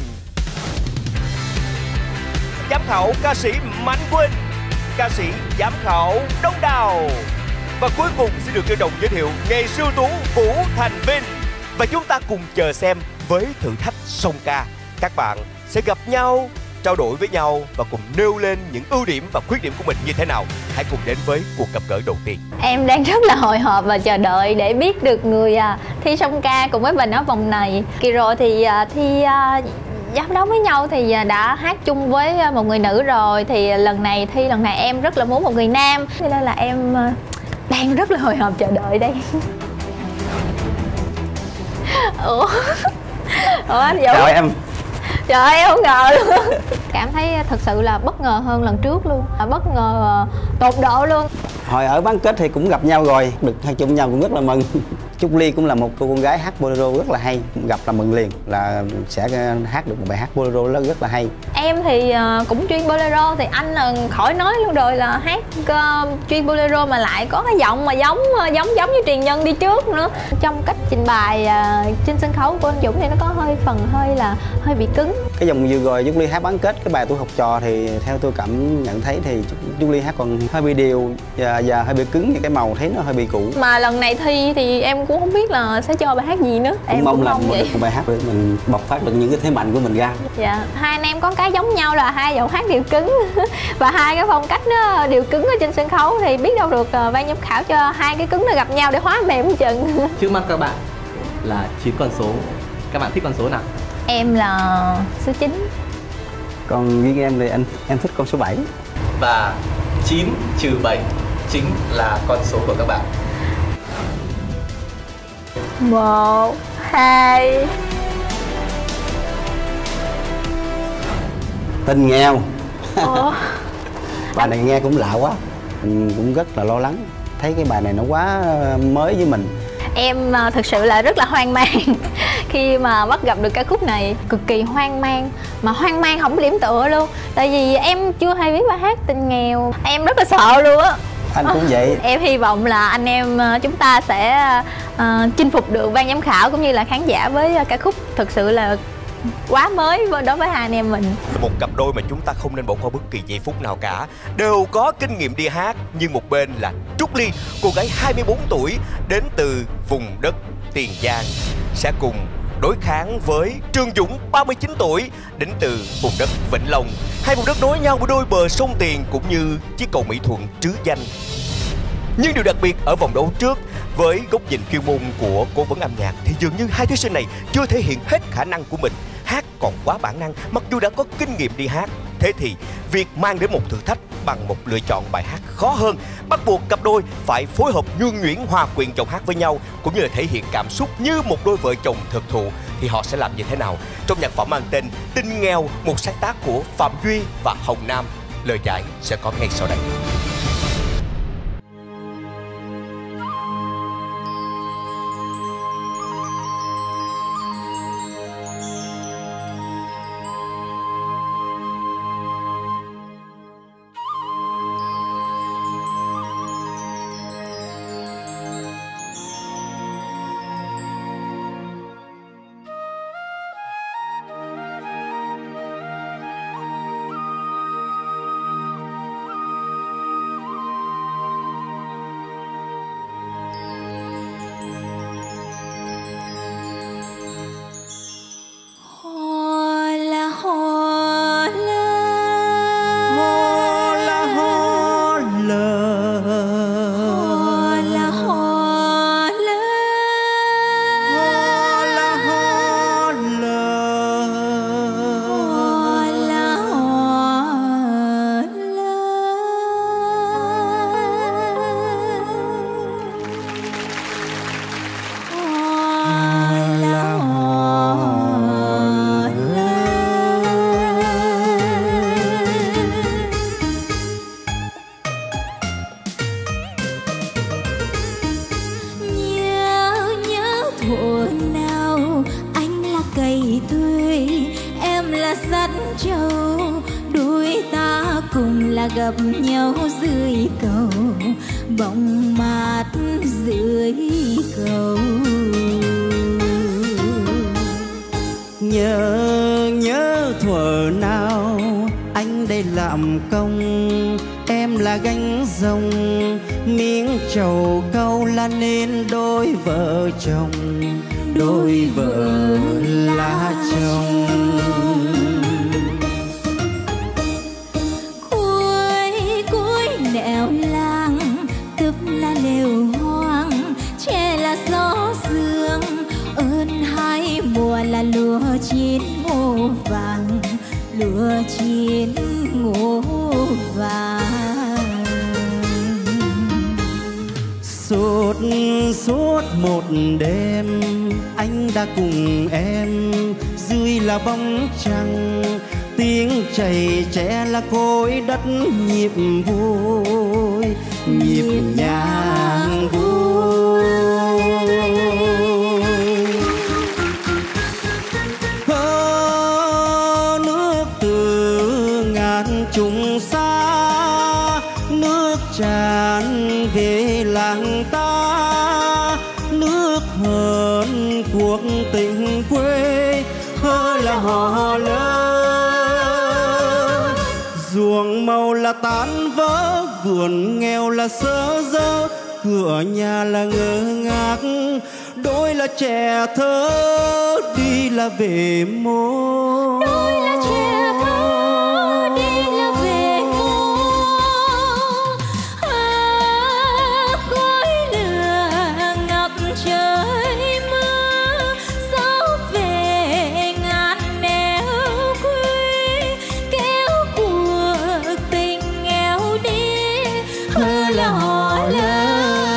B: giám khảo ca sĩ Mạnh Quỳnh, ca sĩ giám khảo Đông Đào. Và cuối cùng sẽ được trân trọng giới thiệu nghệ siêu tú Vũ Thành Vinh. Và chúng ta cùng chờ xem với thử thách song ca, các bạn sẽ gặp nhau, trao đổi với nhau và cùng nêu lên những ưu điểm và khuyết điểm của mình như thế nào. Hãy cùng đến với cuộc gặp gỡ đầu tiên.
O: Em đang rất là hồi hộp và chờ đợi để biết được người thi song ca cùng với mình ở vòng này. Kỳ rồi thì thi giám đấu với nhau thì đã hát chung với một người nữ rồi. Thì lần này em rất là muốn một người nam, cho nên là em đang rất là hồi hộp chờ đợi đây. Ủa anh Vũ.
R: Chào em.
O: Trời ơi, em không ngờ luôn. Cảm thấy thật sự là bất ngờ hơn lần trước luôn, bất ngờ tột độ luôn.
G: Hồi ở bán kết thì cũng gặp nhau rồi, được hát chung nhau cũng rất là mừng. Trúc Ly cũng là một cô con gái hát bolero rất là hay, gặp là mừng liền là sẽ hát được một bài hát bolero rất là hay.
O: Em thì cũng chuyên bolero, thì anh là khỏi nói luôn rồi, là hát chuyên bolero mà lại có cái giọng mà giống như truyền nhân đi trước nữa. Trong cách trình bày trên sân khấu của anh Dũng thì nó có hơi bị cứng.
G: Cái dòng vừa rồi Trúc Ly hát bán kết cái bài Tuổi Học Trò thì theo tôi cảm nhận thấy thì Trúc Ly hát còn hơi bị đều và hơi bị cứng, những cái màu thấy nó hơi bị cũ.
O: Mà lần này thi thì em cũng không biết là sẽ cho bài hát gì nữa.
G: Em mong là một bài hát để mình bộc phát được những cái thế mạnh của mình ra.
O: Dạ, hai anh em có cái giống nhau là hai giọng hát đều cứng và hai cái phong cách nó đều cứng ở trên sân khấu, thì biết đâu được ban giám khảo cho hai cái cứng nó gặp nhau để hóa mềm chừng.
M: Trước mắt các bạn là 9 con số. Các bạn thích con số nào?
O: Em là số 9.
G: Còn riêng em thì em thích con số 7.
M: Và 9 trừ 7 chính là con số của các bạn.
O: 1, 2.
G: Tình nghèo. Bài này nghe cũng lạ quá, mình cũng rất là lo lắng, thấy cái bài này nó quá mới với mình.
O: Em thực sự là rất là hoang mang khi mà bắt gặp được ca khúc này, cực kỳ hoang mang, mà hoang mang không có điểm tựa luôn, tại vì em chưa hay biết bài hát Tình Nghèo, em rất là sợ luôn á.
G: Anh cũng vậy.
O: Em hy vọng là anh em chúng ta sẽ chinh phục được ban giám khảo cũng như là khán giả với ca khúc thực sự là quá mới đối với hai anh em mình.
B: Một cặp đôi mà chúng ta không nên bỏ qua bất kỳ giây phút nào cả, đều có kinh nghiệm đi hát, nhưng một bên là Trúc Ly, cô gái 24 tuổi đến từ vùng đất Tiền Giang, sẽ cùng đối kháng với Trương Dũng 39 tuổi đến từ vùng đất Vĩnh Long. Hai vùng đất nối nhau bởi đôi bờ sông Tiền cũng như chiếc cầu Mỹ Thuận trứ danh. Nhưng điều đặc biệt ở vòng đấu trước, với góc nhìn chuyên môn của cố vấn âm nhạc thì dường như hai thí sinh này chưa thể hiện hết khả năng của mình. Hát còn quá bản năng mặc dù đã có kinh nghiệm đi hát. Thế thì việc mang đến một thử thách bằng một lựa chọn bài hát khó hơn, bắt buộc cặp đôi phải phối hợp nhuần nhuyễn hòa quyện giọng hát với nhau, cũng như là thể hiện cảm xúc như một đôi vợ chồng thực thụ. Thì họ sẽ làm như thế nào trong nhạc phẩm mang tên Tinh Nghèo, một sáng tác của Phạm Duy và Hồng Nam? Lời giải sẽ có ngay sau đây.
T: gặp nhau dưới cầu, bóng mát dưới cầu.
I: Nhớ thuở nào anh đây làm công, em là gánh rồng, miếng trầu cau là nên đôi vợ chồng, đôi vợ là chồng.
T: Cuối nẻo làng tấp là lều hoang, tre là gió sương, ơn hai mùa là lúa chín ngô vàng, lúa chín ngô vàng.
I: Suốt một đêm anh đã cùng em, dưới là bóng trăng, tiếng chảy trẻ là khối đất nhịp vui, nhịp nhàng vui. Nước từ ngàn trùng xa, nước tràn về làng ta, nước hơn cuộc tình quê, hơ là hò lớn. Ruộng màu là tan vỡ, vườn nghèo là sơ dơ, cửa nhà là ngơ ngác, đôi là trẻ thơ đi là về mô.
T: Đôi là trẻ thơ đi là về mô. Khói lửa ngập trời mưa, gió về ngàn nẻo quê, kéo cuộc tình nghèo đi, hơ là hò lơ.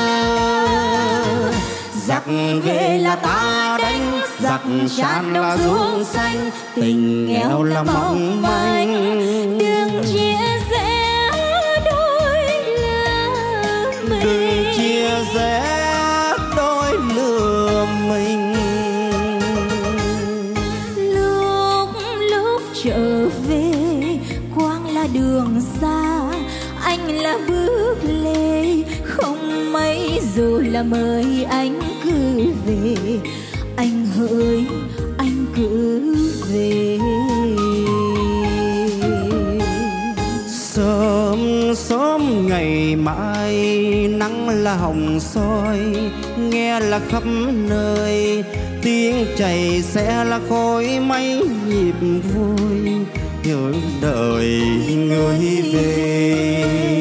I: Giặc về là ta đánh, giặc tràn là ruộng xanh, tình nghèo là mong manh,
T: đừng chia rẽ đôi lứa mình,
I: đừng chia rẽ đôi lứa mình.
T: Lúc trở về quang là đường xa, anh là bước lê, không mấy dù là mời anh cứ về, anh hỡi anh cứ về.
I: Sớm ngày mai nắng là hồng soi, nghe là khắp nơi tiếng chảy sẽ là khói mấy nhịp vui nhớ đợi người về.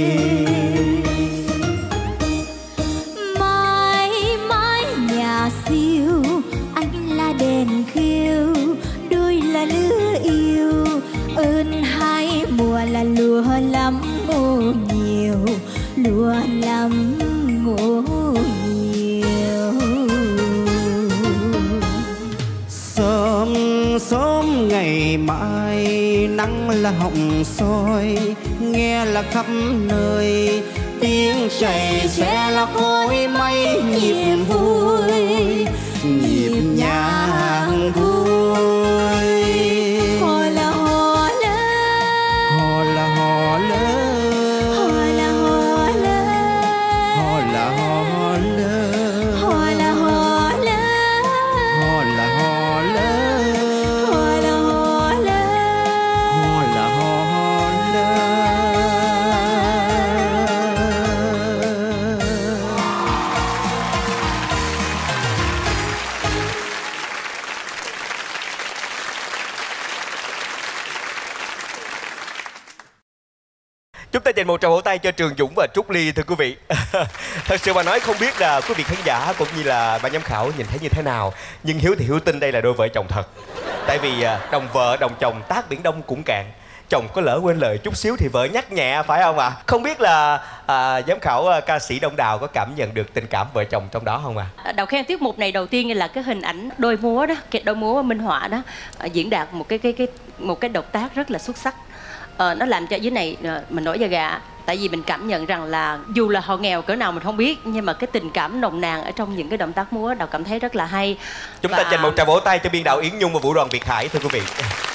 T: Mãi mãi nhà siêu, anh là đèn khiêu, đôi là lứa yêu, ơn hai mùa là lúa lắm ngô nhiều, lúa lắm ngô nhiều.
I: Sớm sớm ngày mai nắng là hồng soi, nghe là khắp nơi tiếng chảy sẽ là khói mấy nhịp vui, nhịp nhàng vui.
T: Hò là hò lớn,
I: Hò là hò lớn,
T: hò là hò lớn,
I: hò là hò lớn,
T: hò là hò lớn,
I: hò là hò lớn,
T: hò là hò lớn,
I: hò là hò lớn.
B: Chúng ta dành một tràng vỗ tay cho Trường Dũng và Trúc Ly thưa quý vị. Thật sự mà nói không biết là quý vị khán giả cũng như là ban giám khảo nhìn thấy như thế nào, nhưng Hiếu thì Hiếu tin đây là đôi vợ chồng thật. Tại vì đồng vợ đồng chồng tát biển đông cũng cạn, chồng có lỡ quên lời chút xíu thì vợ nhắc nhẹ, phải không ạ? Không biết là giám khảo ca sĩ Đông Đào có cảm nhận được tình cảm vợ chồng trong đó không ạ?
H: Đầu khen tiết mục này đầu tiên là cái hình ảnh đôi múa đó, cái đôi múa minh họa đó diễn đạt một cái động tác rất là xuất sắc. Nó làm cho dưới này mình nổi da gà. Tại vì mình cảm nhận rằng là dù là họ nghèo cỡ nào mình không biết, nhưng mà cái tình cảm nồng nàn ở trong những cái động tác múa Đào cảm thấy rất là hay.
B: Chúng ta dành một tràng vỗ tay cho biên đạo Yến Nhung và vũ đoàn Việt Hải thưa quý vị.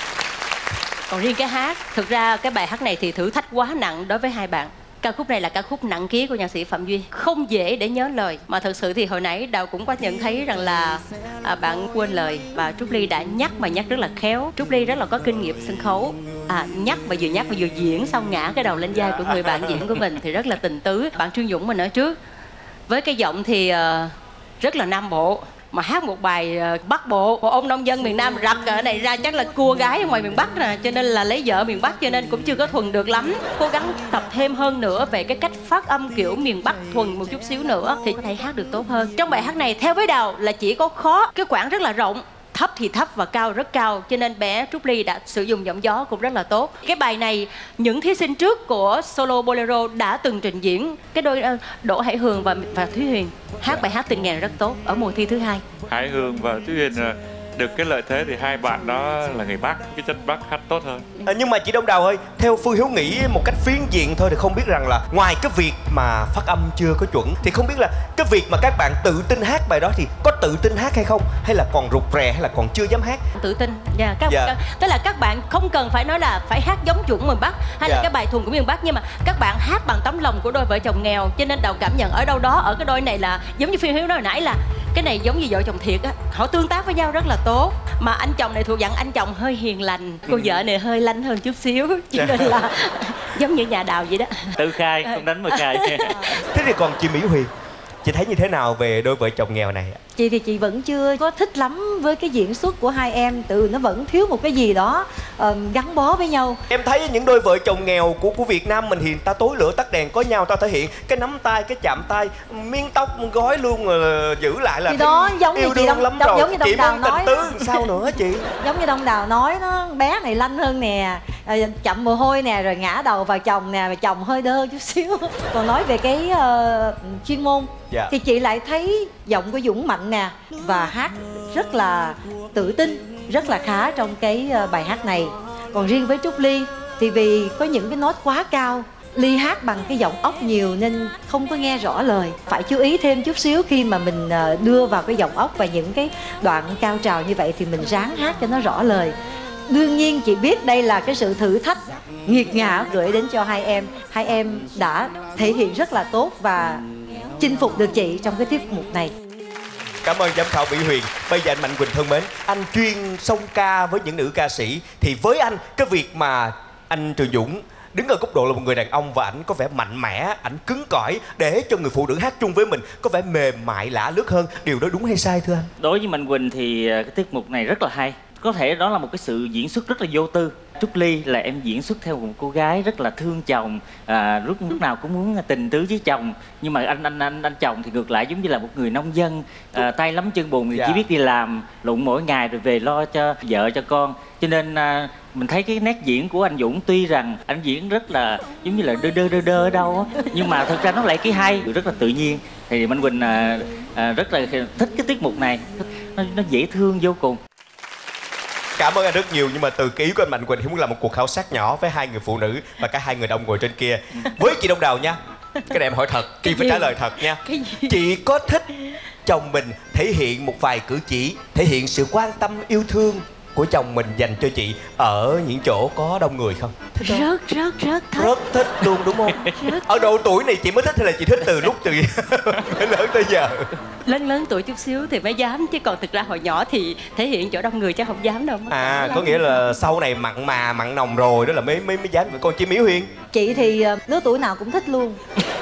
H: Còn riêng cái hát, thực ra cái bài hát này thì thử thách quá nặng đối với hai bạn. Ca khúc này là ca khúc nặng ký của nhạc sĩ Phạm Duy, không dễ để nhớ lời. Mà thật sự thì hồi nãy Đào cũng có nhận thấy rằng là bạn quên lời, và Trúc Ly đã nhắc mà nhắc rất là khéo. Trúc Ly rất là có kinh nghiệm sân khấu, nhắc mà vừa diễn xong ngã cái đầu lên vai của người bạn diễn của mình thì rất là tình tứ. Bạn Trương Dũng mình nói trước, với cái giọng thì rất là Nam Bộ, mà hát một bài Bắc Bộ, một ông nông dân miền Nam rập ở này ra chắc là cua gái ở ngoài miền Bắc nè, cho nên là lấy vợ miền Bắc cho nên cũng chưa có thuần được lắm. Cố gắng tập thêm hơn nữa về cái cách phát âm kiểu miền Bắc thuần một chút xíu nữa thì có thể hát được tốt hơn. Trong bài hát này theo với Đào là chỉ có khó cái quãng rất là rộng, thấp thì thấp và cao rất cao, cho nên bé Trúc Ly đã sử dụng giọng gió cũng rất là tốt. Cái bài này những thí sinh trước của solo bolero đã từng trình diễn, cái đôi Đỗ Hải Hường và Thúy Huyền hát bài hát Tình Nghèo rất tốt ở mùa thi thứ hai.
D: Hải Hường và Thúy Huyền được cái lợi thế thì hai bạn đó là người Bắc, cái chất Bắc hát tốt hơn.
B: Nhưng mà chị Đông Đào ơi, theo Phương Hiếu nghĩ một cách phiến diện thôi thì không biết rằng là ngoài cái việc mà phát âm chưa có chuẩn thì không biết là cái việc mà các bạn tự tin hát bài đó thì có tự tin hát hay không, hay là còn rụt rè, hay là còn chưa dám hát?
H: Tự tin, tức là các bạn không cần phải nói là phải hát giống chuẩn miền Bắc hay là cái bài thuần của miền Bắc, nhưng mà các bạn hát bằng tấm lòng của đôi vợ chồng nghèo, cho nên Đào cảm nhận ở đâu đó ở cái đôi này là giống như Phương Hiếu nói hồi nãy là cái này giống như vợ chồng thiệt á, họ tương tác với nhau rất là tốt. Mà anh chồng này thuộc dạng anh chồng hơi hiền lành, cô vợ này hơi lanh hơn chút xíu, cho nên là giống như nhà Đào vậy đó.
K: Tự khai, không đánh mà khai.
B: Thế thì còn chị Mỹ Huyền, chị thấy như thế nào về đôi vợ chồng nghèo này?
V: Chị thì chị vẫn chưa có thích lắm với cái diễn xuất của hai em, nó vẫn thiếu một cái gì đó gắn bó với nhau.
B: Em thấy những đôi vợ chồng nghèo của Việt Nam mình thì ta tối lửa tắt đèn có nhau, ta thể hiện cái nắm tay, cái chạm tay, miếng tóc gói luôn giữ lại là
V: thì đó giống như chị
B: lắm rồi.
V: Giống như Đông Đào nói
B: tình tứ sao nữa chị?
V: Giống như Đông Đào nói nó bé này lanh hơn nè, chậm mồ hôi nè, rồi ngã đầu vào chồng nè, chồng hơi đơ chút xíu. Còn nói về cái chuyên môn thì chị lại thấy giọng của Dũng mạnh nè, và hát rất là tự tin, rất là khá trong cái bài hát này. Còn riêng với Trúc Ly thì vì có những cái nốt quá cao, Ly hát bằng cái giọng ốc nhiều nên không có nghe rõ lời. Phải chú ý thêm chút xíu khi mà mình đưa vào cái giọng ốc và những cái đoạn cao trào như vậy thì mình ráng hát cho nó rõ lời. Đương nhiên chị biết đây là cái sự thử thách nghiệt ngã gửi đến cho hai em. Hai em đã thể hiện rất là tốt và chinh phục được chị trong cái tiết mục này.
B: Cảm ơn giám khảo Mỹ Huyền. Bây giờ anh Mạnh Quỳnh thân mến, anh chuyên song ca với những nữ ca sĩ, thì với anh cái việc mà anh Trường Dũng đứng ở góc độ là một người đàn ông và ảnh có vẻ mạnh mẽ, ảnh cứng cỏi để cho người phụ nữ hát chung với mình có vẻ mềm mại lả lướt hơn. Điều đó đúng hay sai thưa anh?
K: Đối với Mạnh Quỳnh thì cái tiết mục này rất là hay. Có thể đó là một cái sự diễn xuất rất là vô tư. Trúc Ly là em diễn xuất theo một cô gái rất là thương chồng, lúc nào cũng muốn tình tứ với chồng. Nhưng mà anh chồng thì ngược lại giống như là một người nông dân, tay lắm chân bùn thì chỉ biết đi làm lụng mỗi ngày rồi về lo cho vợ cho con. Cho nên mình thấy cái nét diễn của anh Dũng tuy rằng anh diễn rất là giống như là đơ ở đâu á, nhưng mà thực ra nó lại cái hay, rất là tự nhiên. Thì Mạnh Quỳnh rất là thích cái tiết mục này, nó dễ thương vô cùng.
B: Cảm ơn anh rất nhiều, nhưng mà từ cái ý của anh Mạnh Quỳnh thì muốn làm một cuộc khảo sát nhỏ với hai người phụ nữ và cả hai người đàn ông ngồi trên kia. Với chị Đông Đào nha, cái này em hỏi thật, chị phải trả lời thật nha. Chị có thích chồng mình thể hiện một vài cử chỉ, thể hiện sự quan tâm yêu thương của chồng mình dành cho chị ở những chỗ có đông người không?
H: Thích rất thích.
B: Rất thích luôn đúng không? Ở độ tuổi này chị mới thích hay là chị thích từ lúc từ lớn tới giờ?
H: Lớn tuổi chút xíu thì mới dám, chứ còn thực ra hồi nhỏ thì thể hiện chỗ đông người chứ không dám đâu.
B: Có nghĩa là sau này mặn nồng rồi đó là mới dám. Còn chị Mỹ Huyền?
V: Chị thì lứa tuổi nào cũng thích luôn.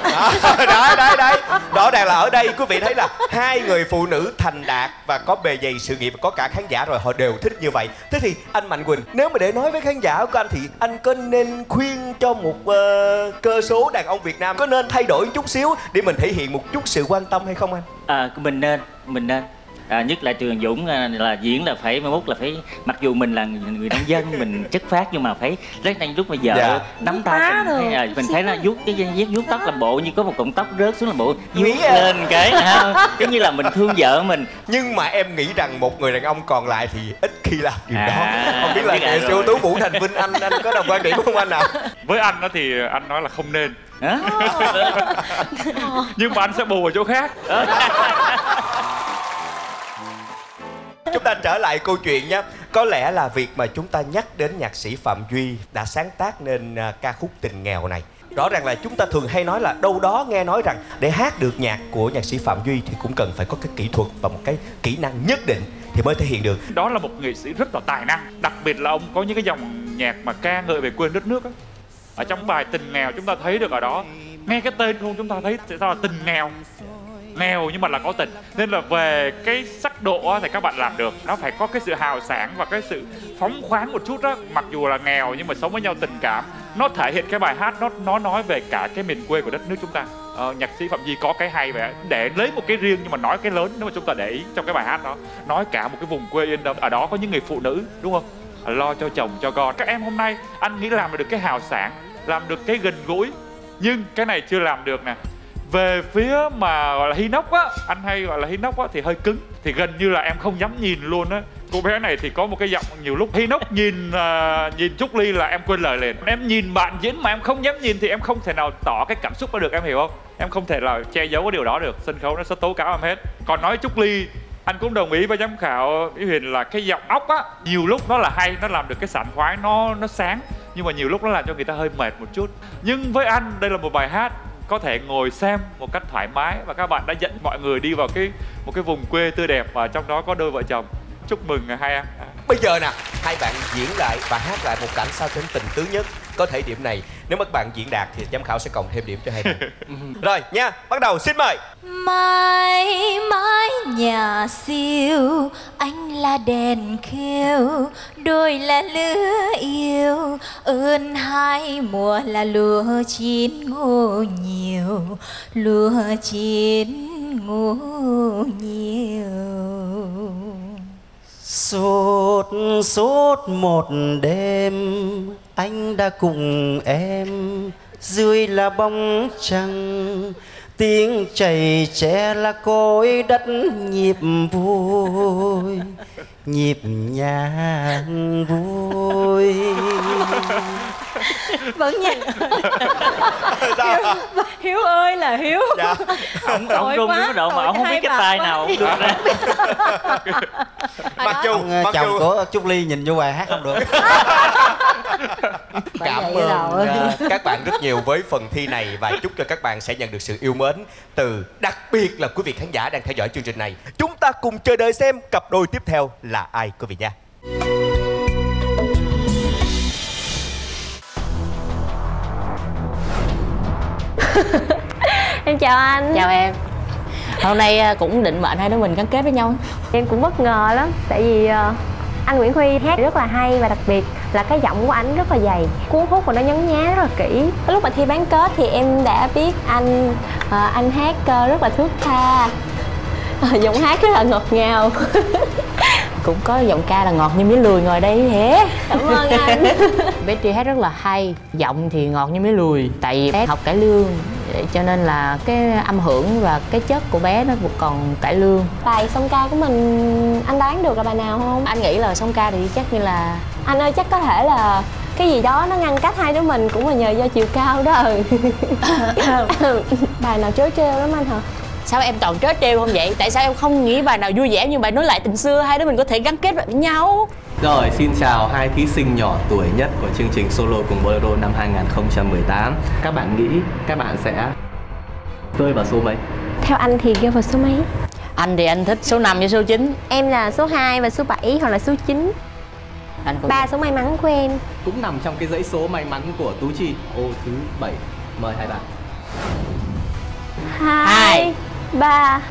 B: Đấy. Rõ ràng là ở đây quý vị thấy là hai người phụ nữ thành đạt và có bề dày sự nghiệp và có cả khán giả rồi, họ đều thích như vậy. Thế thì anh Mạnh Quỳnh, nếu mà để nói với khán giả của anh thì anh có nên khuyên cho một cơ số đàn ông Việt Nam có nên thay đổi chút xíu để mình thể hiện một chút sự quan tâm hay không anh?
K: Mình nên. Nhất là Trường Dũng là diễn là phải mai mốt là phải, mặc dù mình là người nông dân mình chất phát nhưng mà phải lúc mà vợ nắm tay mình thấy nó vuốt tóc làm bộ như có một cọng tóc rớt xuống, làm bộ vuốt lên cái giống như là mình thương vợ mình.
B: Nhưng mà em nghĩ rằng một người đàn ông còn lại thì ít khi làm điều đó. Không biết là nghệ sĩ ưu tú Vũ Thành Vinh, anh có đồng quan điểm không anh ạ?
D: Với anh đó thì anh nói là không nên. Nhưng mà anh sẽ bù ở chỗ khác.
B: Chúng ta trở lại câu chuyện nhé. Có lẽ là việc mà chúng ta nhắc đến nhạc sĩ Phạm Duy đã sáng tác nên ca khúc Tình Nghèo này. Rõ ràng là chúng ta thường hay nói là đâu đó nghe nói rằng để hát được nhạc của nhạc sĩ Phạm Duy thì cũng cần phải có cái kỹ thuật và một cái kỹ năng nhất định thì mới thể hiện được.
D: Đó là một nghệ sĩ rất là tài năng. Đặc biệt là ông có những cái dòng nhạc mà ca ngợi về quê đất nước á. Ở trong bài Tình Nghèo chúng ta thấy được ở đó, nghe cái tên không chúng ta thấy sẽ là tình nghèo. Nghèo nhưng mà là có tình. Nên là về cái sắc độ thì các bạn làm được. Nó phải có cái sự hào sảng và cái sự phóng khoáng một chút đó. Mặc dù là nghèo nhưng mà sống với nhau tình cảm. Nó thể hiện cái bài hát nó nói về cả cái miền quê của đất nước chúng ta. Nhạc sĩ Phạm Duy có cái hay vậy, để lấy một cái riêng nhưng mà nói cái lớn. Nếu mà chúng ta để ý trong cái bài hát đó, nói cả một cái vùng quê yên đông. Ở đó có những người phụ nữ đúng không? Lo cho chồng cho con. Các em hôm nay anh nghĩ làm được cái hào sảng, làm được cái gần gũi, nhưng cái này chưa làm được nè. Về phía mà gọi là Hinox á, anh hay gọi là Hinox á thì hơi cứng, thì gần như là em không dám nhìn luôn á. Cô bé này thì có một cái giọng nhiều lúc Hinox nhìn Trúc Ly là em quên lời liền. Em nhìn bạn diễn mà em không dám nhìn thì em không thể nào tỏ cái cảm xúc đó được, em hiểu không? Em không thể là che giấu cái điều đó được, sân khấu nó sẽ tố cáo em hết. Còn nói Trúc Ly, anh cũng đồng ý với giám khảo Ý Huyền là cái giọng ốc á, nhiều lúc nó là hay, nó làm được cái sảng khoái, nó sáng, nhưng mà nhiều lúc nó làm cho người ta hơi mệt một chút. Nhưng với anh đây là một bài hát có thể ngồi xem một cách thoải mái, và các bạn đã dẫn mọi người đi vào một cái vùng quê tươi đẹp và trong đó có đôi vợ chồng. Chúc mừng hai em.
B: Bây giờ nè, hai bạn diễn lại và hát lại một cảnh sao cho tình tứ nhất. Có thể điểm này nếu mà các bạn diễn đạt thì giám khảo sẽ cộng thêm điểm cho hai bạn. Rồi nha, bắt đầu, xin mời.
T: Mãi mãi nhà siêu, anh là đèn khêu, đôi là lứa yêu, ơn hai mùa là lúa chín ngô nhiều, lúa chín ngô nhiều.
I: Suốt một đêm anh đã cùng em dưới là bóng trăng, tiếng chảy tre là cối đất nhịp vui, nhịp nhàng vui.
V: Vẫn nhạc Hiếu ơi là Hiếu.
K: Dạ. Ông rung đến cái độ mà ông không biết cái tay nào cũng được ra.
B: Mặc dù
I: chồng của Trúc Ly nhìn vô bài hát không được.
B: Cảm ơn các bạn rất nhiều với phần thi này, và chúc cho các bạn sẽ nhận được sự yêu mến từ đặc biệt là quý vị khán giả đang theo dõi chương trình này. Chúng ta cùng chờ đợi xem cặp đôi tiếp theo là ai quý vị nha.
L: Em chào anh.
N: Chào em. Hôm nay cũng định mệnh hai đứa mình gắn kết với nhau.
L: Em cũng bất ngờ lắm, tại vì anh Nguyễn Huy hát rất là hay và đặc biệt là cái giọng của anh rất là dày, cuốn hút và nó nhấn nhá rất là kỹ. Lúc mà thi bán kết thì em đã biết anh hát rất là thướt tha, giọng hát rất là ngọt ngào.
N: Cũng có giọng ca là ngọt như mía lùi ngồi đây thế.
L: Cảm ơn anh.
N: Bé Tri hát rất là hay, giọng thì ngọt như mía lùi. Tại vì bé học cải lương cho nên là cái âm hưởng và cái chất của bé nó còn cải lương.
L: Bài song ca của mình anh đoán được là bài nào không?
N: Anh nghĩ là song ca thì chắc như là...
L: Anh ơi, chắc có thể là cái gì đó nó ngăn cách hai đứa mình cũng là nhờ do chiều cao đó. Bài nào trớ trêu lắm anh hả?
N: Sao em toàn trớ trêu không vậy? Tại sao em không nghĩ bài nào vui vẻ như bài Nối Lại Tình Xưa, hai đứa mình có thể gắn kết với nhau?
M: Rồi, xin chào hai thí sinh nhỏ tuổi nhất của chương trình Solo cùng Bolero năm 2018. Các bạn nghĩ các bạn sẽ rơi vào số mấy?
L: Theo anh thì rơi vào số mấy?
N: Anh thì anh thích số 5 với số 9.
L: Em là số 2 và số 7 hoặc là số 9. Ba số may mắn của em.
M: Cũng nằm trong cái dãy số may mắn của Tú Chi. Ô thứ 7. Mời hai bạn.
L: 2 3.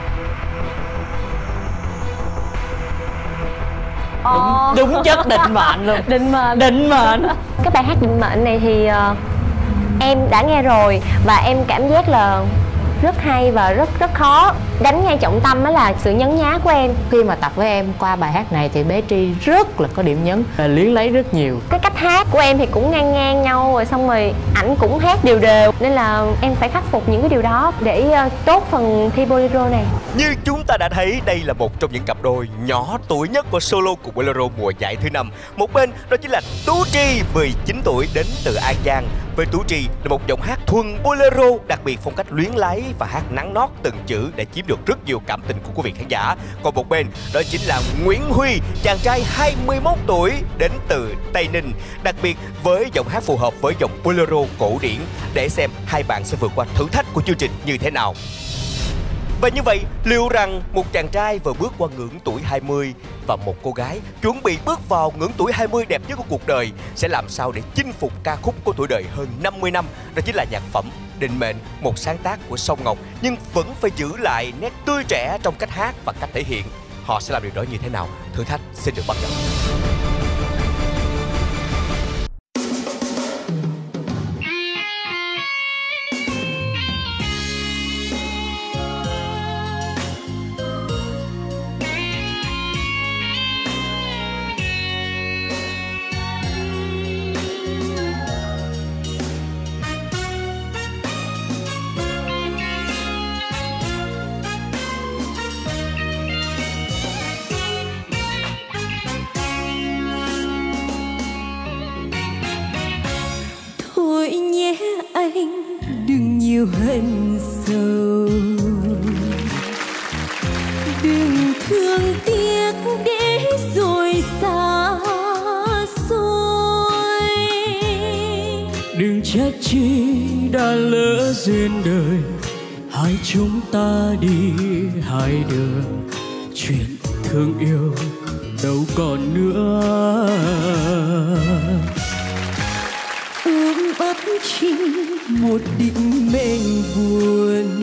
N: Đúng chất định mệnh luôn.
L: Định mệnh. Cái bài hát định mệnh này thì em đã nghe rồi và em cảm giác là rất hay và rất khó. Đánh ngay trọng tâm đó là sự nhấn nhá của em.
N: Khi mà tập với em qua bài hát này thì bé Tri rất là có điểm nhấn, luyến lấy rất nhiều.
L: Cái cách hát của em thì cũng ngang nhau, rồi xong rồi ảnh cũng hát đều đều, nên là em phải khắc phục những cái điều đó để tốt phần thi Bolero này.
B: Như chúng ta đã thấy, đây là một trong những cặp đôi nhỏ tuổi nhất của Solo cùng Bolero mùa giải thứ 5. Một bên đó chính là Tú Tri, 19 tuổi, đến từ An Giang. Với Tú Tri là một giọng hát thuần Bolero, đặc biệt phong cách luyến lấy và hát nắn nót từng chữ để chiếm được rất nhiều cảm tình của quý vị khán giả. Còn một bên đó chính là Nguyễn Huy, chàng trai 21 tuổi đến từ Tây Ninh, đặc biệt với giọng hát phù hợp với dòng Bolero cổ điển. Để xem hai bạn sẽ vượt qua thử thách của chương trình như thế nào. Và như vậy, liệu rằng một chàng trai vừa bước qua ngưỡng tuổi 20 và một cô gái chuẩn bị bước vào ngưỡng tuổi 20 đẹp nhất của cuộc đời sẽ làm sao để chinh phục ca khúc có tuổi đời hơn 50 năm? Đó chính là nhạc phẩm Định Mệnh, một sáng tác của Song Ngọc, nhưng vẫn phải giữ lại nét tươi trẻ trong cách hát và cách thể hiện. Họ sẽ làm điều đó như thế nào? Thử thách xin được bắt đầu.
T: Thôi nhé anh, đừng nhiều hận sầu, đừng thương tiếc để rồi xa xôi.
I: Đừng trách chi đã lỡ duyên đời, hai chúng ta đi hai đường, chuyện thương yêu đâu còn nữa.
T: Ôm ấp chỉ một định mệnh buồn,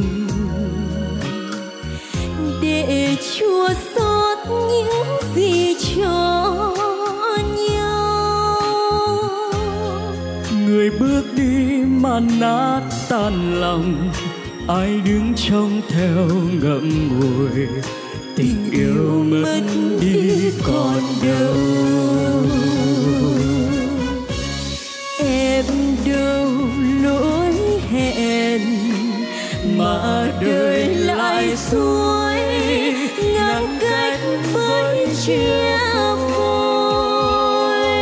T: để chua xót những gì cho nhau.
I: Người bước đi mà nát tan lòng, ai đứng trông theo ngậm ngùi, tình yêu mất đi còn đâu.
T: Em đâu lỗi hẹn
I: mà đời lại xuôi,
T: ngăn cách với chia phôi.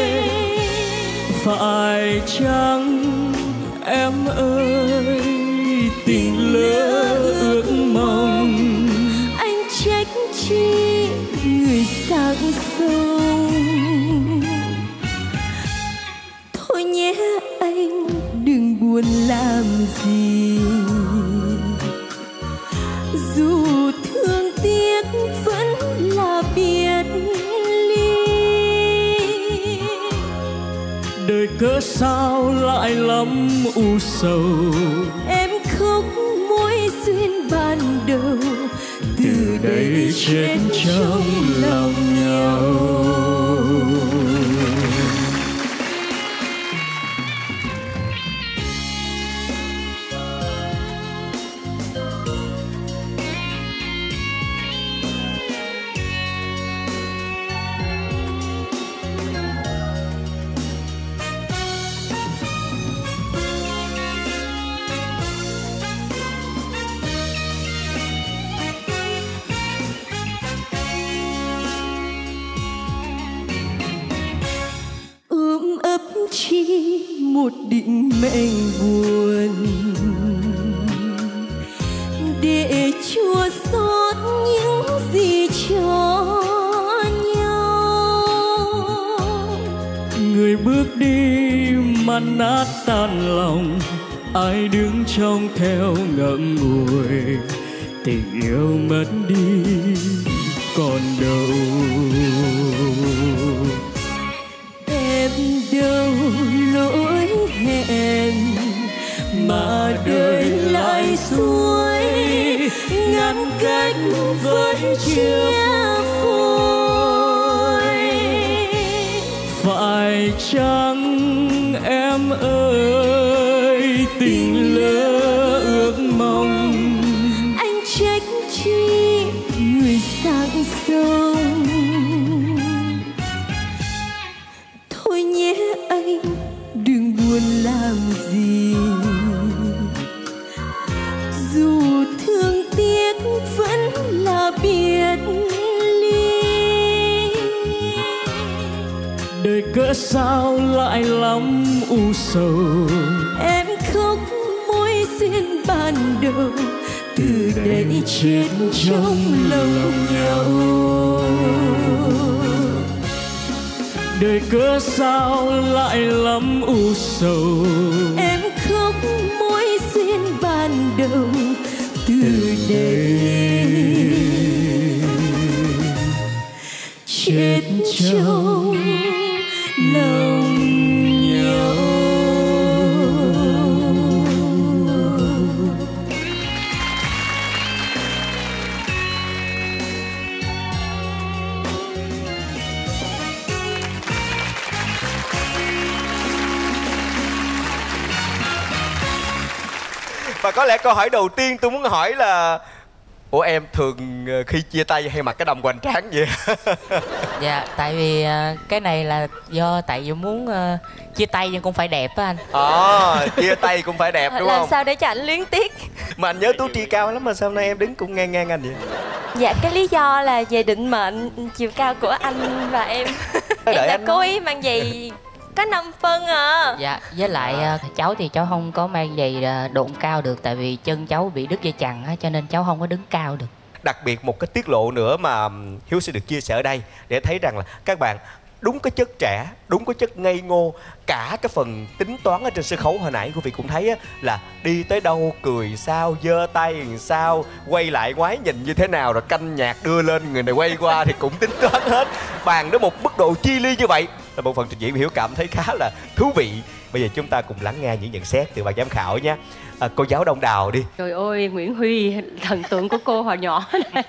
I: Phải chăng em ơi, tình lỡ ước mong,
T: anh trách chi người sang sông. Thôi nhé anh, đừng buồn làm gì, dù thương tiếc vẫn là biệt ly.
I: đời cớ sao lại lắm u sầu.
T: Em khóc mối duyên ban đầu,
I: Từ đây chết trong lòng nhau.
T: ôm ấp chi một định mệnh buồn, để chua xót những gì cho nhau.
I: Người bước đi mà nát tan lòng, ai đứng trông theo ngậm ngùi. Tình yêu mất đi còn đâu.
T: Em đâu lỗi hẹn
I: mà đời lại xuôi,
T: ngăn cách với chia phôi.
I: Phải chăng em ơi tình lỡ ước mong,
T: anh trách chi người sang sông. Thôi nhé anh đừng buồn làm gì, dù thương tiếc vẫn là biệt ly.
I: Đời cỡ sao lại lắm u sầu,
T: Em khóc mối duyên ban đầu, từ đây chết trong lòng nhau.
I: Đời cớ sao lại lắm u sầu,
T: Em khóc mối duyên ban đầu, từ đây chết trong lòng nhau.
B: Và có lẽ câu hỏi đầu tiên tôi muốn hỏi là ủa em thường khi chia tay hay mặc cái đầm hoành tráng vậy?
N: Dạ, tại vì cái này là tại vì muốn chia tay nhưng cũng phải đẹp á anh.
B: Chia tay cũng phải đẹp đúng
L: Làm
B: không?
L: sao để cho ảnh luyến tiếc.
B: Mà anh nhớ Tú Tri cao lắm mà sao hôm nay em đứng cũng ngang ngang anh vậy?
L: Dạ, cái lý do là về định mệnh chiều cao của anh và em. Em đã
B: anh
L: cố ý mang giày có 5 phân à.
N: Dạ, với lại cháu thì cháu không có mang giày độn cao được, tại vì chân cháu bị đứt dây chằng á, cho nên cháu không có đứng cao được.
B: Đặc biệt một cái tiết lộ nữa mà Hiếu sẽ được chia sẻ ở đây để thấy rằng là các bạn đúng cái chất trẻ, đúng cái chất ngây ngô, cả cái phần tính toán ở trên sân khấu hồi nãy quý vị cũng thấy á, là đi tới đâu cười sao, giơ tay làm sao, quay lại ngoái nhìn như thế nào, rồi canh nhạc đưa lên người này quay qua thì cũng tính toán hết. Bàn đến một mức độ chi ly như vậy là một phần trình diễn Hiếu cảm thấy khá là thú vị. Bây giờ chúng ta cùng lắng nghe những nhận xét từ ban giám khảo nhé. Cô giáo Đông Đào đi.
H: Trời ơi, Nguyễn Huy, thần tượng của cô hồi nhỏ này.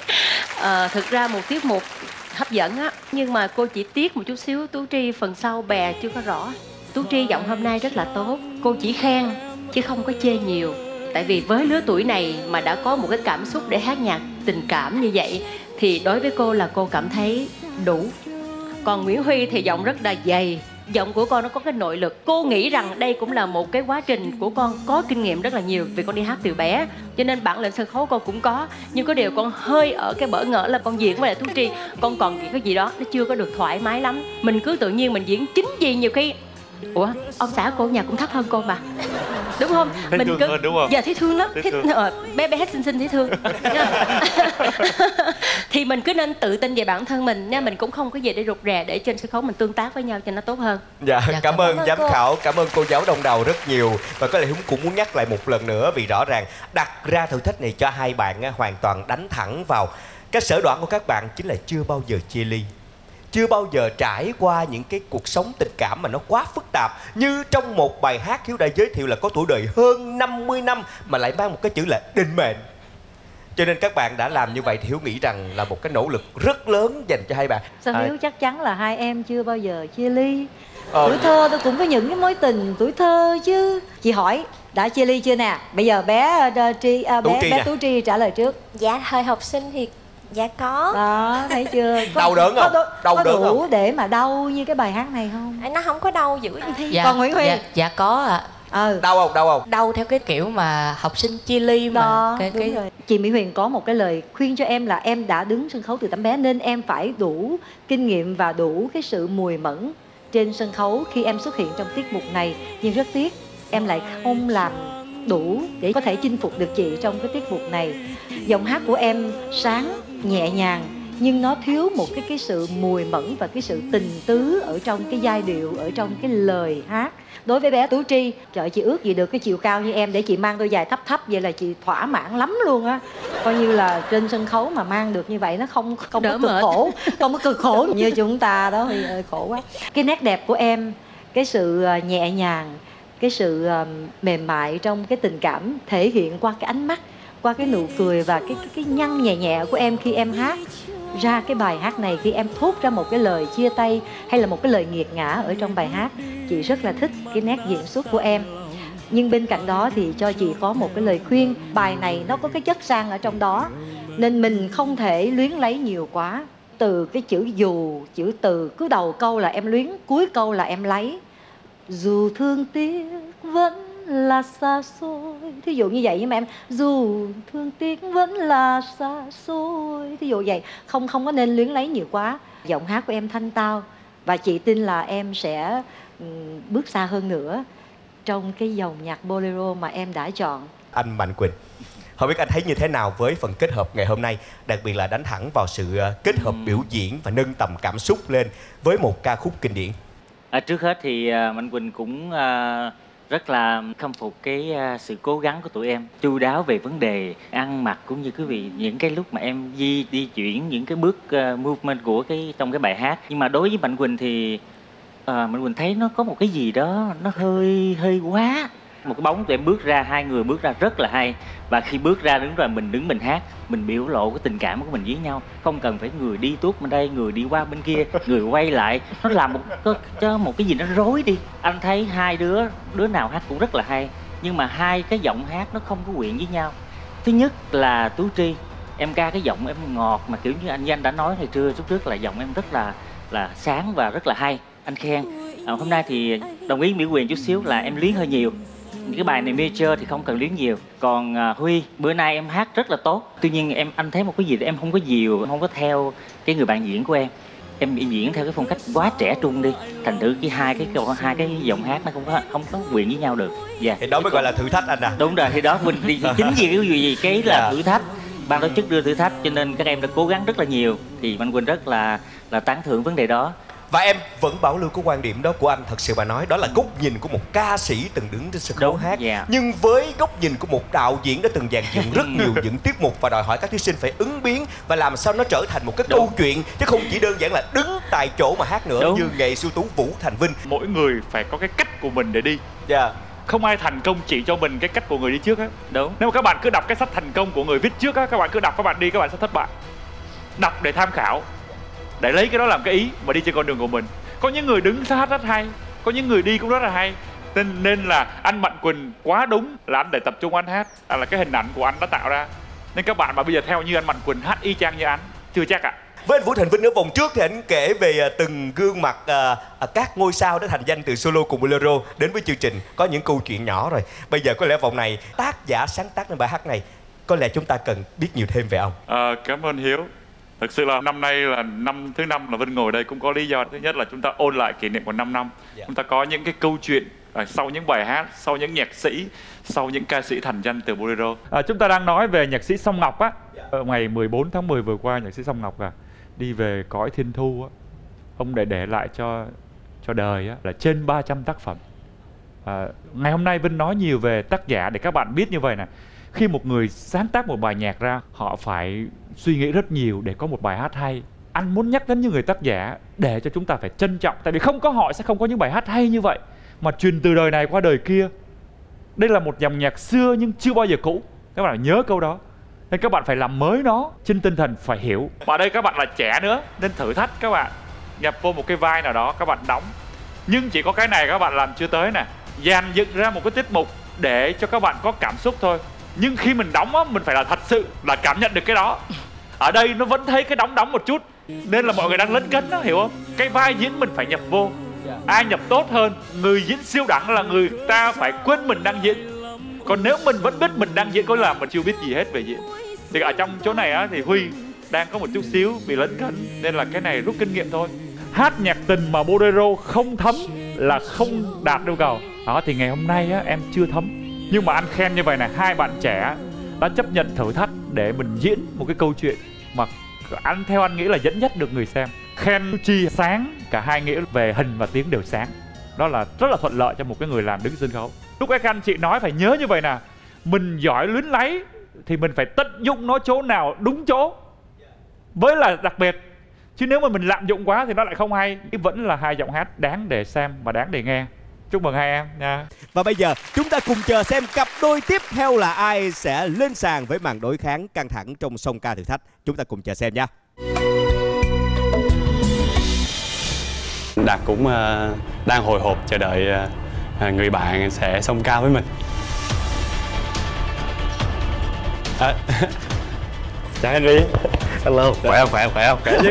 H: Thực ra một tiết mục hấp dẫn á, nhưng mà cô chỉ tiếc một chút xíu, Tú Tri phần sau bè chưa có rõ. Tú Tri giọng hôm nay rất là tốt, cô chỉ khen chứ không có chê nhiều. Tại vì với lứa tuổi này mà đã có một cái cảm xúc để hát nhạc tình cảm như vậy thì đối với cô là cô cảm thấy đủ. Còn Nguyễn Huy thì giọng rất là dày, giọng của con nó có cái nội lực. Cô nghĩ rằng đây cũng là một cái quá trình của con có kinh nghiệm rất là nhiều, vì con đi hát từ bé cho nên bản lĩnh sân khấu con cũng có. Nhưng có điều con hơi ở cái bỡ ngỡ là con diễn với lại Tú Tri, con còn cái gì đó nó chưa có được thoải mái lắm. Mình cứ tự nhiên mình diễn chính gì nhiều khi ủa ông xã cô nhà cũng thấp hơn cô mà, đúng không?
D: Thấy
H: Mình
D: thương
H: cứ
D: hơn, đúng không?
H: dạ thấy thương lắm,
D: Thấy thương.
H: bé xinh xinh thấy thương. Thì mình cứ nên tự tin về bản thân mình nha, mình cũng không có gì để rụt rè, để trên sân khấu mình tương tác với nhau cho nó tốt hơn.
B: Dạ, cảm ơn giám
H: cô.
B: khảo, cảm ơn cô giáo Đông Đào rất nhiều. Và có lẽ Hiếu cũng muốn nhắc lại một lần nữa, vì rõ ràng đặt ra thử thách này cho hai bạn hoàn toàn đánh thẳng vào cái sở đoản của các bạn, chính là chưa bao giờ chia ly. chưa bao giờ trải qua những cái cuộc sống tình cảm mà nó quá phức tạp. Như trong một bài hát Hiếu đã giới thiệu là có tuổi đời hơn 50 năm mà lại mang một cái chữ là định mệnh. Cho nên các bạn đã làm như vậy thì Hiếu nghĩ rằng là một cái nỗ lực rất lớn dành cho hai bạn.
V: Sao Hiếu chắc chắn là hai em chưa bao giờ chia ly. Tuổi thơ tôi cũng có những cái mối tình tuổi thơ chứ. Chị hỏi đã chia ly chưa nè? Bây giờ bé Tú Tri trả lời trước.
L: Dạ thời học sinh thì dạ có.
V: Đó thấy chưa?
B: Đau đớn không?
V: Có đủ để mà đau như cái bài hát này không?
L: Nó không có đau dữ như thế.
N: Dạ,
V: Còn Nguyễn Huy?
N: Dạ có ạ.
B: Đau không?
N: Đau theo cái kiểu mà học sinh chia ly mà.
V: Đó, đúng rồi. Chị Mỹ Huyền có một cái lời khuyên cho em là em đã đứng sân khấu từ tấm bé nên em phải đủ kinh nghiệm và đủ cái sự mùi mẫn trên sân khấu khi em xuất hiện trong tiết mục này. Nhưng rất tiếc em lại không làm đủ để có thể chinh phục được chị trong cái tiết mục này. Giọng hát của em sáng, nhẹ nhàng nhưng nó thiếu một cái sự mùi mẫn và cái sự tình tứ ở trong cái giai điệu, ở trong cái lời hát. Đối với bé Tú Tri, trời chị ước gì được cái chiều cao như em để chị mang đôi giày thấp thấp vậy là chị thỏa mãn lắm luôn á. Coi như là trên sân khấu mà mang được như vậy nó không có cực khổ, không có cực khổ như chúng ta đó thì khổ quá. Cái nét đẹp của em, cái sự nhẹ nhàng, cái sự mềm mại trong cái tình cảm thể hiện qua cái ánh mắt, qua cái nụ cười và cái nhăn nhẹ nhẹ của em khi em hát ra cái bài hát này, khi em thốt ra một cái lời chia tay hay là một cái lời nghiệt ngã ở trong bài hát. Chị rất là thích cái nét diễn xuất của em. Nhưng bên cạnh đó thì cho chị có một cái lời khuyên. Bài này nó có cái chất sang ở trong đó nên mình không thể luyến lấy nhiều quá. Từ cái chữ dù, chữ từ cứ đầu câu là em luyến, cuối câu là em lấy. Dù thương tiếc vẫn là xa xôi. Thí dụ như vậy, nhưng mà em dù thương tiếc vẫn là xa xôi. Thí dụ vậy, không có nên luyến lấy nhiều quá. Giọng hát của em thanh tao và chị tin là em sẽ bước xa hơn nữa trong cái dòng nhạc bolero mà em đã chọn.
B: Anh Mạnh Quỳnh, không biết anh thấy như thế nào với phần kết hợp ngày hôm nay, đặc biệt là đánh thẳng vào sự kết hợp biểu diễn và nâng tầm cảm xúc lên với một ca khúc kinh điển.
K: Trước hết thì Mạnh Quỳnh cũng rất là khâm phục cái sự cố gắng của tụi em, chu đáo về vấn đề ăn mặc cũng như quý vị những cái lúc mà em di chuyển những cái bước movement của trong cái bài hát. Nhưng mà đối với Mạnh Quỳnh thì Mạnh Quỳnh thấy nó có một cái gì đó nó hơi quá. Một cái bóng tụi em bước ra, hai người bước ra rất là hay. Và khi bước ra đứng rồi mình hát, mình biểu lộ cái tình cảm của mình với nhau. Không cần phải người đi tuốt bên đây, người đi qua bên kia, người quay lại. Nó làm một cái gì nó rối đi. Anh thấy hai đứa nào hát cũng rất là hay. Nhưng mà hai cái giọng hát nó không có quyện với nhau. Thứ nhất là Tú Tri, em ca cái giọng em ngọt mà kiểu như anh đã nói hồi trưa chút trước là giọng em rất là sáng và rất là hay. Anh khen. Hôm nay thì đồng ý Mỹ Quyền chút xíu là em luyến hơi nhiều. Cái bài này major thì không cần luyến nhiều. Còn Huy, bữa nay em hát rất là tốt. Tuy nhiên anh thấy một cái gì đó em không có dìu, không có theo cái người bạn diễn của em. Em diễn theo cái phong cách quá trẻ trung đi. Thành thử hai cái giọng hát nó không có quyện với nhau được. Dạ.
B: Thì đó mới gọi là thử thách anh à.
K: Đúng rồi, thì đó mình chính vì cái là thử thách. Ban tổ chức đưa thử thách cho nên các em đã cố gắng rất là nhiều. Thì Mạnh Quỳnh rất là tán thưởng vấn đề đó.
B: Và em vẫn bảo lưu cái quan điểm đó của anh. Thật sự mà nói, đó là góc nhìn của một ca sĩ từng đứng trên sân khấu hát. Nhưng với góc nhìn của một đạo diễn đã từng dàn dựng rất nhiều những tiết mục và đòi hỏi các thí sinh phải ứng biến và làm sao nó trở thành một cái câu chuyện, chứ không chỉ đơn giản là đứng tại chỗ mà hát nữa. Như nghệ sĩ ưu tú Vũ Thành Vinh.
D: Mỗi người phải có cái cách của mình để đi. Không ai thành công chỉ cho mình cái cách của người đi trước á.
K: Đúng.
D: Nếu mà các bạn cứ đọc cái sách thành công của người viết trước á, các bạn cứ đọc, các bạn đi, các bạn sẽ thất bại. Đọc để tham khảo, để lấy cái đó làm cái ý mà đi trên con đường của mình. Có những người đứng hát rất hay, có những người đi cũng rất là hay. Nên là anh Mạnh Quỳnh quá đúng là anh để tập trung anh hát, là cái hình ảnh của anh đã tạo ra. Nên các bạn mà bây giờ theo như anh Mạnh Quỳnh hát y chang như anh, chưa chắc ạ.
B: Với anh Vũ Thành Vinh ở vòng trước thì anh kể về từng gương mặt các ngôi sao đã thành danh từ solo cùng bolero đến với chương trình. Có những câu chuyện nhỏ rồi. Bây giờ có lẽ vòng này tác giả sáng tác nên bài hát này, có lẽ chúng ta cần biết nhiều thêm về ông.
D: Cảm ơn Hiếu. Thực sự là năm nay là năm thứ 5 là Vinh ngồi đây cũng có lý do. Thứ nhất là chúng ta ôn lại kỷ niệm của 5 năm. Chúng ta có những cái câu chuyện sau những bài hát, sau những nhạc sĩ, sau những ca sĩ thành danh từ bolero. Chúng ta đang nói về nhạc sĩ Song Ngọc á. Ngày 14 tháng 10 vừa qua, nhạc sĩ Song Ngọc đi về cõi thiên thu á. Ông để lại cho đời á, là trên 300 tác phẩm. Ngày hôm nay Vinh nói nhiều về tác giả để các bạn biết như vậy này. Khi một người sáng tác một bài nhạc ra, họ phải suy nghĩ rất nhiều để có một bài hát hay. anh muốn nhắc đến những người tác giả để cho chúng ta phải trân trọng. Tại vì không có họ sẽ không có những bài hát hay như vậy mà truyền từ đời này qua đời kia. Đây là một dòng nhạc xưa nhưng chưa bao giờ cũ. Các bạn nhớ câu đó. Nên các bạn phải làm mới nó trên tinh thần phải hiểu. Và đây các bạn là trẻ nữa nên thử thách các bạn nhập vô một cái vai nào đó các bạn đóng. Nhưng chỉ có cái này các bạn làm chưa tới nè. Dàn dựng ra một cái tiết mục để cho các bạn có cảm xúc thôi. Nhưng khi mình đóng á, mình phải là thật sự là cảm nhận được cái đó. Ở đây nó vẫn thấy cái đóng một chút. Nên là mọi người đang lấn cấn đó, hiểu không? Cái vai diễn mình phải nhập vô. Ai nhập tốt hơn, người diễn siêu đẳng là người ta phải quên mình đang diễn. Còn nếu mình vẫn biết mình đang diễn, có là mình chưa biết gì hết về diễn. Thì ở trong chỗ này á, thì Huy đang có một chút xíu bị lấn cấn. Nên là cái này rút kinh nghiệm thôi. Hát nhạc tình mà bolero không thấm là không đạt yêu cầu. Đó thì ngày hôm nay á, em chưa thấm. Nhưng mà anh khen như vậy này, hai bạn trẻ đã chấp nhận thử thách để mình diễn một cái câu chuyện mà theo anh nghĩ là dẫn dắt được người xem. Khen Chi sáng, cả hai nghĩa về hình và tiếng đều sáng. Đó là rất là thuận lợi cho một cái người làm đứng sân khấu. Lúc các anh chị nói phải nhớ như vậy nè, mình giỏi luyến lấy thì mình phải tận dụng nó chỗ nào đúng chỗ với là đặc biệt. Chứ nếu mà mình lạm dụng quá thì nó lại không hay. Vẫn là hai giọng hát đáng để xem và đáng để nghe. Chúc mừng hai em nha.
B: Và bây giờ chúng ta cùng chờ xem cặp đôi tiếp theo là ai sẽ lên sàn với màn đối kháng căng thẳng trong song ca thử thách. Chúng ta cùng chờ xem nha.
P: Đạt cũng đang hồi hộp chờ đợi người bạn sẽ song ca với mình. Chào Henry.
R: Hello. Khỏe không? Khỏe không?
P: Khỏe chứ.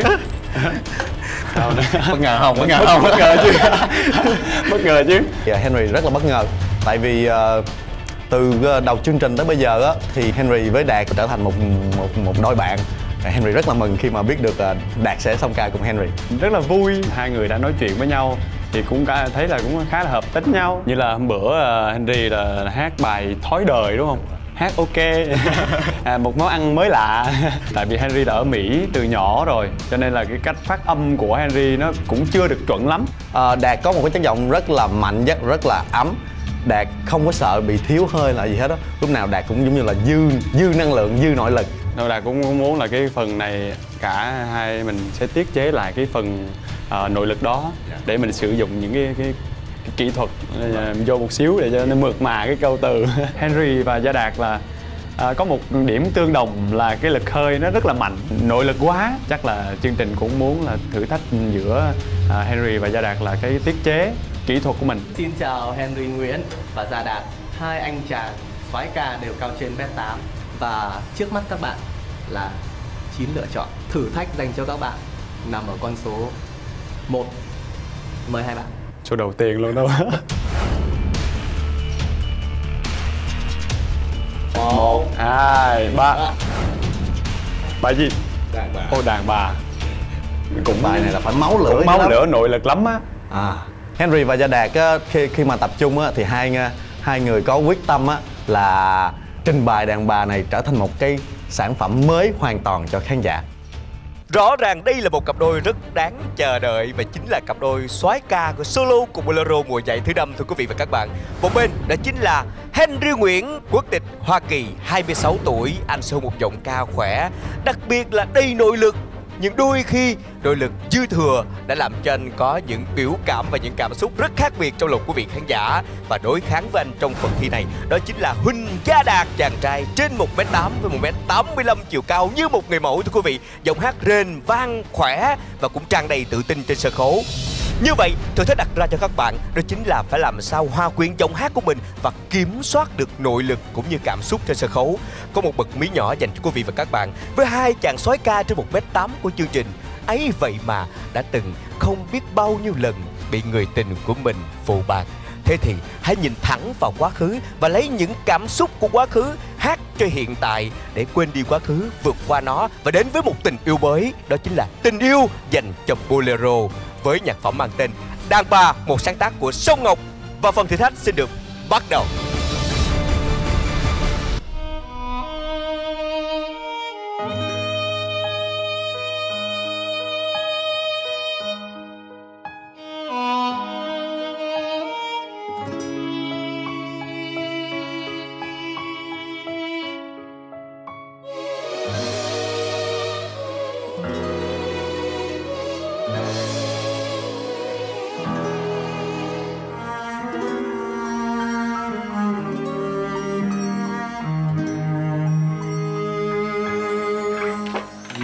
R: Bất ngờ không?
P: Bất ngờ chứ. Bất ngờ chứ.
R: Dạ, Henry rất là bất ngờ. Tại vì từ đầu chương trình tới bây giờ á, thì Henry với Đạt trở thành một đôi bạn. Henry rất là mừng khi mà biết được Đạt sẽ song ca cùng Henry.
P: Rất là vui. Hai người đã nói chuyện với nhau thì cũng thấy là cũng khá là hợp tính nhau. Như là hôm bữa Henry là hát bài Thói Đời đúng không? Hát ok. Một món ăn mới lạ. Tại vì Henry đã ở Mỹ từ nhỏ rồi, cho nên là cái cách phát âm của Henry nó cũng chưa được chuẩn lắm.
R: Đạt có một cái chất giọng rất là mạnh, rất là ấm. Đạt không có sợ bị thiếu hơi là gì hết đó. Lúc nào Đạt cũng giống như là dư năng lượng, dư nội lực.
P: Đạt cũng muốn là cái phần này cả hai mình sẽ tiết chế lại cái phần nội lực đó để mình sử dụng những cái kỹ thuật vô một xíu để cho nó mượt mà cái câu từ. Henry và Gia Đạt là có một điểm tương đồng là cái lực hơi nó rất là mạnh, nội lực quá. Chắc là chương trình cũng muốn là thử thách giữa Henry và Gia Đạt là cái tiết chế kỹ thuật của mình.
M: Xin chào Henry Nguyễn và Gia Đạt. Hai anh chàng soái ca đều cao trên mét 8. Và trước mắt các bạn là 9 lựa chọn. Thử thách dành cho các bạn nằm ở con số 1. Mời hai bạn.
P: Số đầu tiên luôn đâu. 1, 2, 3. Bài gì?
R: Đàn bà.
P: Ô, đàn bà.
R: Cũng bài này là phải máu lửa.
P: Máu lửa nội lực lắm á.
R: Henry và Gia Đạt á, khi mà tập trung á, thì hai người có quyết tâm á, là trình bày đàn bà này trở thành một cái sản phẩm mới hoàn toàn cho khán giả.
B: Rõ ràng đây là một cặp đôi rất đáng chờ đợi và chính là cặp đôi soái ca của solo cùng bolero mùa giải thứ 5 thưa quý vị và các bạn. Một bên đó chính là Henry Nguyễn, quốc tịch Hoa Kỳ, 26 tuổi, anh sở hữu một giọng ca khỏe, đặc biệt là đầy nội lực. Nhưng đôi khi nội lực dư thừa đã làm cho anh có những biểu cảm và những cảm xúc rất khác biệt trong lòng quý vị khán giả. Và đối kháng với anh trong phần thi này đó chính là Huỳnh Gia Đạt, chàng trai trên 1m8 với 1m85 chiều cao như một người mẫu thưa quý vị. Giọng hát rền vang khỏe và cũng tràn đầy tự tin trên sân khấu. Như vậy, thử thách đặt ra cho các bạn đó chính là phải làm sao hòa quyện giọng hát của mình và kiểm soát được nội lực cũng như cảm xúc trên sân khấu. Có một bậc mí nhỏ dành cho quý vị và các bạn với hai chàng soái ca trên 1m8 của chương trình. Ấy vậy mà đã từng không biết bao nhiêu lần bị người tình của mình phụ bạc. Thế thì hãy nhìn thẳng vào quá khứ và lấy những cảm xúc của quá khứ hát cho hiện tại để quên đi quá khứ, vượt qua nó và đến với một tình yêu mới. Đó chính là tình yêu dành cho bolero với nhạc phẩm mang tên Đàn Bà, một sáng tác của Song Ngọc. Và phần thử thách xin được bắt đầu.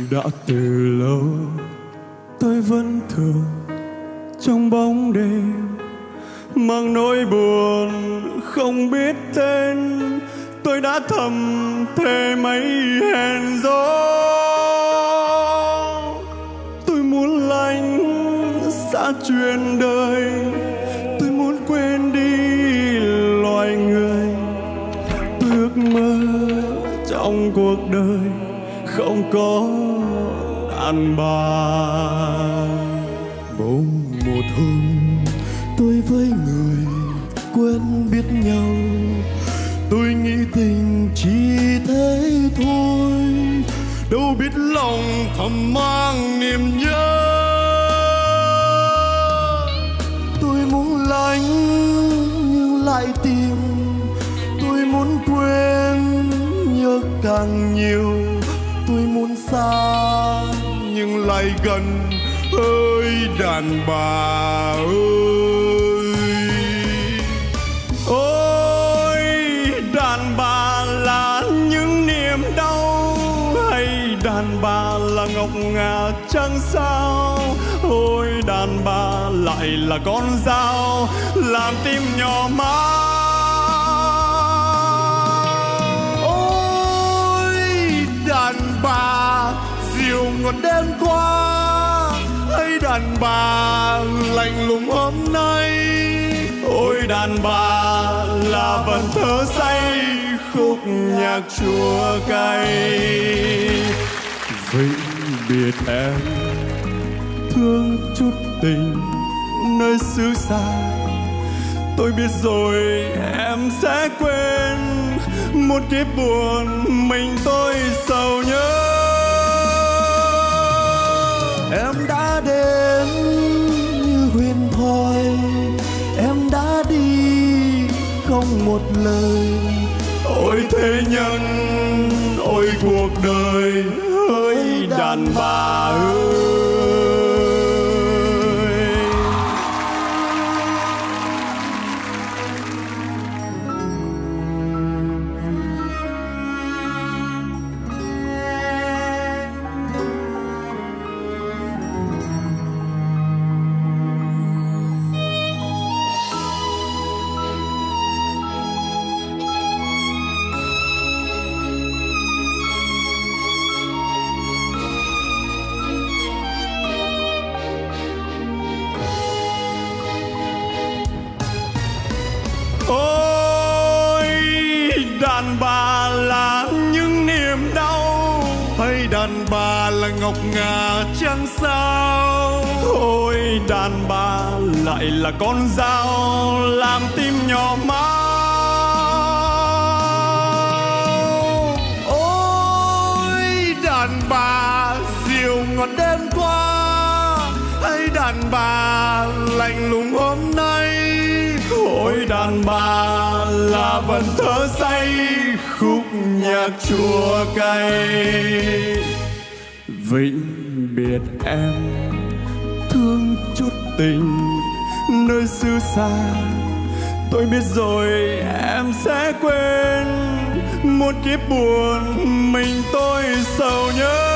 I: đã từ lâu tôi vẫn thường trong bóng đêm mang nỗi buồn không biết tên. Tôi đã thầm thề mấy hẹn gió. Tôi muốn lánh xa chuyện đời, tôi muốn quên đi loài người. Tôi ước mơ trong cuộc đời không có đàn bà. Bỗng một hôm tôi với người quen biết nhau, tôi nghĩ tình chỉ thế thôi, đâu biết lòng thầm mang niềm nhớ. Tôi muốn lánh nhưng lại tìm, tôi muốn quên nhớ càng nhiều. Tôi muốn xa nhưng lại gần, ơi đàn bà ơi. Ôi đàn bà là những niềm đau, hay đàn bà là ngọc ngà chẳng sao. Ôi đàn bà lại là con dao làm tim nhỏ máu. Ôi đàn bà dịu ngọt đêm qua, hay đàn bà lạnh lùng hôm nay. Ôi đàn bà là vần thơ say khúc nhạc chua cay. Vĩnh biệt em thương chút tình nơi xứ xa, tôi biết rồi em sẽ quên một kiếp buồn mình tôi sầu nhớ. Em đã đến như huyền thoại, em đã đi không một lời. Ôi thế nhân, ôi cuộc đời, ơi đàn bà ơi. Ôi đàn bà là những niềm đau, hay đàn bà là ngọc ngà chẳng sao. Ôi đàn bà lại là con dao làm tim nhỏ máu. Ôi đàn bà dịu ngọt đêm qua, hay đàn bà lạnh lùng hôm nay. Ôi đàn bà là vần thơ say khúc nhạc chua cay. Vĩnh biệt em thương chút tình nơi xứ xa, tôi biết rồi em sẽ quên một kiếp buồn mình tôi sầu nhớ.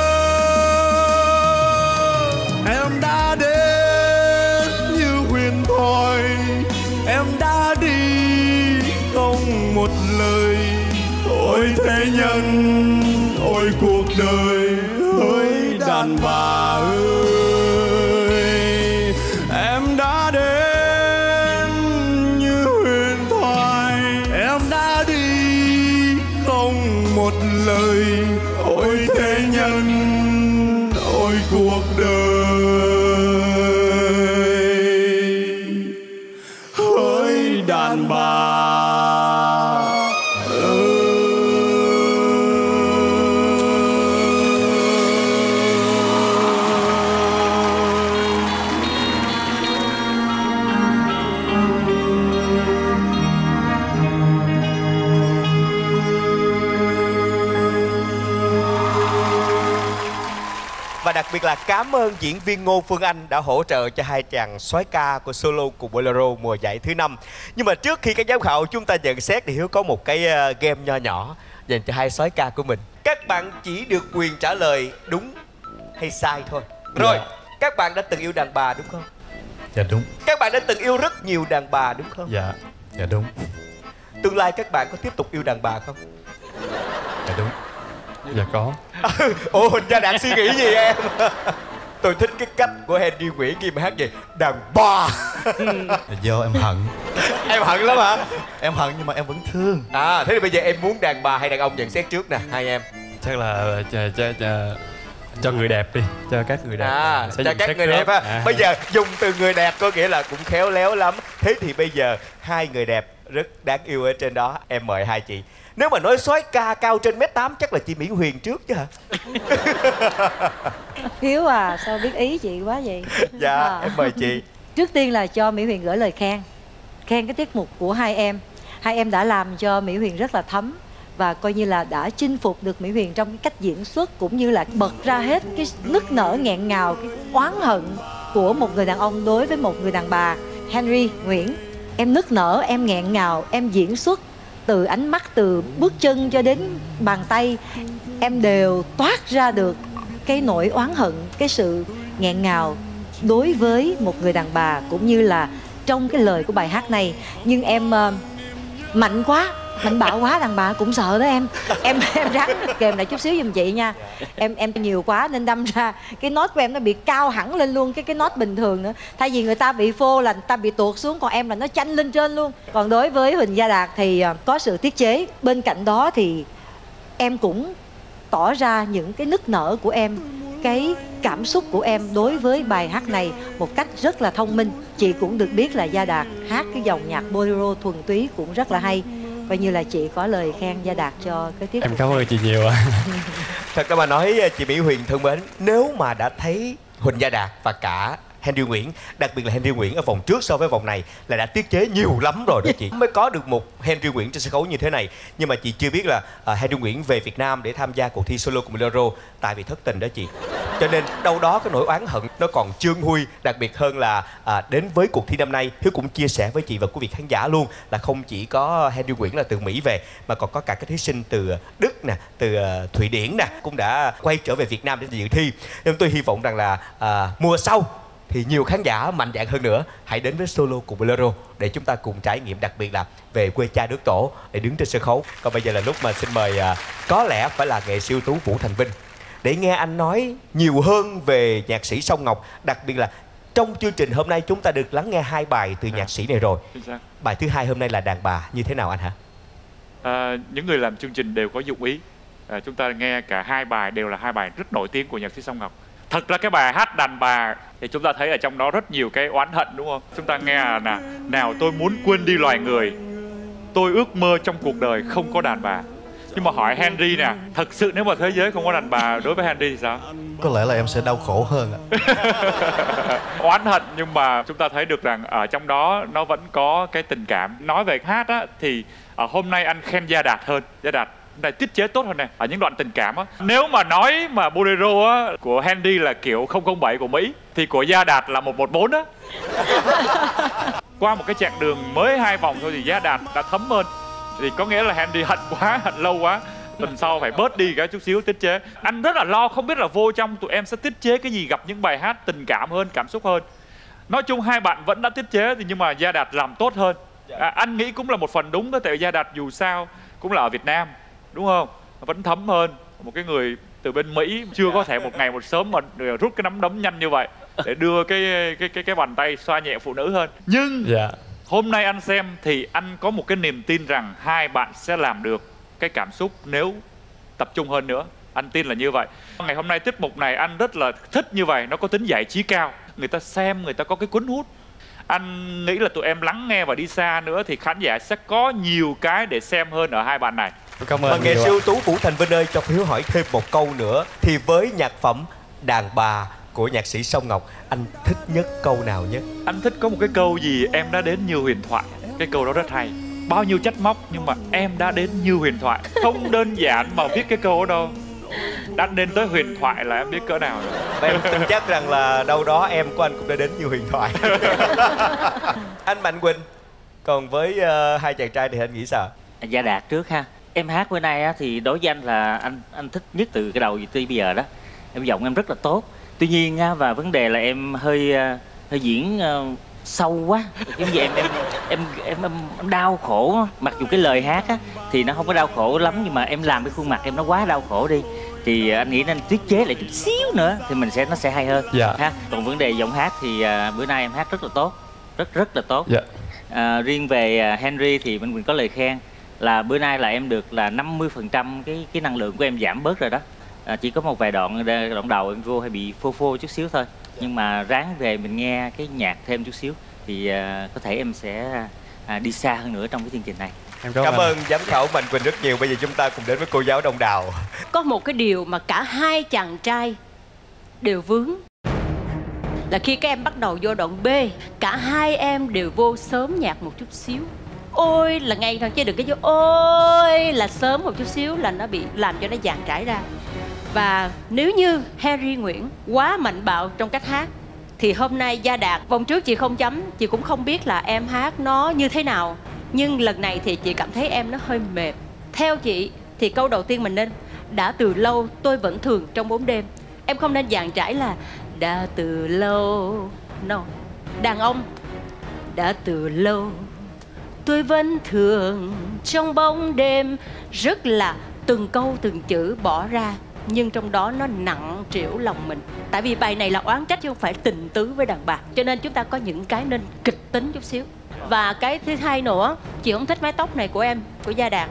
I: Em đã đến như huyền thoại, em đã đi không một lời. Ôi thế nhân, ôi cuộc đời, ôi đàn bà ơi. Em đã đến như huyền thoại, em đã đi không một lời. Ôi thế nhân, ôi cuộc đời, ôi đàn bà.
B: Và đặc biệt là cảm ơn diễn viên Ngô Phương Anh đã hỗ trợ cho hai chàng soái ca của Solo cùng Bolero mùa giải thứ 5. Nhưng mà trước khi các giám khảo chúng ta nhận xét thì Hiếu có một cái game nho nhỏ dành cho hai soái ca của mình. Các bạn chỉ được quyền trả lời đúng hay sai thôi. Rồi, các bạn đã từng yêu đàn bà đúng không?
C: Dạ đúng.
B: Các bạn đã từng yêu rất nhiều đàn bà đúng không?
C: Dạ, dạ đúng.
B: Tương lai các bạn có tiếp tục yêu đàn bà không?
C: Dạ đúng. Dạ có.
B: Ồ, Huỳnh Gia Đạt suy nghĩ gì em? Tôi thích cái cách của Henry Nguyễn khi mà hát về đàn bà.
C: Do em hận.
B: Em hận lắm hả?
C: Em hận nhưng mà em vẫn thương.
B: À, thế thì bây giờ em muốn đàn bà hay đàn ông nhận xét trước nè, hai em?
P: Chắc là cho người đẹp đi, cho các người đẹp. Sẽ
B: cho các người đẹp á. Bây giờ dùng từ người đẹp có nghĩa là cũng khéo léo lắm. Thế thì bây giờ hai người đẹp rất đáng yêu ở trên đó, em mời hai chị. Nếu mà nói soái ca cao trên 1m8 chắc là chị Mỹ Huyền trước chứ hả?
V: Hiếu à, sao biết ý chị quá vậy?
B: Dạ, em mời chị.
V: Trước tiên là cho Mỹ Huyền gửi lời khen cái tiết mục của hai em. Hai em đã làm cho Mỹ Huyền rất là thấm, và coi như là đã chinh phục được Mỹ Huyền trong cái cách diễn xuất, cũng như là bật ra hết cái nức nở nghẹn ngào, cái oán hận của một người đàn ông đối với một người đàn bà. Henry Nguyễn, em nức nở, em nghẹn ngào, em diễn xuất từ ánh mắt, từ bước chân cho đến bàn tay, em đều toát ra được cái nỗi oán hận, cái sự nghẹn ngào đối với một người đàn bà, cũng như là trong cái lời của bài hát này. Nhưng em mạnh quá, mạnh bạo quá, đàn bà cũng sợ đó em. Em ráng kèm lại chút xíu giùm chị nha. Em nhiều quá nên đâm ra cái nốt của em nó bị cao hẳn lên luôn cái nốt bình thường nữa. Thay vì người ta bị phô là người ta bị tuột xuống, còn em là nó chanh lên trên luôn. Còn đối với Huỳnh Gia Đạt thì có sự tiết chế. Bên cạnh đó thì em cũng tỏ ra những cái nức nở của em, cái cảm xúc của em đối với bài hát này một cách rất là thông minh. Chị cũng được biết là Gia Đạt hát cái dòng nhạc bolero thuần túy cũng rất là hay. Coi như là chị có lời khen Gia Đạt cho cái tiết.
P: Em cảm ơn chị nhiều ạ.
B: Thật ra mà nói, chị Mỹ Huyền thân mến, nếu mà đã thấy Huỳnh Gia Đạt và cả Henry Nguyễn, đặc biệt là Henry Nguyễn ở vòng trước so với vòng này là đã tiết chế nhiều lắm rồi đó chị, mới có được một Henry Nguyễn trên sân khấu như thế này. Nhưng mà chị chưa biết là Henry Nguyễn về Việt Nam để tham gia cuộc thi solo cùng bolero tại vì thất tình đó chị, cho nên đâu đó cái nỗi oán hận nó còn chưa nguôi. Đặc biệt hơn là đến với cuộc thi năm nay, Hiếu cũng chia sẻ với chị và quý vị khán giả luôn là không chỉ có Henry Nguyễn là từ Mỹ về, mà còn có cả các thí sinh từ Đức nè, từ Thụy Điển nè, cũng đã quay trở về Việt Nam để dự thi. Nên tôi hy vọng rằng là mùa sau thì nhiều khán giả mạnh dạn hơn nữa hãy đến với solo cùng bolero để chúng ta cùng trải nghiệm, đặc biệt là về quê cha nước tổ để đứng trên sân khấu. Còn bây giờ là lúc mà xin mời có lẽ phải là nghệ sĩ ưu tú Vũ Thành Vinh để nghe anh nói nhiều hơn về nhạc sĩ Song Ngọc. Đặc biệt là trong chương trình hôm nay chúng ta được lắng nghe 2 bài từ nhạc sĩ này rồi. Bài thứ 2 hôm nay là đàn bà, như thế nào anh hả?
D: Những người làm chương trình đều có dụng ý. Chúng ta nghe cả 2 bài đều là 2 bài rất nổi tiếng của nhạc sĩ Song Ngọc. Thật ra cái bài hát đàn bà thì chúng ta thấy ở trong đó rất nhiều cái oán hận, đúng không? Chúng ta nghe là nào tôi muốn quên đi loài người, tôi ước mơ trong cuộc đời không có đàn bà. Nhưng mà hỏi Henry nè, thật sự nếu mà thế giới không có đàn bà, đối với Henry thì sao?
C: Có lẽ là em sẽ đau khổ hơn ạ.
D: Oán hận, nhưng mà chúng ta thấy được rằng ở trong đó nó vẫn có cái tình cảm. Nói về hát á thì hôm nay anh khen Gia Đạt hơn. Gia Đạt này tiết chế tốt hơn này ở những đoạn tình cảm á. Nếu mà nói mà bolero á của Henry là kiểu 007 của Mỹ thì của Gia Đạt là 114 á. Qua một cái chặng đường mới 2 vòng thôi thì Gia Đạt đã thấm hơn. Thì có nghĩa là Henry hận quá, hận lâu quá, tuần sau phải bớt đi cái chút xíu tiết chế. Anh rất là lo không biết là vô trong tụi em sẽ tiết chế cái gì, gặp những bài hát tình cảm hơn, cảm xúc hơn. Nói chung 2 bạn vẫn đã tiết chế thì nhưng mà Gia Đạt làm tốt hơn. Anh nghĩ cũng là một phần đúng đó, tại Gia Đạt dù sao cũng là ở Việt Nam, đúng không? Vẫn thấm hơn một cái người từ bên Mỹ, chưa có thể một ngày một sớm mà rút cái nắm đấm nhanh như vậy để đưa cái bàn tay xoa nhẹ phụ nữ hơn. Nhưng hôm nay anh xem thì anh có một cái niềm tin rằng 2 bạn sẽ làm được cái cảm xúc nếu tập trung hơn nữa. Anh tin là như vậy. Ngày hôm nay tiết mục này anh rất là thích như vậy, nó có tính giải trí cao. Người ta xem, người ta có cái cuốn hút. Anh nghĩ là tụi em lắng nghe và đi xa nữa thì khán giả sẽ có nhiều cái để xem hơn ở 2 bạn này.
B: Cảm ơn nghệ sĩ ưu tú Vũ Thành Vinh ơi, cho Hiếu hỏi thêm một câu nữa. Thì với nhạc phẩm Đàn Bà của nhạc sĩ Song Ngọc, anh thích nhất câu nào nhất?
D: Anh thích có một cái câu gì em đã đến như huyền thoại. Cái câu đó rất hay. Bao nhiêu trách móc nhưng mà em đã đến như huyền thoại. Không đơn giản mà viết cái câu đó đâu, đã đến tới huyền thoại là em biết cỡ nào rồi.
B: Và em tin chắc rằng là đâu đó em của anh cũng đã đến như huyền thoại. Anh Mạnh Quỳnh, còn với 2 chàng trai thì anh nghĩ sao?
K: Gia Đạt trước ha. Em hát bữa nay á, thì đối với anh là anh thích nhất từ cái đầu tới bây giờ đó. giọng em rất là tốt. Tuy nhiên á, và vấn đề là em hơi diễn sâu quá, giống như em đau khổ. Mặc dù cái lời hát á thì nó không có đau khổ lắm, nhưng mà em làm cái khuôn mặt em nó quá đau khổ đi, thì anh nghĩ nên tiết chế lại chút xíu nữa thì nó sẽ hay hơn. Ha. Còn vấn đề giọng hát thì bữa nay em hát rất là tốt, rất là tốt. Riêng về Henry thì Minh Quỳnh có lời khen là bữa nay là em được là 50% cái năng lượng của em giảm bớt rồi đó. Chỉ có một vài đoạn đầu em vô hay bị phô chút xíu thôi, nhưng mà ráng về mình nghe cái nhạc thêm chút xíu thì có thể em sẽ đi xa hơn nữa trong cái chương trình này.
B: Cảm ơn giám khảo Mạnh Quỳnh rất nhiều. Bây giờ chúng ta cùng đến với cô giáo Đông Đào.
H: Có một cái điều mà cả hai chàng trai đều vướng là khi các em bắt đầu vô đoạn B, cả hai em đều vô sớm nhạc một chút xíu. Ôi là ngay thôi, chứ đừng cái vô ôi là sớm một chút xíu là nó bị làm cho nó dàn trải ra. Và nếu như Henry Nguyễn quá mạnh bạo trong cách hát thì hôm nay Gia Đạt, vòng trước chị không chấm, chị cũng không biết là em hát nó như thế nào. Nhưng lần này thì chị cảm thấy em nó hơi mệt. Theo chị thì câu đầu tiên mình nên đã từ lâu tôi vẫn thường trong 4 đêm. Em không nên dàn trải là đã từ lâu. No. Đàn ông đã từ lâu tôi vẫn thường trong bóng đêm. Rất là từng câu từng chữ bỏ ra, nhưng trong đó nó nặng trĩu lòng mình. Tại vì bài này là oán trách chứ không phải tình tứ với đàn bà, cho nên chúng ta có những cái nên kịch tính chút xíu. Và cái thứ hai nữa, chị không thích mái tóc này của em, của Gia Đạt.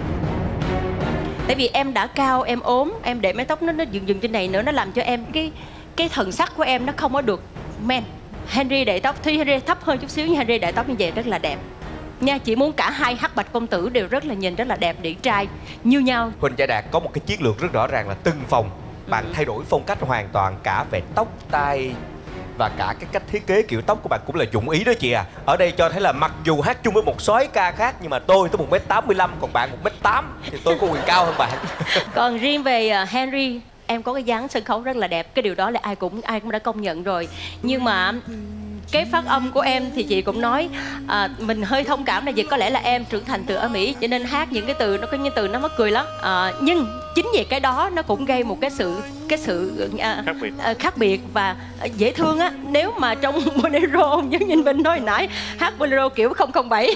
H: Tại vì em đã cao, em ốm, em để mái tóc nó dừng trên này nữa, nó làm cho em cái thần sắc của em nó không có được men. Henry để tóc, thì Henry thấp hơn chút xíu, nhưng Henry để tóc như vậy rất là đẹp nha. Chị muốn cả hai Hắc Bạch công tử đều rất là nhìn rất là đẹp, điển trai như nhau.
B: Huỳnh Gia Đạt có một cái chiến lược rất rõ ràng là từng phòng bạn thay đổi phong cách hoàn toàn, cả về tóc tai và cả cái cách thiết kế kiểu tóc của bạn cũng là dụng ý đó chị à. Ở đây cho thấy là mặc dù hát chung với một soái ca khác, nhưng mà tôi tới 1m85 còn bạn 1m8 thì tôi có quyền cao hơn bạn.
H: Còn riêng về Henry, em có cái dáng sân khấu rất là đẹp, cái điều đó là ai cũng đã công nhận rồi. Nhưng mà cái phát âm của em thì chị cũng nói mình hơi thông cảm là vì có lẽ là em trưởng thành từ ở Mỹ, cho nên hát những cái từ nó có những từ nó mắc cười lắm. Nhưng chính vì cái đó nó cũng gây một cái sự khác biệt và dễ thương á. Nếu mà trong bolero giống như Vinh nói nãy, hát bolero kiểu 007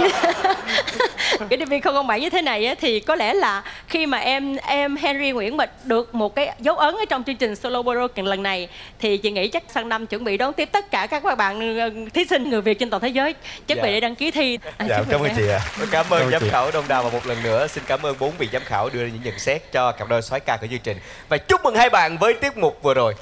H: cái DV 007 như thế này á, thì có lẽ là khi mà em Henry Nguyễn mà được một cái dấu ấn ở trong chương trình solo bolero lần này thì chị nghĩ chắc sang năm chuẩn bị đón tiếp tất cả các bạn thí sinh người Việt trên toàn thế giới chuẩn bị để đăng ký thi.
B: Cảm ơn chị ạ. Cảm ơn giám khảo Đông Đào, và một lần nữa xin cảm ơn 4 vị giám khảo đưa ra những nhận xét cho cặp đôi soái ca của chương trình, và chúc mừng hai bạn với tiết mục vừa rồi.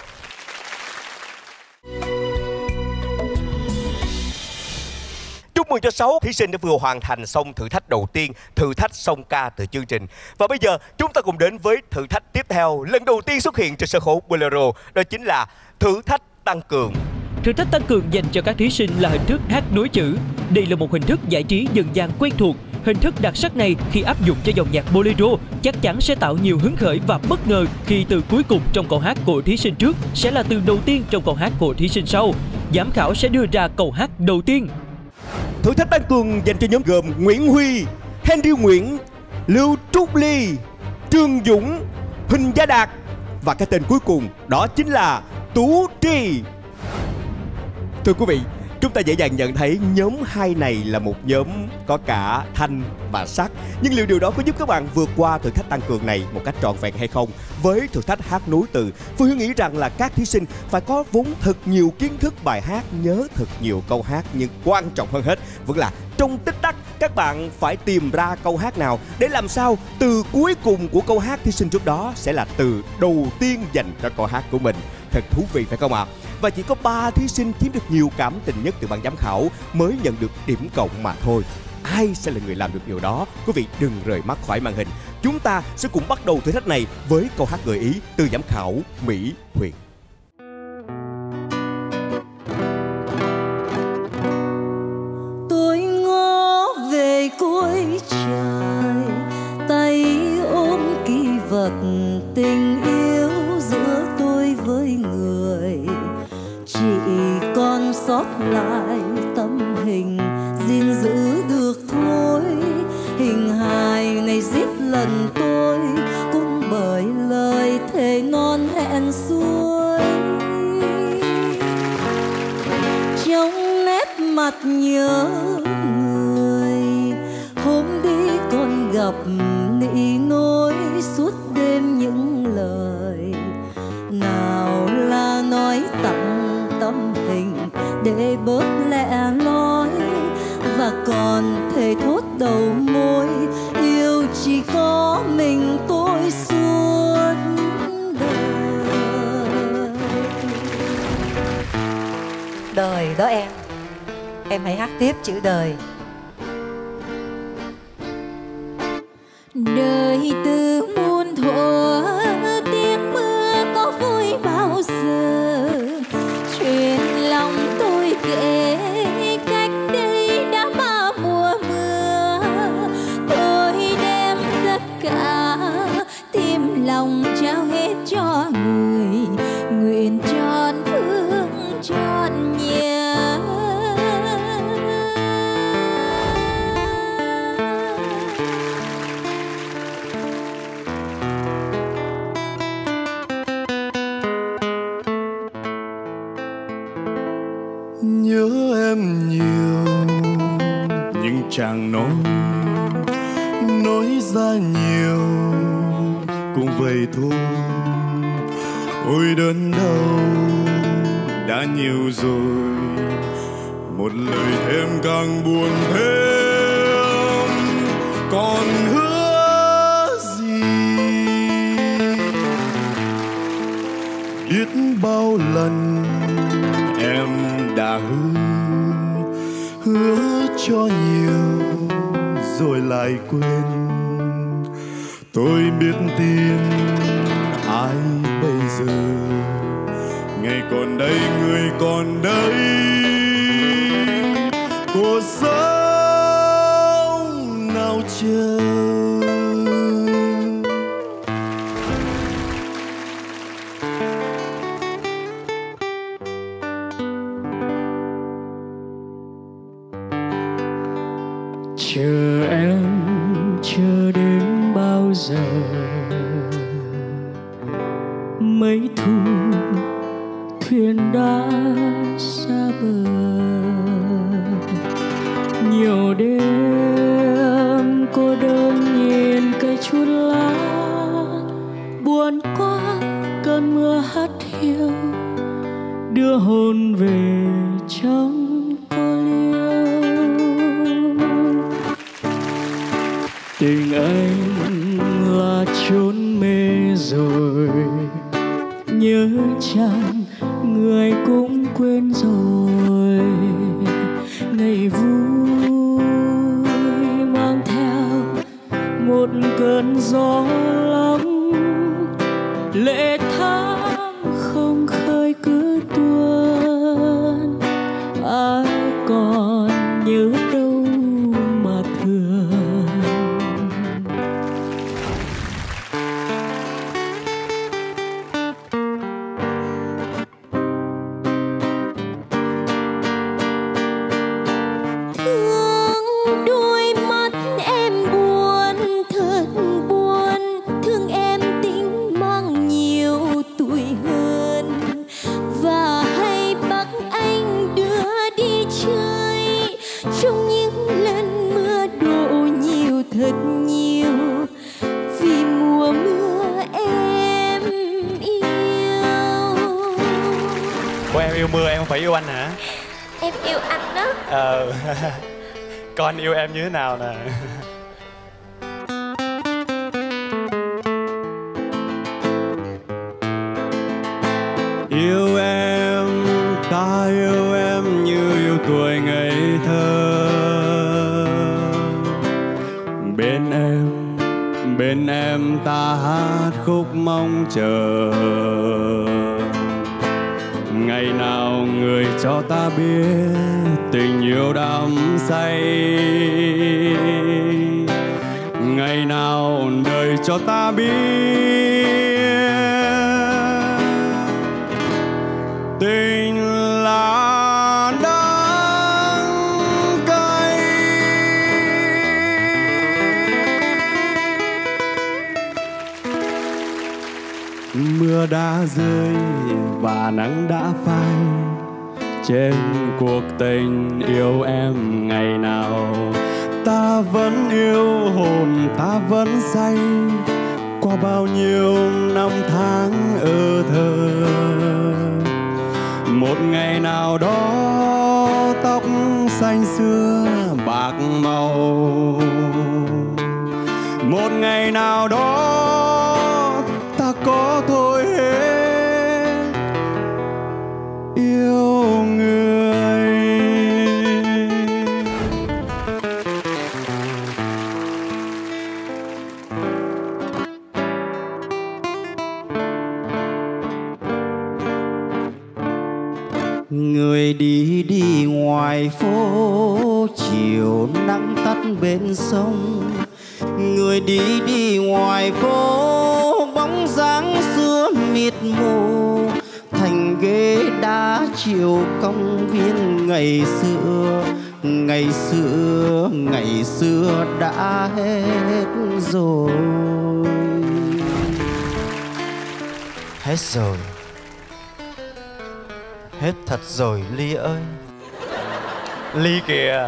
B: Chúc mừng cho 6 thí sinh đã vừa hoàn thành xong thử thách đầu tiên, thử thách song ca từ chương trình. Và bây giờ chúng ta cùng đến với thử thách tiếp theo, lần đầu tiên xuất hiện trên sân khấu bolero, đó chính là thử thách tăng cường.
A: Thử thách tăng cường dành cho các thí sinh là hình thức hát nối chữ. Đây là một hình thức giải trí dân gian quen thuộc. Hình thức đặc sắc này khi áp dụng cho dòng nhạc bolero chắc chắn sẽ tạo nhiều hứng khởi và bất ngờ khi từ cuối cùng trong câu hát của thí sinh trước sẽ là từ đầu tiên trong câu hát của thí sinh sau. Giám khảo sẽ đưa ra câu hát đầu tiên.
B: Thử thách tăng cường dành cho nhóm gồm Nguyễn Huy, Henry Nguyễn, Lưu Trúc Ly, Trương Dũng, Huỳnh Gia Đạt và cái tên cuối cùng đó chính là Tú Tri. Thưa quý vị, chúng ta dễ dàng nhận thấy nhóm 2 này là một nhóm có cả thanh và sắc. Nhưng liệu điều đó có giúp các bạn vượt qua thử thách tăng cường này một cách trọn vẹn hay không? Với thử thách hát nối từ, Phương Hiếu nghĩ rằng là các thí sinh phải có vốn thật nhiều kiến thức bài hát, nhớ thật nhiều câu hát, nhưng quan trọng hơn hết vẫn là trong tích tắc các bạn phải tìm ra câu hát nào để làm sao từ cuối cùng của câu hát thí sinh trước đó sẽ là từ đầu tiên dành cho câu hát của mình. Thật thú vị phải không ạ? Và chỉ có 3 thí sinh chiếm được nhiều cảm tình nhất từ ban giám khảo mới nhận được điểm cộng mà thôi. Ai sẽ là người làm được điều đó? Quý vị đừng rời mắt khỏi màn hình. Chúng ta sẽ cùng bắt đầu thử thách này với câu hát gợi ý từ giám khảo Mỹ Huyền.
T: Tôi ngó về cuối trời, tay ôm kỷ vật tình yêu giữa tôi với người. Chỉ còn sót lại tâm hình gìn giữ được thôi. Hình hài này giết lần tôi cũng bởi lời thề non hẹn mặt nhớ người. Hôm đi còn gặp nỉ nỗi suốt đêm những lời, nào là nói tặng tâm hình để bớt lẻ loi, và còn thề thốt đầu môi yêu chỉ có mình tôi suốt
V: đời đó em hãy hát tiếp chữ đời.
T: Đời từ muôn thuở tiếng mưa có vui bao giờ, chuyện lòng tôi kể cách đây đã bao mùa mưa. Tôi đem tất cả tim lòng trao hết cho người, nguyện tròn thương tròn nhớ.
I: Nhớ em nhiều nhưng chẳng nói ra nhiều cũng vậy thôi. Ôi đớn đau đã nhiều rồi, một lời thêm càng buồn thêm. Còn hứa gì biết bao lần em đã hứa cho nhiều rồi lại quên. Tôi biết tin ai bây giờ, ngày còn đây người còn đây, cuộc sống nào chờ.
A: Chờ em chờ đến bao giờ, mấy thu thuyền đã xa bờ. Nhiều đêm cô đơn nhìn cây chuột lá, buồn quá cơn mưa hắt hiu đưa hồn về trong cô liêu. Tình anh là chốn mê rồi, nhớ chăng người cũng quên rồi. Ngày vui mang theo một cơn gió lắm, lệ tháng không khơi cứ tuôn. Ai còn nhớ đâu mà thương.
J: Yêu mưa em không phải yêu anh hả?
L: Em yêu anh đó.
J: Coi anh yêu em như thế nào nè.
I: Yêu em, ta yêu em như yêu tuổi ngây thơ. Bên em ta hát khúc mong chờ. Ngày nào người cho ta biết tình yêu đắm say, ngày nào đời cho ta biết tình là đắng cay. Mưa đã rơi và nắng đã phai, trên cuộc tình yêu em ngày nào. Ta vẫn yêu hồn, ta vẫn say qua bao nhiêu năm tháng ơ thơ. Một ngày nào đó tóc xanh xưa bạc màu, một ngày nào đó ta có thôi hết yêu người. Người đi đi ngoài phố, chiều nắng tắt bên sông. Người đi đi ngoài phố, bóng dáng xưa mịt mù thành ghế đá chiều công viên ngày xưa. Ngày xưa, ngày xưa đã hết rồi.
Q: Hết rồi. Hết thật rồi Ly ơi.
J: Ly kìa.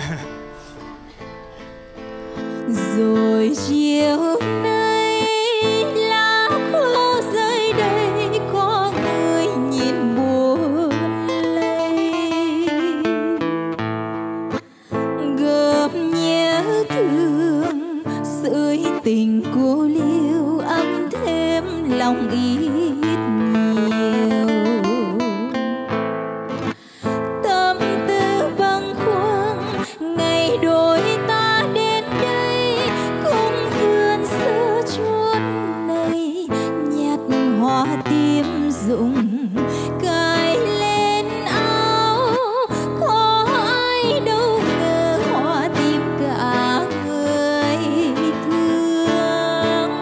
T: Rồi chiều nay lá khô rơi đây, có người nhìn buồn lây. Gồm nhớ thương sưởi tình cô liêu, ấm thêm lòng ít nhiều. Tâm tư bâng khuâng ngày đôi ta đến đây, cũng vườn sơ chuốt này nhặt hoa tím rụng cài lên áo. Có ai đâu ngờ hoa tím cả người thương.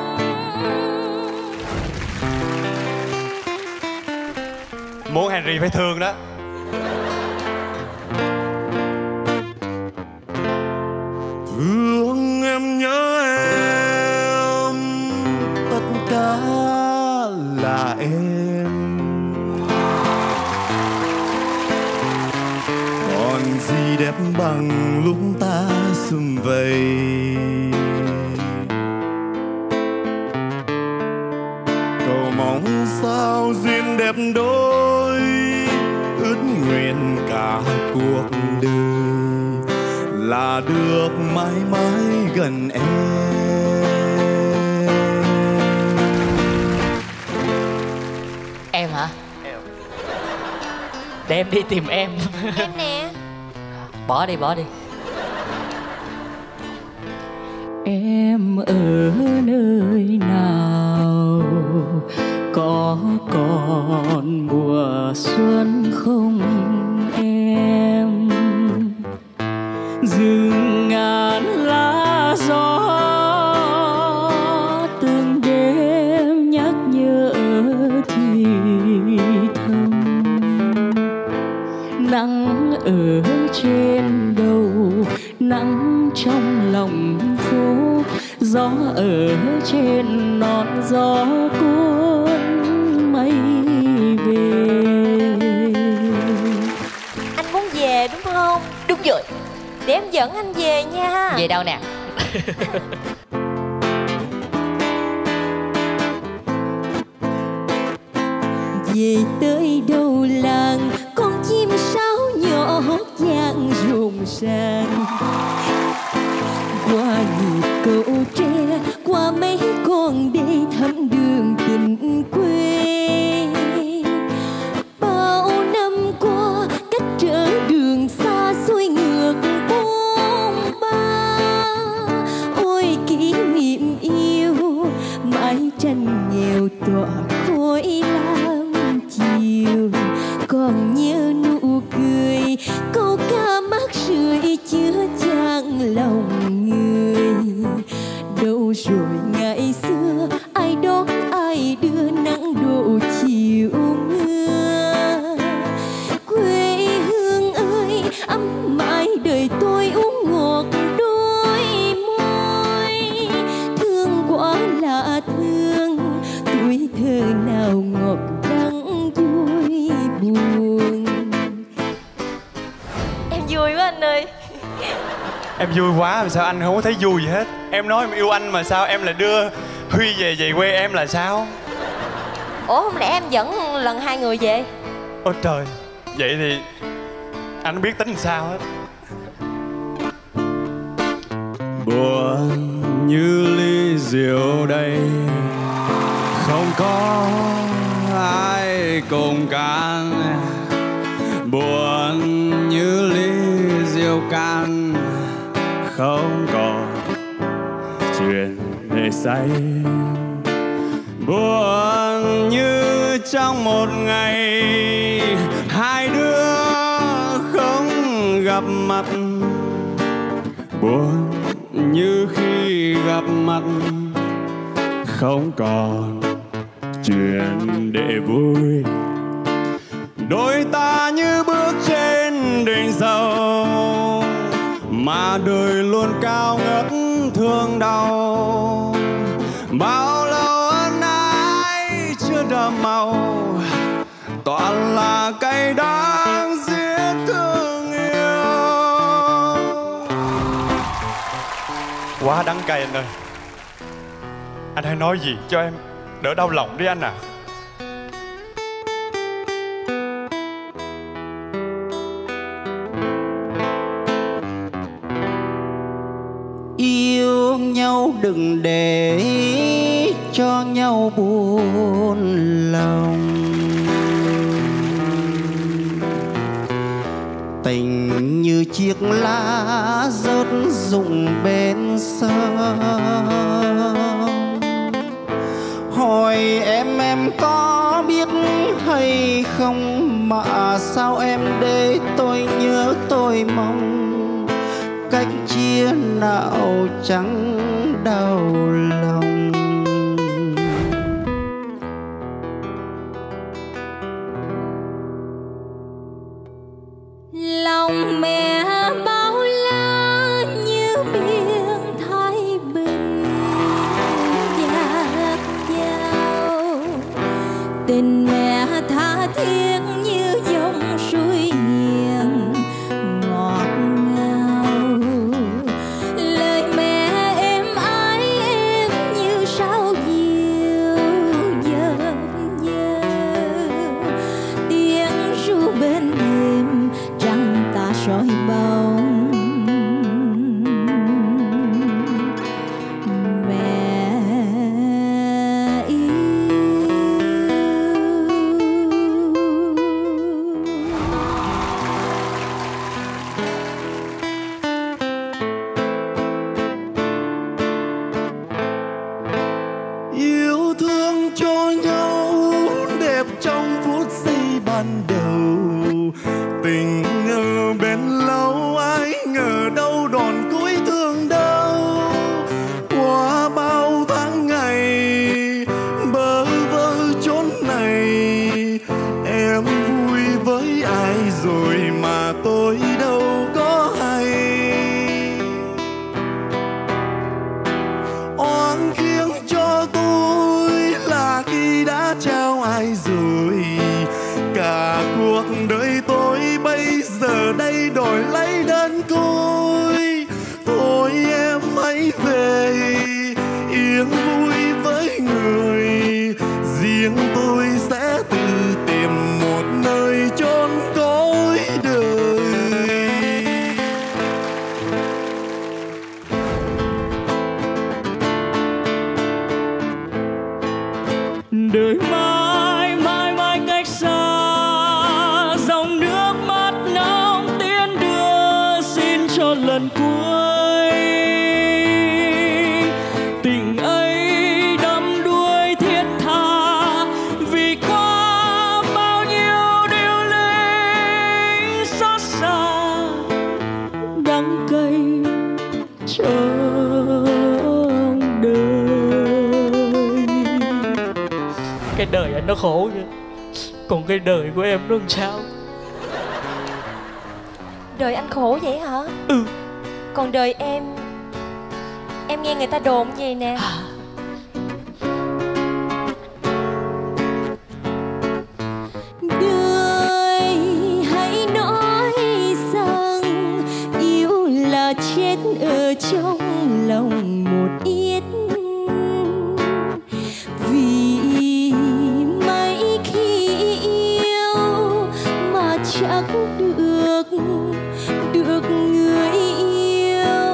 J: Muốn Henry phải thương đó.
I: Thương em nhớ em, tất cả là em. Còn gì đẹp bằng lúc ta sum vầy. Cầu mong sao duyên đẹp đôi, ước nguyện cả cuộc đời là được mãi mãi gần em.
N: Em hả? Để em đi tìm em.
O: Em nè.
N: Bỏ đi, bỏ đi.
S: Em ở nơi nào, có còn mùa xuân không em? Rừng ngàn lá gió từng đêm nhắc nhở thì thầm. Nắng ở trên đầu, nắng trong lòng phố, gió ở trên non gió cuốn mây về.
O: Anh muốn về đúng không? Đúng rồi. Để em dẫn anh về nha.
N: Về đâu nè?
T: Về tới đầu làng, con chim sáo nhỏ hót vang rộn ràng. Qua nhịp cầu tre, qua mấy con đê thăm đường tình quê. Bao năm qua cách trở đường xa xôi ngược bóng ba. Ôi kỷ niệm yêu mãi tranh nghèo tỏa khói lam chiều. Còn nhớ nụ cười câu ca mát rượi chứa chan
L: vui quá anh ơi.
J: Em vui quá mà sao anh không có thấy vui gì hết. Em nói em yêu anh mà sao em lại đưa Huy về quê em là sao?
L: Ủa không lẽ em dẫn lần 2 người về?
J: Ôi trời, vậy thì anh không biết tính làm sao hết.
I: Buồn như ly rượu đây, không có ai cùng can. Buồn như ly rượu can, không còn chuyện để say. Buồn như trong một ngày hai đứa không gặp mặt. Buồn như khi gặp mặt không còn chuyện để vui. Đôi ta như bước trên đỉnh dầu mà đời luôn cao ngất thương đau. Bao lâu ân ái chưa đậm màu, toàn là cay đắng giết thương yêu.
J: Quá đắng cay anh ơi. Anh hãy nói gì cho em đỡ đau lòng đi anh à.
I: Yêu nhau đừng để cho nhau buồn lòng. Tình như chiếc lá rớt rụng bên sông. Hỏi em có biết hay không mà sao em để tôi nhớ tôi mong. Cách chia nào chẳng đau lòng.
T: Lòng mẹ bao la như biển Thái Bình dạt dào. Tình mẹ tha thiết như dòng suối hiền ngọt ngào. Lời mẹ êm ái em như sao diều dợp dơ. Tiếng ru bên đêm trăng ta soi bóng. Mẹ yêu.
I: Yêu thương cho nhau đẹp trong phút giây ban đầu. Tình ở bên lâu ai ngờ đâu đòn cuối thương đau. Qua bao tháng ngày bơ vơ chốn này, em vui với ai rồi mà tôi đâu có hay. Oan khiêng cho tôi là khi đã trao ai rồi. Cả cuộc đời tôi bây giờ đây đổi lấy đơn côi. Thôi em hãy về yên vui với người. Riêng tôi sẽ tự tìm một nơi chốn cõi đời.
S: Đời mãi mãi mãi cách xa, dòng nước mắt nóng tiến đưa xin cho lần cuối. Tình ấy đắm đuối thiết tha vì qua bao nhiêu điều linh xót xa đắng cay trong đời. Cái đời anh nó khổ kìa, còn cái đời của em nó làm sao?
L: Đời anh khổ vậy hả?
S: Ừ.
L: Còn đời em nghe người ta đồn gì nè.
T: Đời hãy nói rằng mà chết ở trong lòng một ít. Vì mấy khi yêu mà chắc được người yêu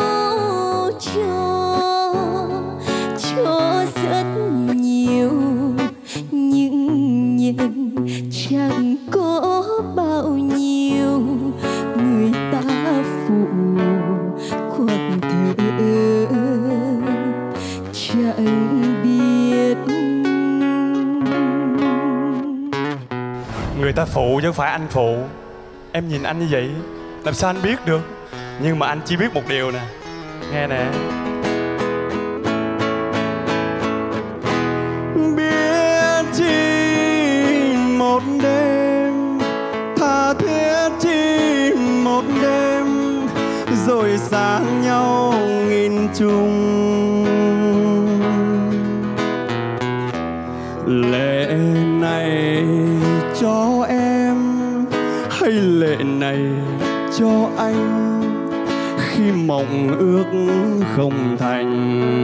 T: cho rất nhiều, nhưng nhận chẳng có bao nhiêu người ta phụ quặn thơ chẳng biết.
J: Người ta phụ chứ không phải anh phụ. Em nhìn anh như vậy làm sao anh biết được. Nhưng mà anh chỉ biết một điều nè. Nghe nè.
I: Biết chỉ một đêm, tha thiết chỉ một đêm, rồi xa nhau nghìn trùng. Lệ này cho em hay lệ này cho anh, khi mộng ước không thành.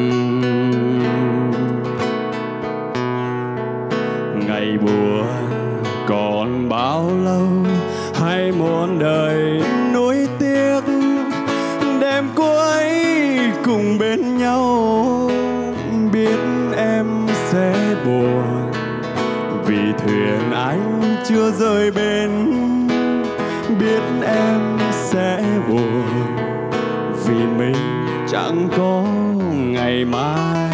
I: Ngày buồn còn bao lâu, hay muôn đời nuối tiếc, đêm cuối cùng bên nhau. Biết em sẽ buồn vì thuyền anh chưa rời bến. Biết em sẽ buồn vì mình chẳng có ngày mai.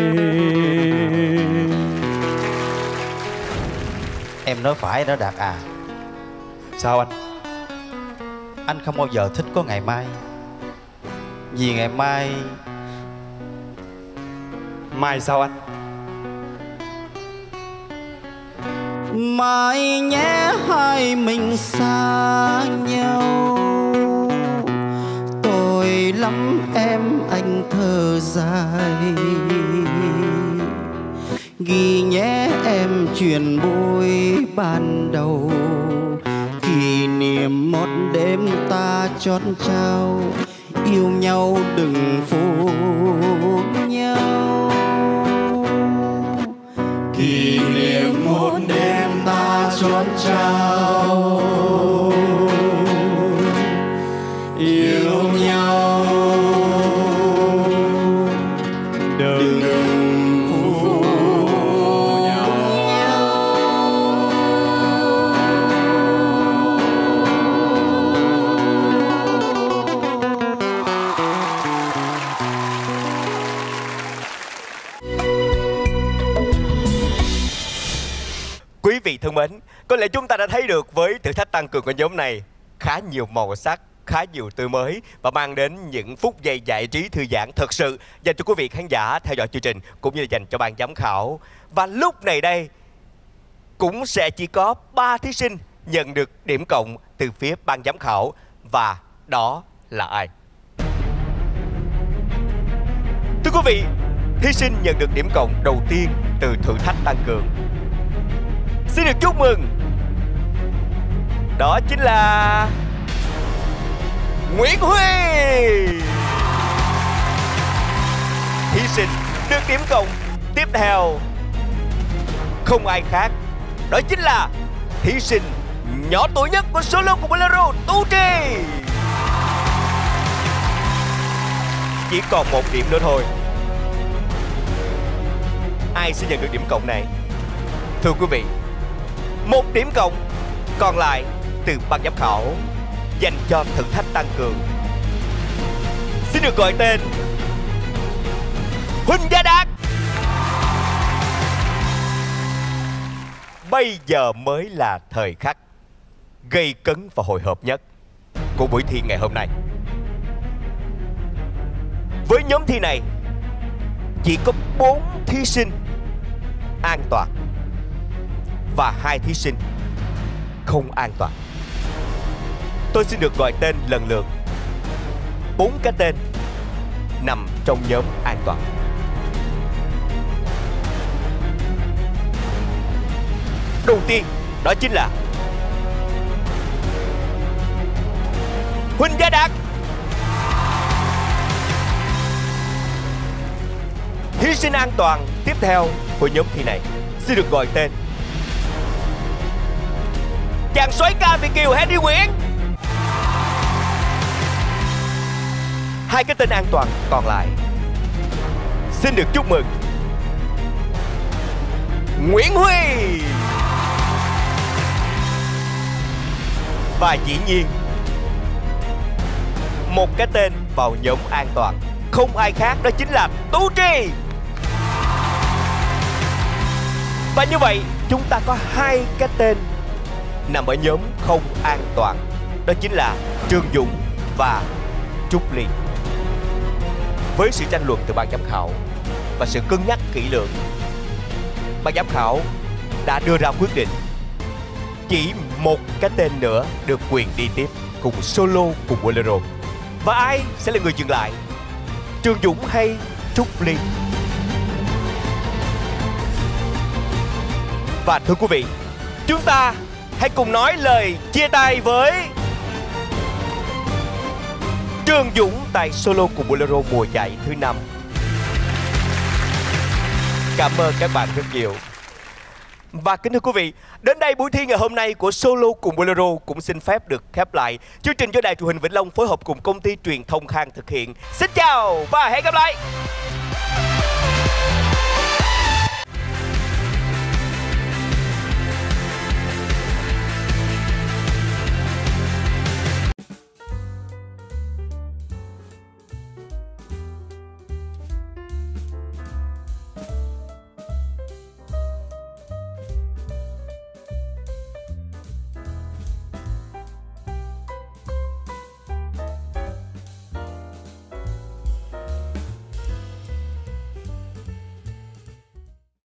Q: Em nói phải đó Đạt à.
J: Sao anh?
Q: Anh không bao giờ thích có ngày mai. Vì ngày mai...
J: Mai sao anh?
I: Mai nhé hai mình xa nhau. Tội lắm em anh thở dài. Ghi nhé em chuyện vui ban đầu, kỷ niệm một đêm ta chót trao. Yêu nhau đừng phụ nhau. Kỷ niệm một đêm ta chót trao. Yêu nhau đừng phụ nhau.
B: Quý vị thân mến, có lẽ chúng ta đã thấy được với thử thách tăng cường của nhóm này khá nhiều màu sắc, khá nhiều tươi mới và mang đến những phút giây giải trí thư giãn thật sự dành cho quý vị khán giả theo dõi chương trình cũng như là dành cho ban giám khảo. Và lúc này đây cũng sẽ chỉ có 3 thí sinh nhận được điểm cộng từ phía ban giám khảo, và đó là ai? Thưa quý vị, thí sinh nhận được điểm cộng đầu tiên từ thử thách tăng cường, xin được chúc mừng, đó chính là Nguyễn Huy. Thí sinh được điểm cộng tiếp theo không ai khác, đó chính là thí sinh nhỏ tuổi nhất của solo của Bolero, Tú Trì. Chỉ còn một điểm nữa thôi. Ai sẽ nhận được điểm cộng này? Thưa quý vị, một điểm cộng còn lại từ ban giám khảo dành cho thử thách tăng cường. Xin được gọi tên Huỳnh Gia Đạt. Bây giờ mới là thời khắc gây cấn và hồi hộp nhất của buổi thi ngày hôm nay. Với nhóm thi này chỉ có 4 thí sinh an toàn và 2 thí sinh không an toàn. Tôi xin được gọi tên lần lượt 4 cái tên nằm trong nhóm an toàn. Đầu tiên đó chính là Huỳnh Gia Đạt. Hy sinh an toàn tiếp theo của nhóm thi này xin được gọi tên chàng soái ca Việt kiều Henry Nguyễn. Hai cái tên an toàn còn lại xin được chúc mừng Nguyễn Huy. Và dĩ nhiên một cái tên vào nhóm an toàn không ai khác đó chính là Tú Tri. Và như vậy chúng ta có hai cái tên nằm ở nhóm không an toàn, đó chính là Trương Dũng và Trúc Ly. Với sự tranh luận từ ban giám khảo và sự cân nhắc kỹ lưỡng, ban giám khảo đã đưa ra quyết định chỉ một cái tên nữa được quyền đi tiếp cùng solo cùng Bolero. Và ai sẽ là người dừng lại, Trương Dũng hay Trúc Ly? Và thưa quý vị, chúng ta hãy cùng nói lời chia tay với Trương Dũng tại solo cùng Bolero mùa giải thứ 5. Cảm ơn các bạn rất nhiều. Và kính thưa quý vị, đến đây buổi thi ngày hôm nay của solo cùng Bolero cũng xin phép được khép lại. Chương trình do Đài Truyền hình Vĩnh Long phối hợp cùng công ty truyền thông Khang thực hiện. Xin chào và hẹn gặp lại.